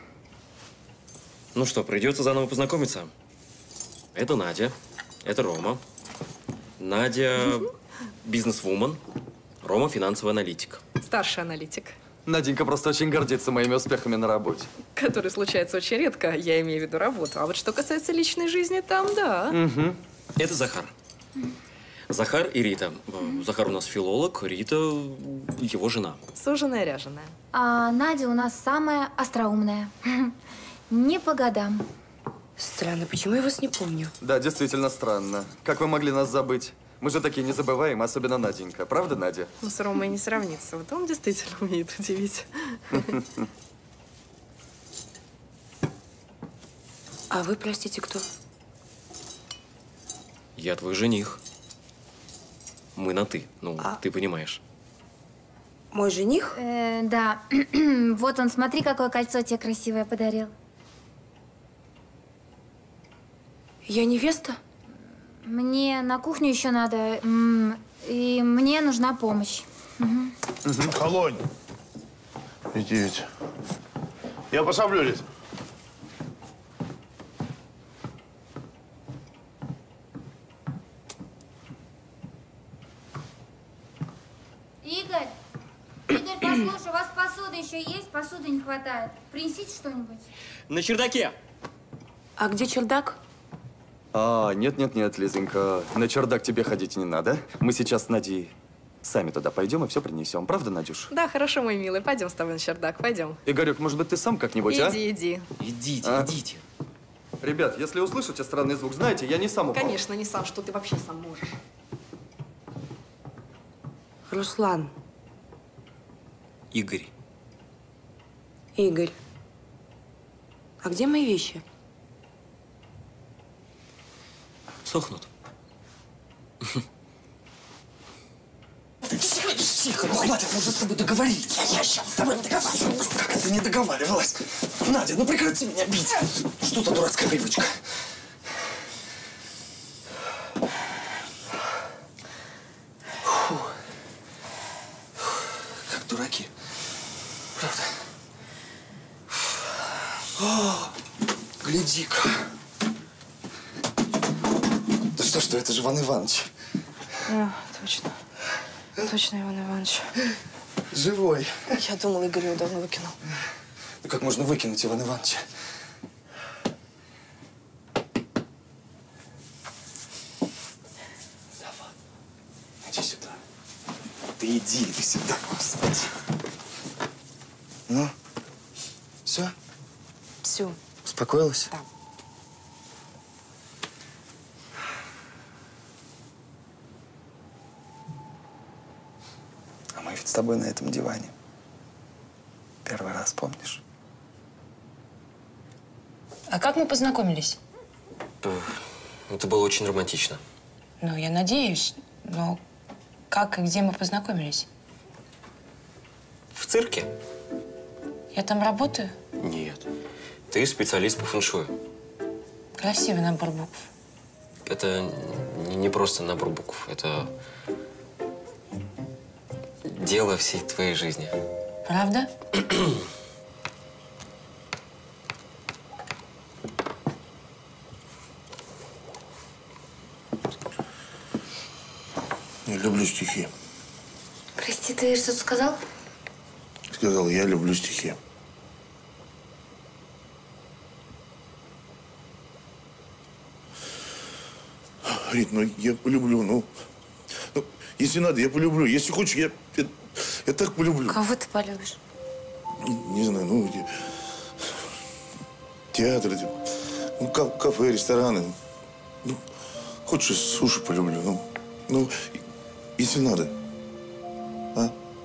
Ну что, придется заново познакомиться. Это Надя, это Рома. Надя бизнес-вумен, Рома финансовый аналитик. Старший аналитик, Наденька просто очень гордится моими успехами на работе. который случается очень редко, я имею в виду работу. А вот что касается личной жизни, там да. Угу. Это Захар. Захар и Рита. Захар у нас филолог, Рита его жена. Суженая, ряженая. А Надя у нас самая остроумная. Не по годам. Странно, почему я вас не помню? Да, действительно странно. Как вы могли нас забыть? Мы же такие не забываем, особенно Наденька. Правда, Надя? Ну, с Ромой не сравнится. Вот он действительно умеет удивить. А вы, простите, кто? Я твой жених. Мы на «ты». Ну, ты понимаешь. Мой жених? Да. Вот он, смотри, какое кольцо тебе красивое подарил. Я невеста? Мне на кухню еще надо, и мне нужна помощь. Холонь. Иди ведь. Я пособлю, Рит. Игорь, послушай, у вас посуда еще есть? Посуды не хватает. Принесите что-нибудь. На чердаке. А где чердак? Нет, Лизонька, на чердак тебе ходить не надо. Мы сейчас с Надей сами туда пойдем и все принесем. Правда, Надюш? Да, хорошо, мой милый. Пойдем с тобой на чердак, пойдем. Игорек, может быть, ты сам как-нибудь, Иди. Идите. Ребят, если услышите странный звук, знаете, я не сам упал. Конечно, не сам. Что ты вообще сам можешь? Руслан. Игорь. Игорь. А где мои вещи? Сохнут. Тихо, ну хватит, мы уже с тобой договорились. Я сейчас с тобой не договаривалась. Как это не договаривалась? Надя, ну прекрати меня бить. Что за дурацкая привычка? Фу. Как дураки. Правда? О, гляди-ка. Да что, это же Иван Иванович. Точно. Точно, Иван Иванович. Живой. Я думала, Игорь его давно выкинул. Ну как можно выкинуть Ивана Ивановича? Давай. Иди сюда. Иди сюда, господи. Ну, все? Все. Успокоилась? Да. А мы ведь с тобой на этом диване. Первый раз, помнишь? А как мы познакомились? Это было очень романтично. Ну, я надеюсь. Но как и где мы познакомились? В цирке? Я там работаю? Нет. Ты специалист по фэншую. Красивый набор букв. Это не просто набор букв. Это дело всей твоей жизни. Правда? Я люблю стихи. Прости, ты что-то сказал? Сказал, я люблю стихи. Рит, ну я полюблю, ну, если надо, я полюблю. Если хочешь, я так полюблю. Кого ты полюбишь? Не знаю, ну, театр, ну, кафе, рестораны. Ну, хочешь, суши полюблю, ну, если надо. А?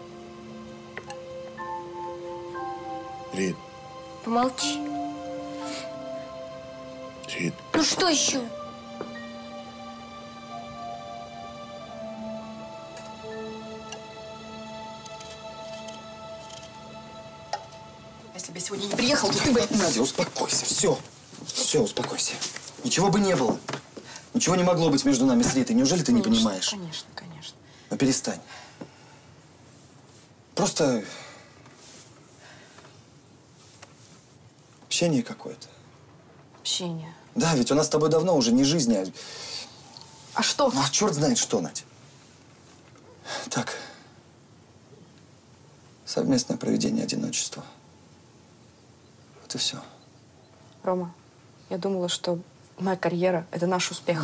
Рит. Помолчи. Рит. Ну что еще? Если бы я сегодня не приехал, то ты бы… Надя, успокойся. Все. Все, успокойся. Ничего бы не было. Ничего не могло быть между нами с Ритой. Неужели ты не понимаешь? Конечно, конечно. Ну, перестань. Просто… общение какое-то. Общение. Да, ведь у нас с тобой давно уже не жизнь, а… А что? А черт знает что, Надя. Так. Совместное проведение одиночества. Вот и все. Рома, я думала, что моя карьера – это наш успех.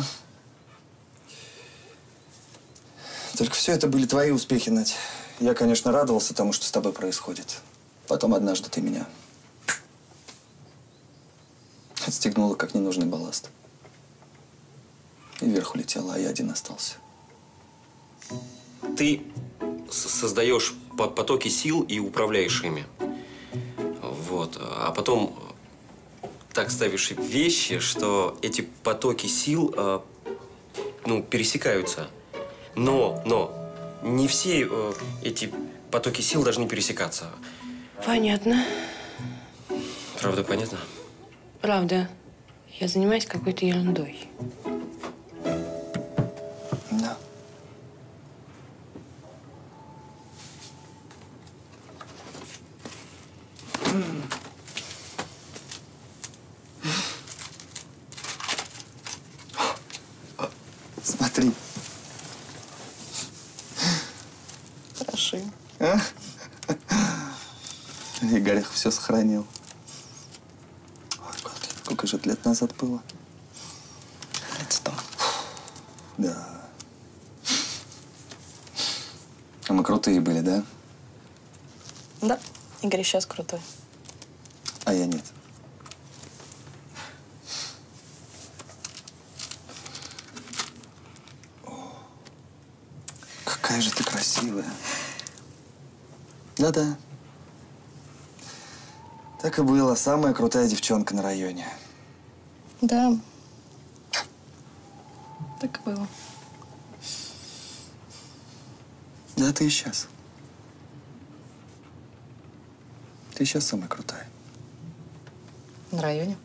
Только все это были твои успехи, Надь. Я, конечно, радовался тому, что с тобой происходит. Потом однажды ты меня отстегнула, как ненужный балласт. И вверх улетела, а я один остался. Ты создаешь потоки сил и управляешь ими. Вот. А потом так ставишь вещи, что эти потоки сил, ну, пересекаются. Но не все эти потоки сил должны пересекаться. Понятно. Правда, понятно? Правда. Я занимаюсь какой-то ерундой. Да. Смотри. Хороши. А? Игорь все сохранил. Ой, сколько же это лет назад было? Лет 100. Да. А мы крутые были, да? Да, Игорь сейчас крутой. А я нет. О, какая же ты красивая. Да-да. Так и было. Самая крутая девчонка на районе. Да. Так и было. Да, ты и сейчас. Ты сейчас самая крутая. На районе?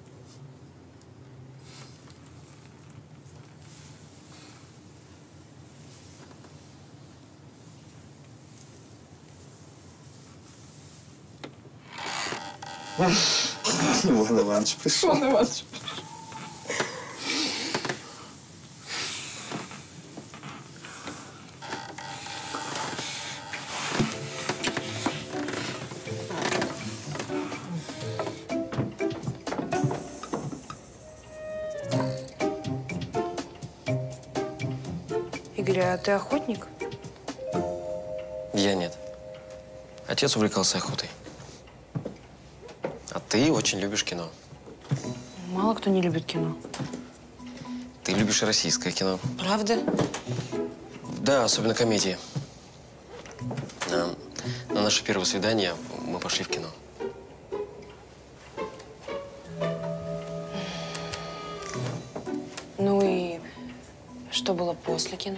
Иван Иванович пришел. Иван Иванович. Игорь, а ты охотник? Я нет. Отец увлекался охотой. А ты очень любишь кино. Мало кто не любит кино. Ты любишь российское кино. Правда? Да, особенно комедии. На наше первое свидание мы пошли в кино. Ну и Что было после кино?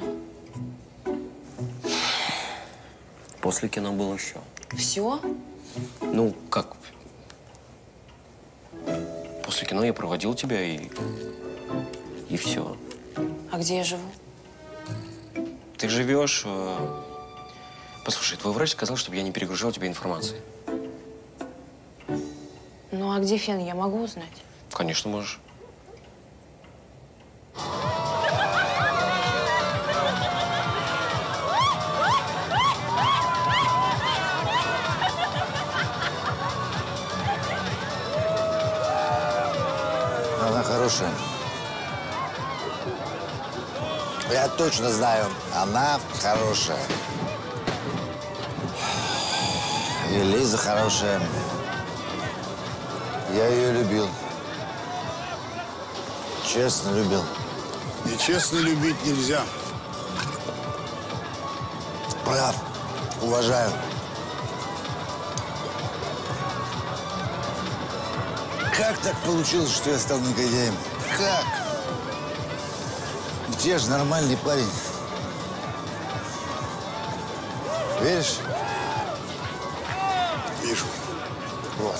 После кино было все. Все? Ну, как? После кино я проводил тебя и все. А где я живу? Ты живешь… Послушай, твой врач сказал, чтобы я не перегружал тебя информацией. Ну, а где Фен, я могу узнать? Конечно, можешь. Она хорошая. Я точно знаю, она хорошая. И Лиза хорошая. Я ее любил. Честно любил. Нечестно любить нельзя. Прав. Уважаю. Как так получилось, что я стал негодяем? Как? Ведь я же нормальный парень. Веришь? Вижу. Вот.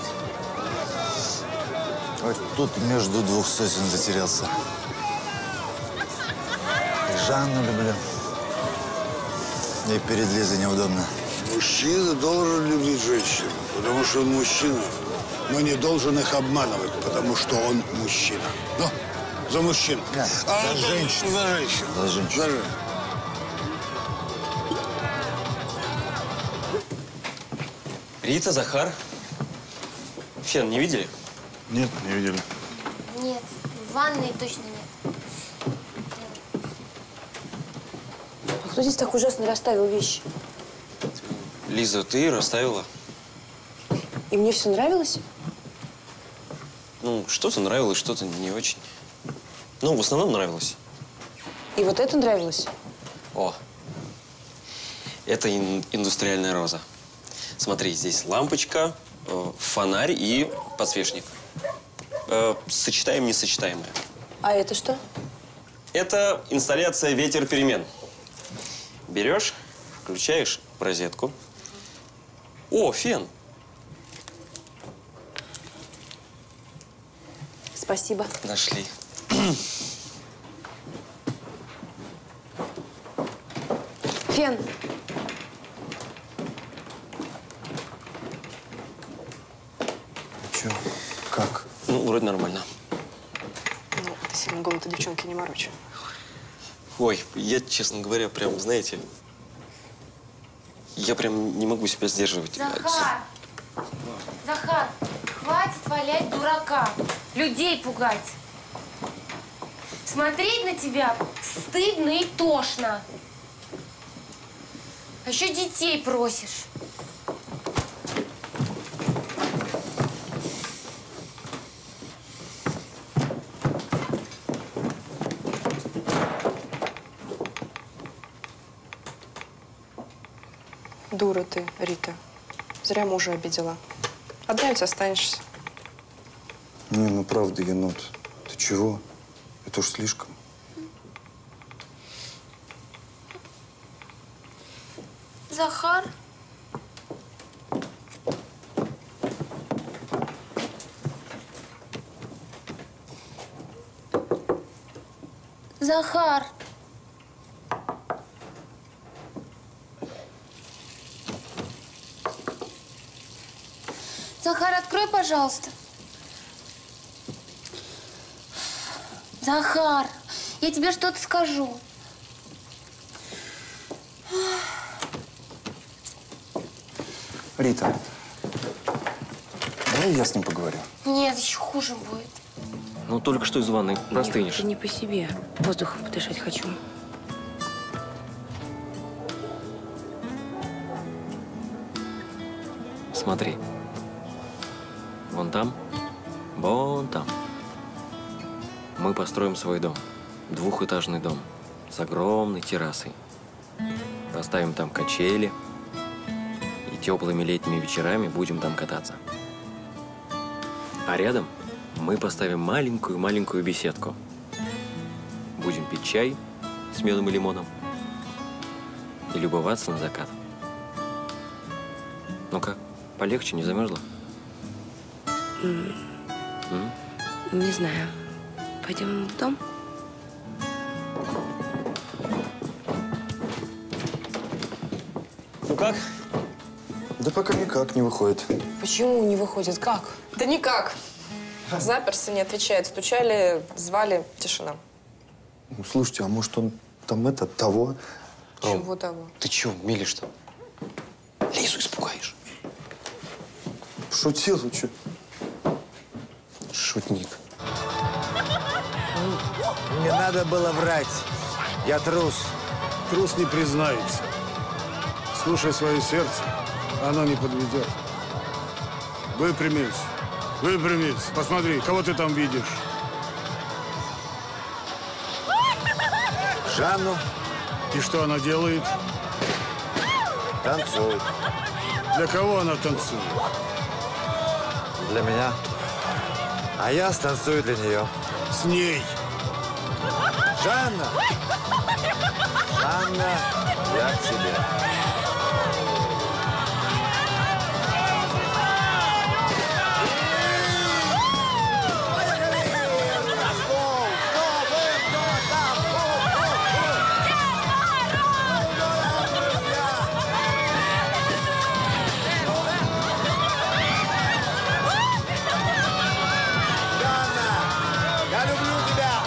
Вот тут между двух сосен затерялся. Жанну люблю. И перед Лизой неудобно. Мужчина должен любить женщину, потому что он мужчина. Но не должен их обманывать, потому что он мужчина. Ну, за мужчин. Да, за женщин. За женщин. За женщин. За женщин. Рита, Захар. Фен, не видели? Нет, не видели. Нет, в ванной точно нет. А кто здесь так ужасно расставил вещи? Лиза, ты расставила. И мне все нравилось? Ну, что-то нравилось, что-то не очень. Ну, в основном нравилось. И вот это нравилось? О, это индустриальная роза. Смотри, здесь лампочка, фонарь и подсвечник. Сочетаем несочетаемое. А это что? Это инсталляция «Ветер перемен». Берешь, включаешь в розетку. О, фен! Спасибо. Нашли. Фен. Чё? Как? Ну, вроде нормально. Ну, ты сильно голову-то девчонки не морочь. Ой, я, честно говоря, прям, знаете, я прям не могу себя сдерживать. Захар! Захар, хватит валять дурака. Людей пугать. Смотреть на тебя стыдно и тошно. А еще детей просишь. Дура ты, Рита. Зря мужа обидела. Одна ведь останешься. Не, ну правда, енот. Ты чего? Это уж слишком. Захар? Захар! Захар, открой, пожалуйста. Захар, я тебе что-то скажу. Рита, давай я с ним поговорю. Нет, еще хуже будет. Ну, только что из ванной простынешь. Нет, это не по себе. Воздухом подышать хочу. Смотри. Вон там, вон там. Мы построим свой дом. Двухэтажный дом с огромной террасой. Поставим там качели. И теплыми летними вечерами будем там кататься. А рядом мы поставим маленькую-маленькую беседку. Будем пить чай с медом и лимоном. И любоваться на закат. Ну как, полегче, не замерзла? Не знаю. Пойдем в дом? Ну как? Да пока никак не выходит. Почему не выходит? Как? Да никак. Заперся, не отвечает. Стучали, звали, тишина. Ну, слушайте, а может он там того? Чего того? Ты чего, милишь-то? Лизу испугаешь. Шутил, что? Шутник. Не надо было врать. Я трус. Трус не признается. Слушай свое сердце, оно не подведет. Выпрямись. Выпрямись. Посмотри, кого ты там видишь? Жанну. И что она делает? Танцует. Для кого она танцует? Для меня. А я станцую для нее. С ней. Жанна! Жанна, я к тебе. Я люблю тебя!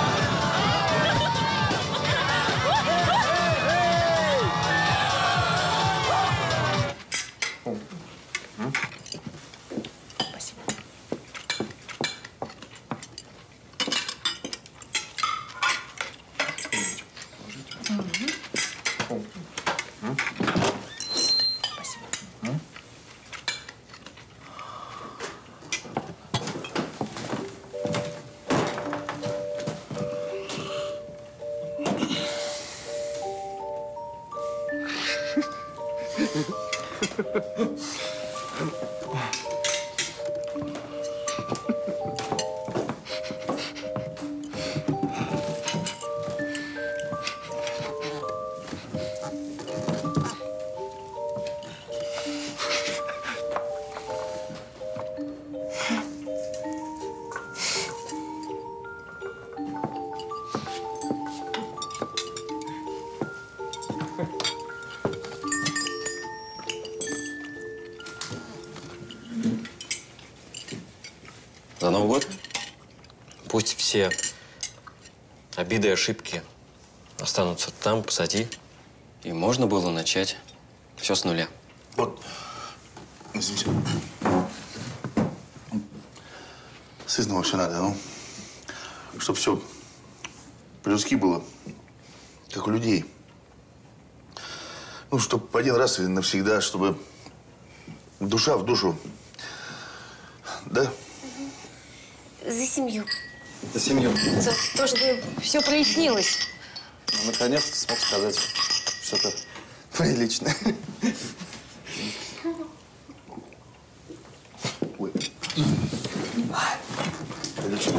За Новый год пусть все обиды и ошибки останутся там, позади. И можно было начать все с нуля. Вот, извините. Сызнова все надо, ну. Чтобы все по-людски было, как у людей. Ну, чтобы один раз и навсегда, чтобы душа в душу. Да? За семью. За семью. За то, чтобы все прояснилось. Ну, наконец-то смог сказать что-то приличное. Ой. Прилично.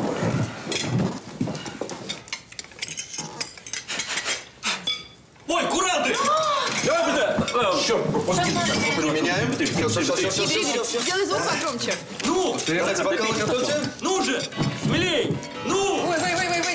Ой, куранты! Меняем. Сделай звук погромче. Ну! Передайте бокалы, готовьте. Ну же! Смелей! Ну! Ой.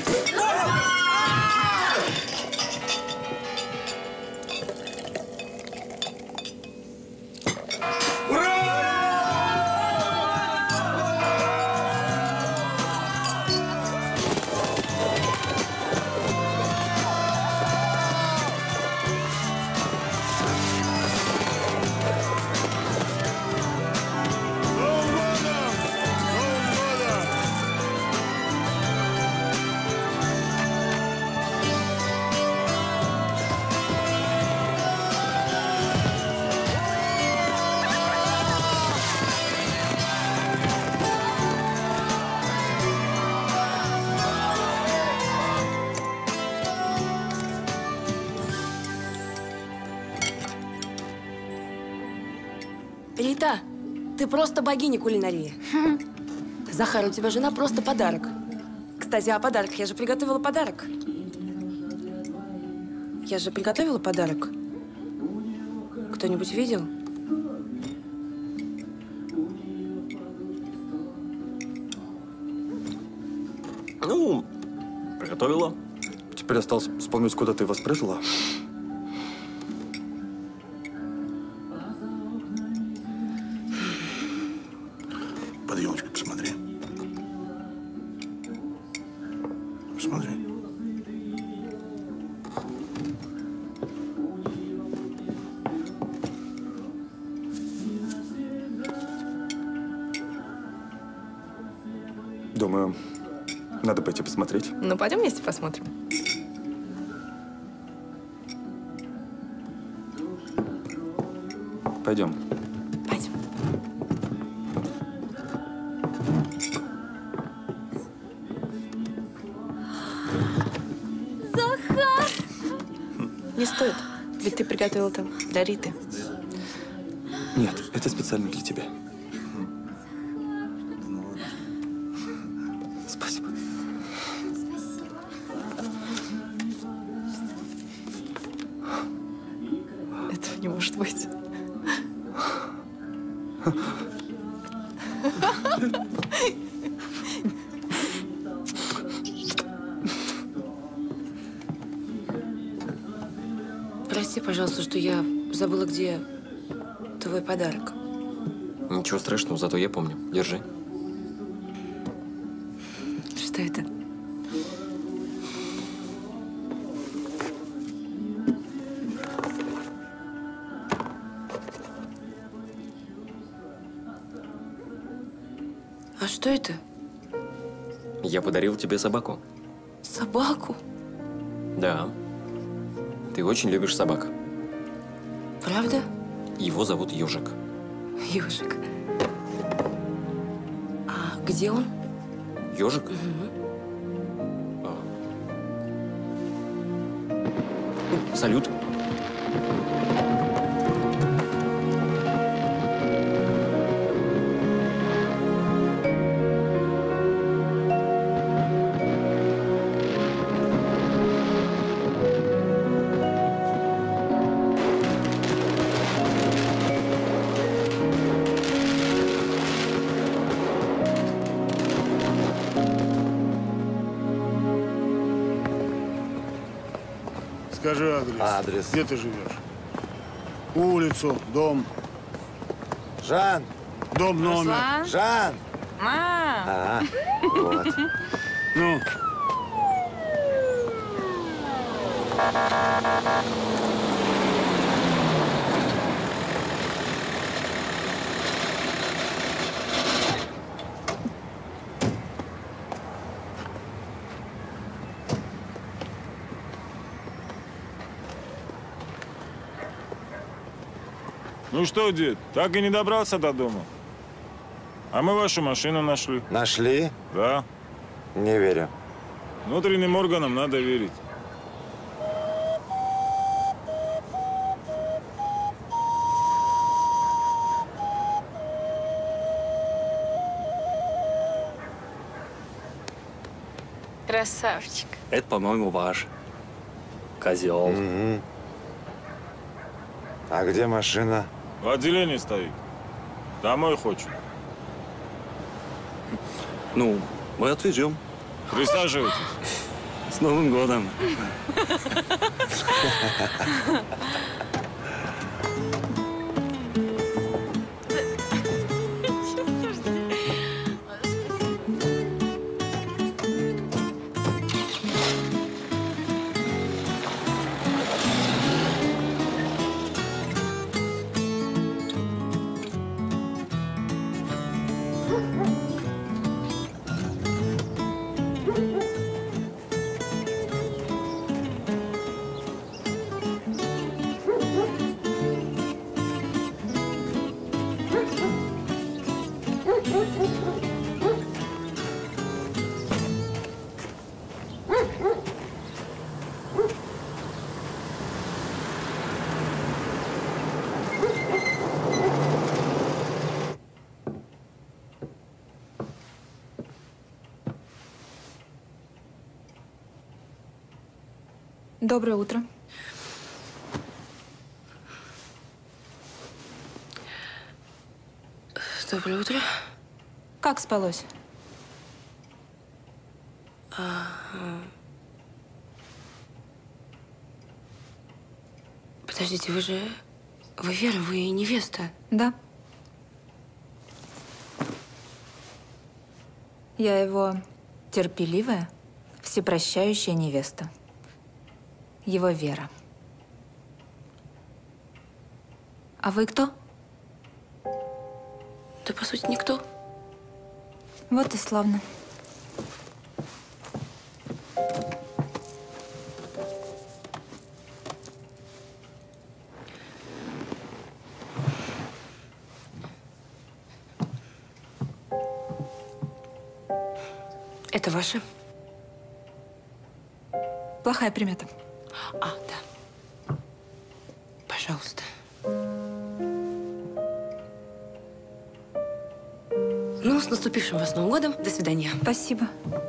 Рита, ты просто богиня кулинарии. Захар, у тебя жена просто подарок. Кстати, о подарках. Я же приготовила подарок. Я же приготовила подарок. Кто-нибудь видел? Ну, приготовила. Теперь осталось вспомнить, куда ты его спрятала. Под елочкой посмотри. Посмотри. Думаю, надо пойти посмотреть. Ну, пойдем вместе посмотрим. Пойдем. Пойдем. Захар! Не стоит. Ведь ты приготовила там для Риты. Нет, это специально для тебя. Спасибо. Этого не может быть. Прости, пожалуйста, что я забыла, где твой подарок. Ничего страшного, зато я помню. Держи. Что это? А что это? Я подарил тебе собаку. Собаку? Да. Ты очень любишь собак. Правда? Его зовут Ёжик. Ёжик. А где он? Ёжик? Салют. Скажи адрес. Адрес. Где ты живешь? Улицу, дом. Жан! Дом, номер. Руслан? Жан! Мам! Вот. Ну? Ну что, дед, так и не добрался до дома? А мы вашу машину нашли. Нашли? Да. Не верю. Внутренним органам надо верить. Красавчик. Это, по-моему, ваш. Козел. А где машина? В отделении стоит. Домой хочет. Ну, мы отвезем. Присаживайтесь. С Новым годом. Доброе утро. Доброе утро. Как спалось? Подождите, вы Вера, вы невеста? Да. Я его терпеливая, всепрощающая невеста. Его Вера. А вы кто? Да, по сути, никто. Вот и славно. Это ваше? Плохая примета. А, да. Пожалуйста. Ну, с наступившим вас Новым годом. До свидания. Спасибо.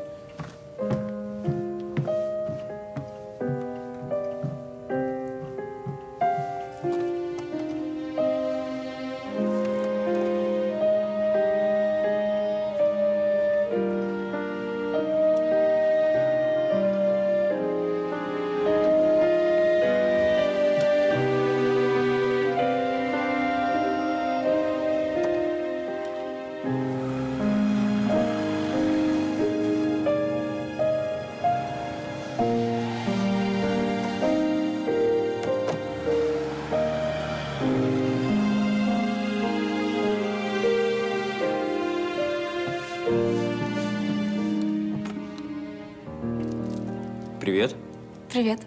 Привет. Привет.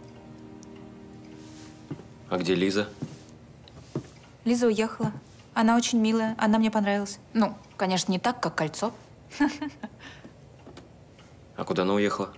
А где Лиза? Лиза уехала. Она очень милая, она мне понравилась. Ну, конечно, не так, как кольцо. А куда она уехала?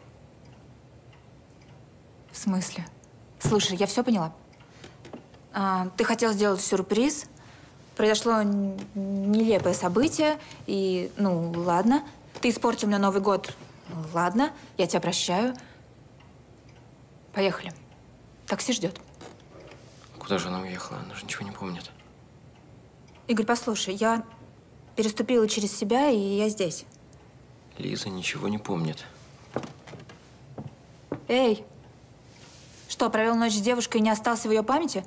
В смысле? Слушай, я все поняла. Ты хотел сделать сюрприз. Произошло нелепое событие. И, ну, ладно. Ты испортил мне Новый год. Ладно, я тебя прощаю. Поехали. Такси ждет. Куда же она уехала? Она же ничего не помнит. Игорь, послушай, я переступила через себя, и я здесь. Лиза ничего не помнит. Эй! Что, провел ночь с девушкой и не остался в ее памяти?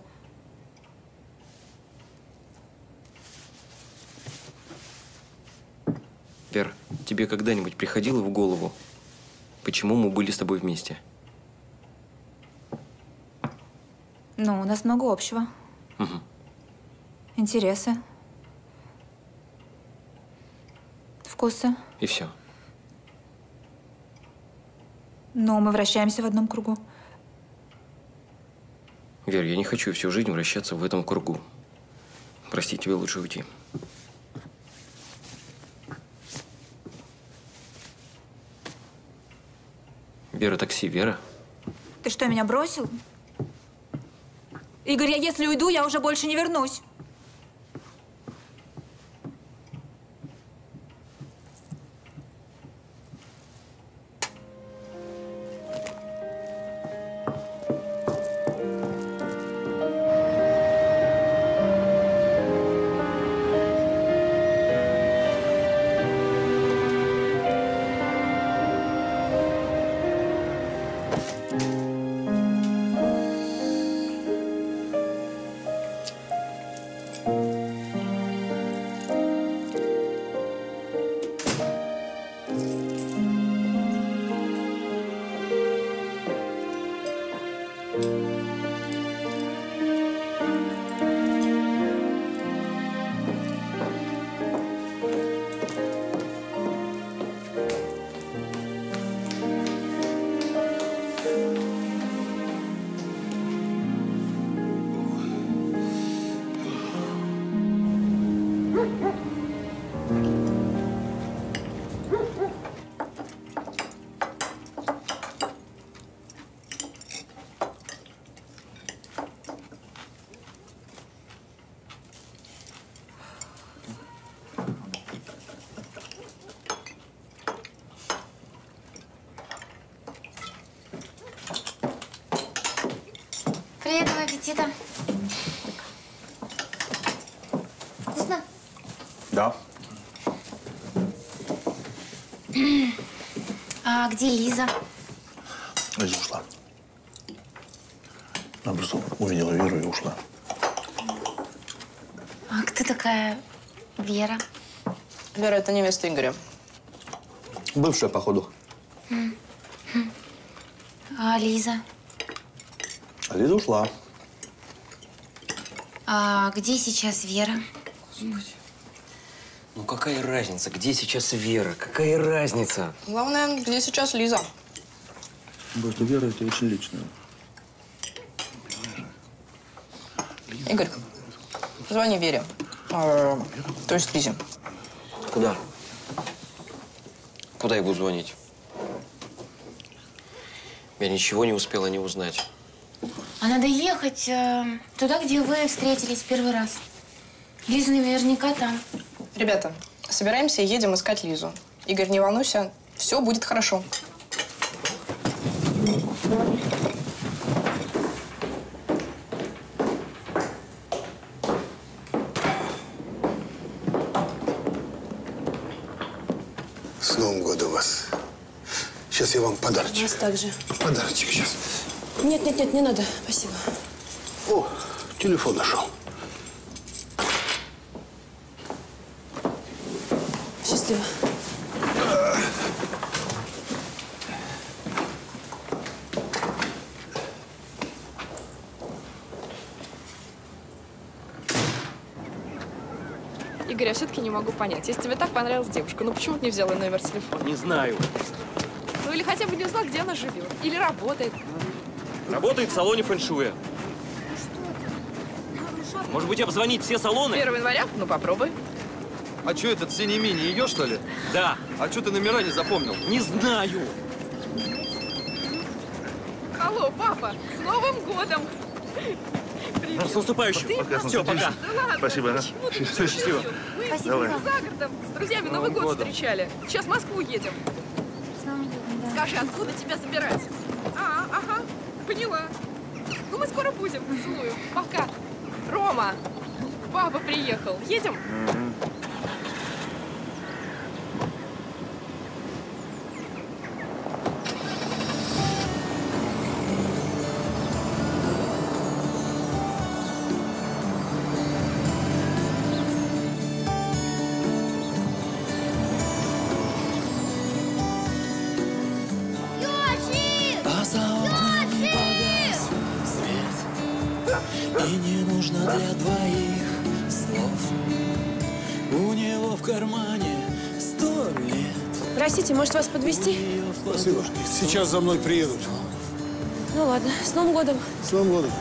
Вер, тебе когда-нибудь приходило в голову, почему мы были с тобой вместе? Ну, у нас много общего. Угу. Интересы. Вкусы. И все. Но мы вращаемся в одном кругу. Вер, я не хочу всю жизнь вращаться в этом кругу. Прости, тебе лучше уйти. Вера, такси, Вера. Ты что, меня бросил? Игорь, я если уйду, я уже больше не вернусь. Приятного аппетита. Вкусно? Да. А где Лиза? Лиза ушла. Она просто увидела Веру и ушла. А кто такая Вера? Вера, это невеста Игоря. Бывшая, походу. А Лиза? А Лиза ушла. А где сейчас Вера? Ну какая разница, где сейчас Вера? Какая разница? Главное, где сейчас Лиза. Просто Вера это очень личное. Игорь, позвони Вере. То есть Лизе. Куда? Куда я буду звонить? Я ничего не успела не узнать. А надо ехать туда, где вы встретились в первый раз. Лиза наверняка там. Ребята, собираемся и едем искать Лизу. Игорь, не волнуйся, все будет хорошо. С Новым годом вас. Сейчас я вам подарочек. Вас также. Подарочек сейчас. Нет, нет, нет, не надо. Спасибо. О, телефон нашел. Счастливо. Игорь, я все-таки не могу понять. Если тебе так понравилась девушка, ну почему ты не взял ее номер телефона? Не знаю. Ну или хотя бы не узнал, где она живет. Или работает. Работает в салоне фэншуя. Может быть, обзвонить все салоны? 1 января? Ну попробуй. А что этот синий мини, ее что ли? Да. А что ты номера не запомнил? Не знаю. Алло, папа, с Новым годом! Привет. С наступающим. Все, пока. Да ладно. Спасибо. Счастливо. Мы Давай. за городом с друзьями Новый год встречали. Сейчас в Москву едем. Скажи, откуда тебя забирать? Ага, поняла. Ну, мы скоро будем. Целую. Пока. Рома, папа приехал. Едем? А за окнами погас свет, и не нужно для двоих слов. У него в кармане 100 лет. Простите, может вас подвезти? Спасибо. Сейчас за мной приедут. Ну ладно, с Новым годом. С Новым годом.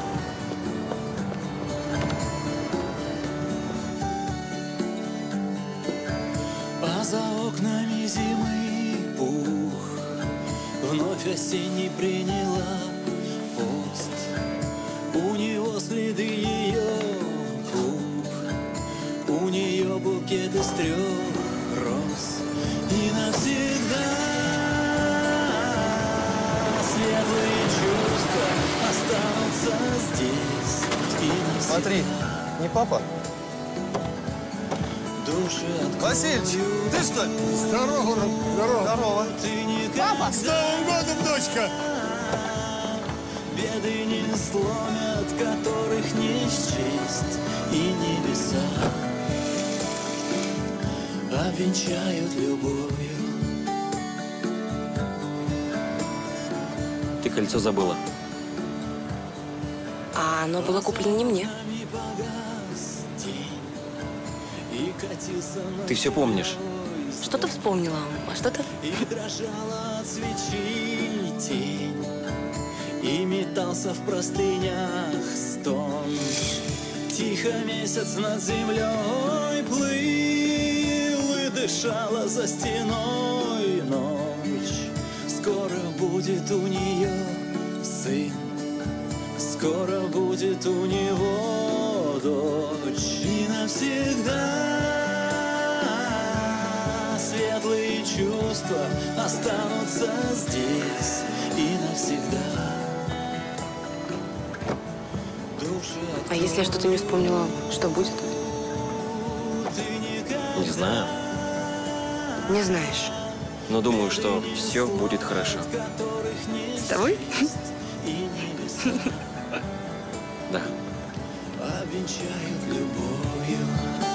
А за окнами зимы пух вновь осенний приняла пост. У него следы ее губ, у нее букет из 3 роз. И навсегда светлые чувства останутся здесь. И навсегда Смотри, не папа? души Васильич, ты что ли? Здорово, Ром. Здорово. Здорово. Папа! С Новым годом, дочка! Беды не сломят, которых не счесть, и небеса обвенчают любовью. Ты кольцо забыла. А оно было куплено не мне. Ты все помнишь. Что-то вспомнила, а что-то... И дрожала от свечи тень, и метался в простынях стон. Тихо месяц над землей плыл, и дышала за стеной ночь. Скоро будет у нее сын, скоро будет у него дочь. И навсегда светлые чувства останутся здесь. И навсегда души. А если я что-то не вспомнила, что будет? Не знаю. Не знаешь. Но думаю, что все будет хорошо. С тобой? Да. Обвенчают любовью.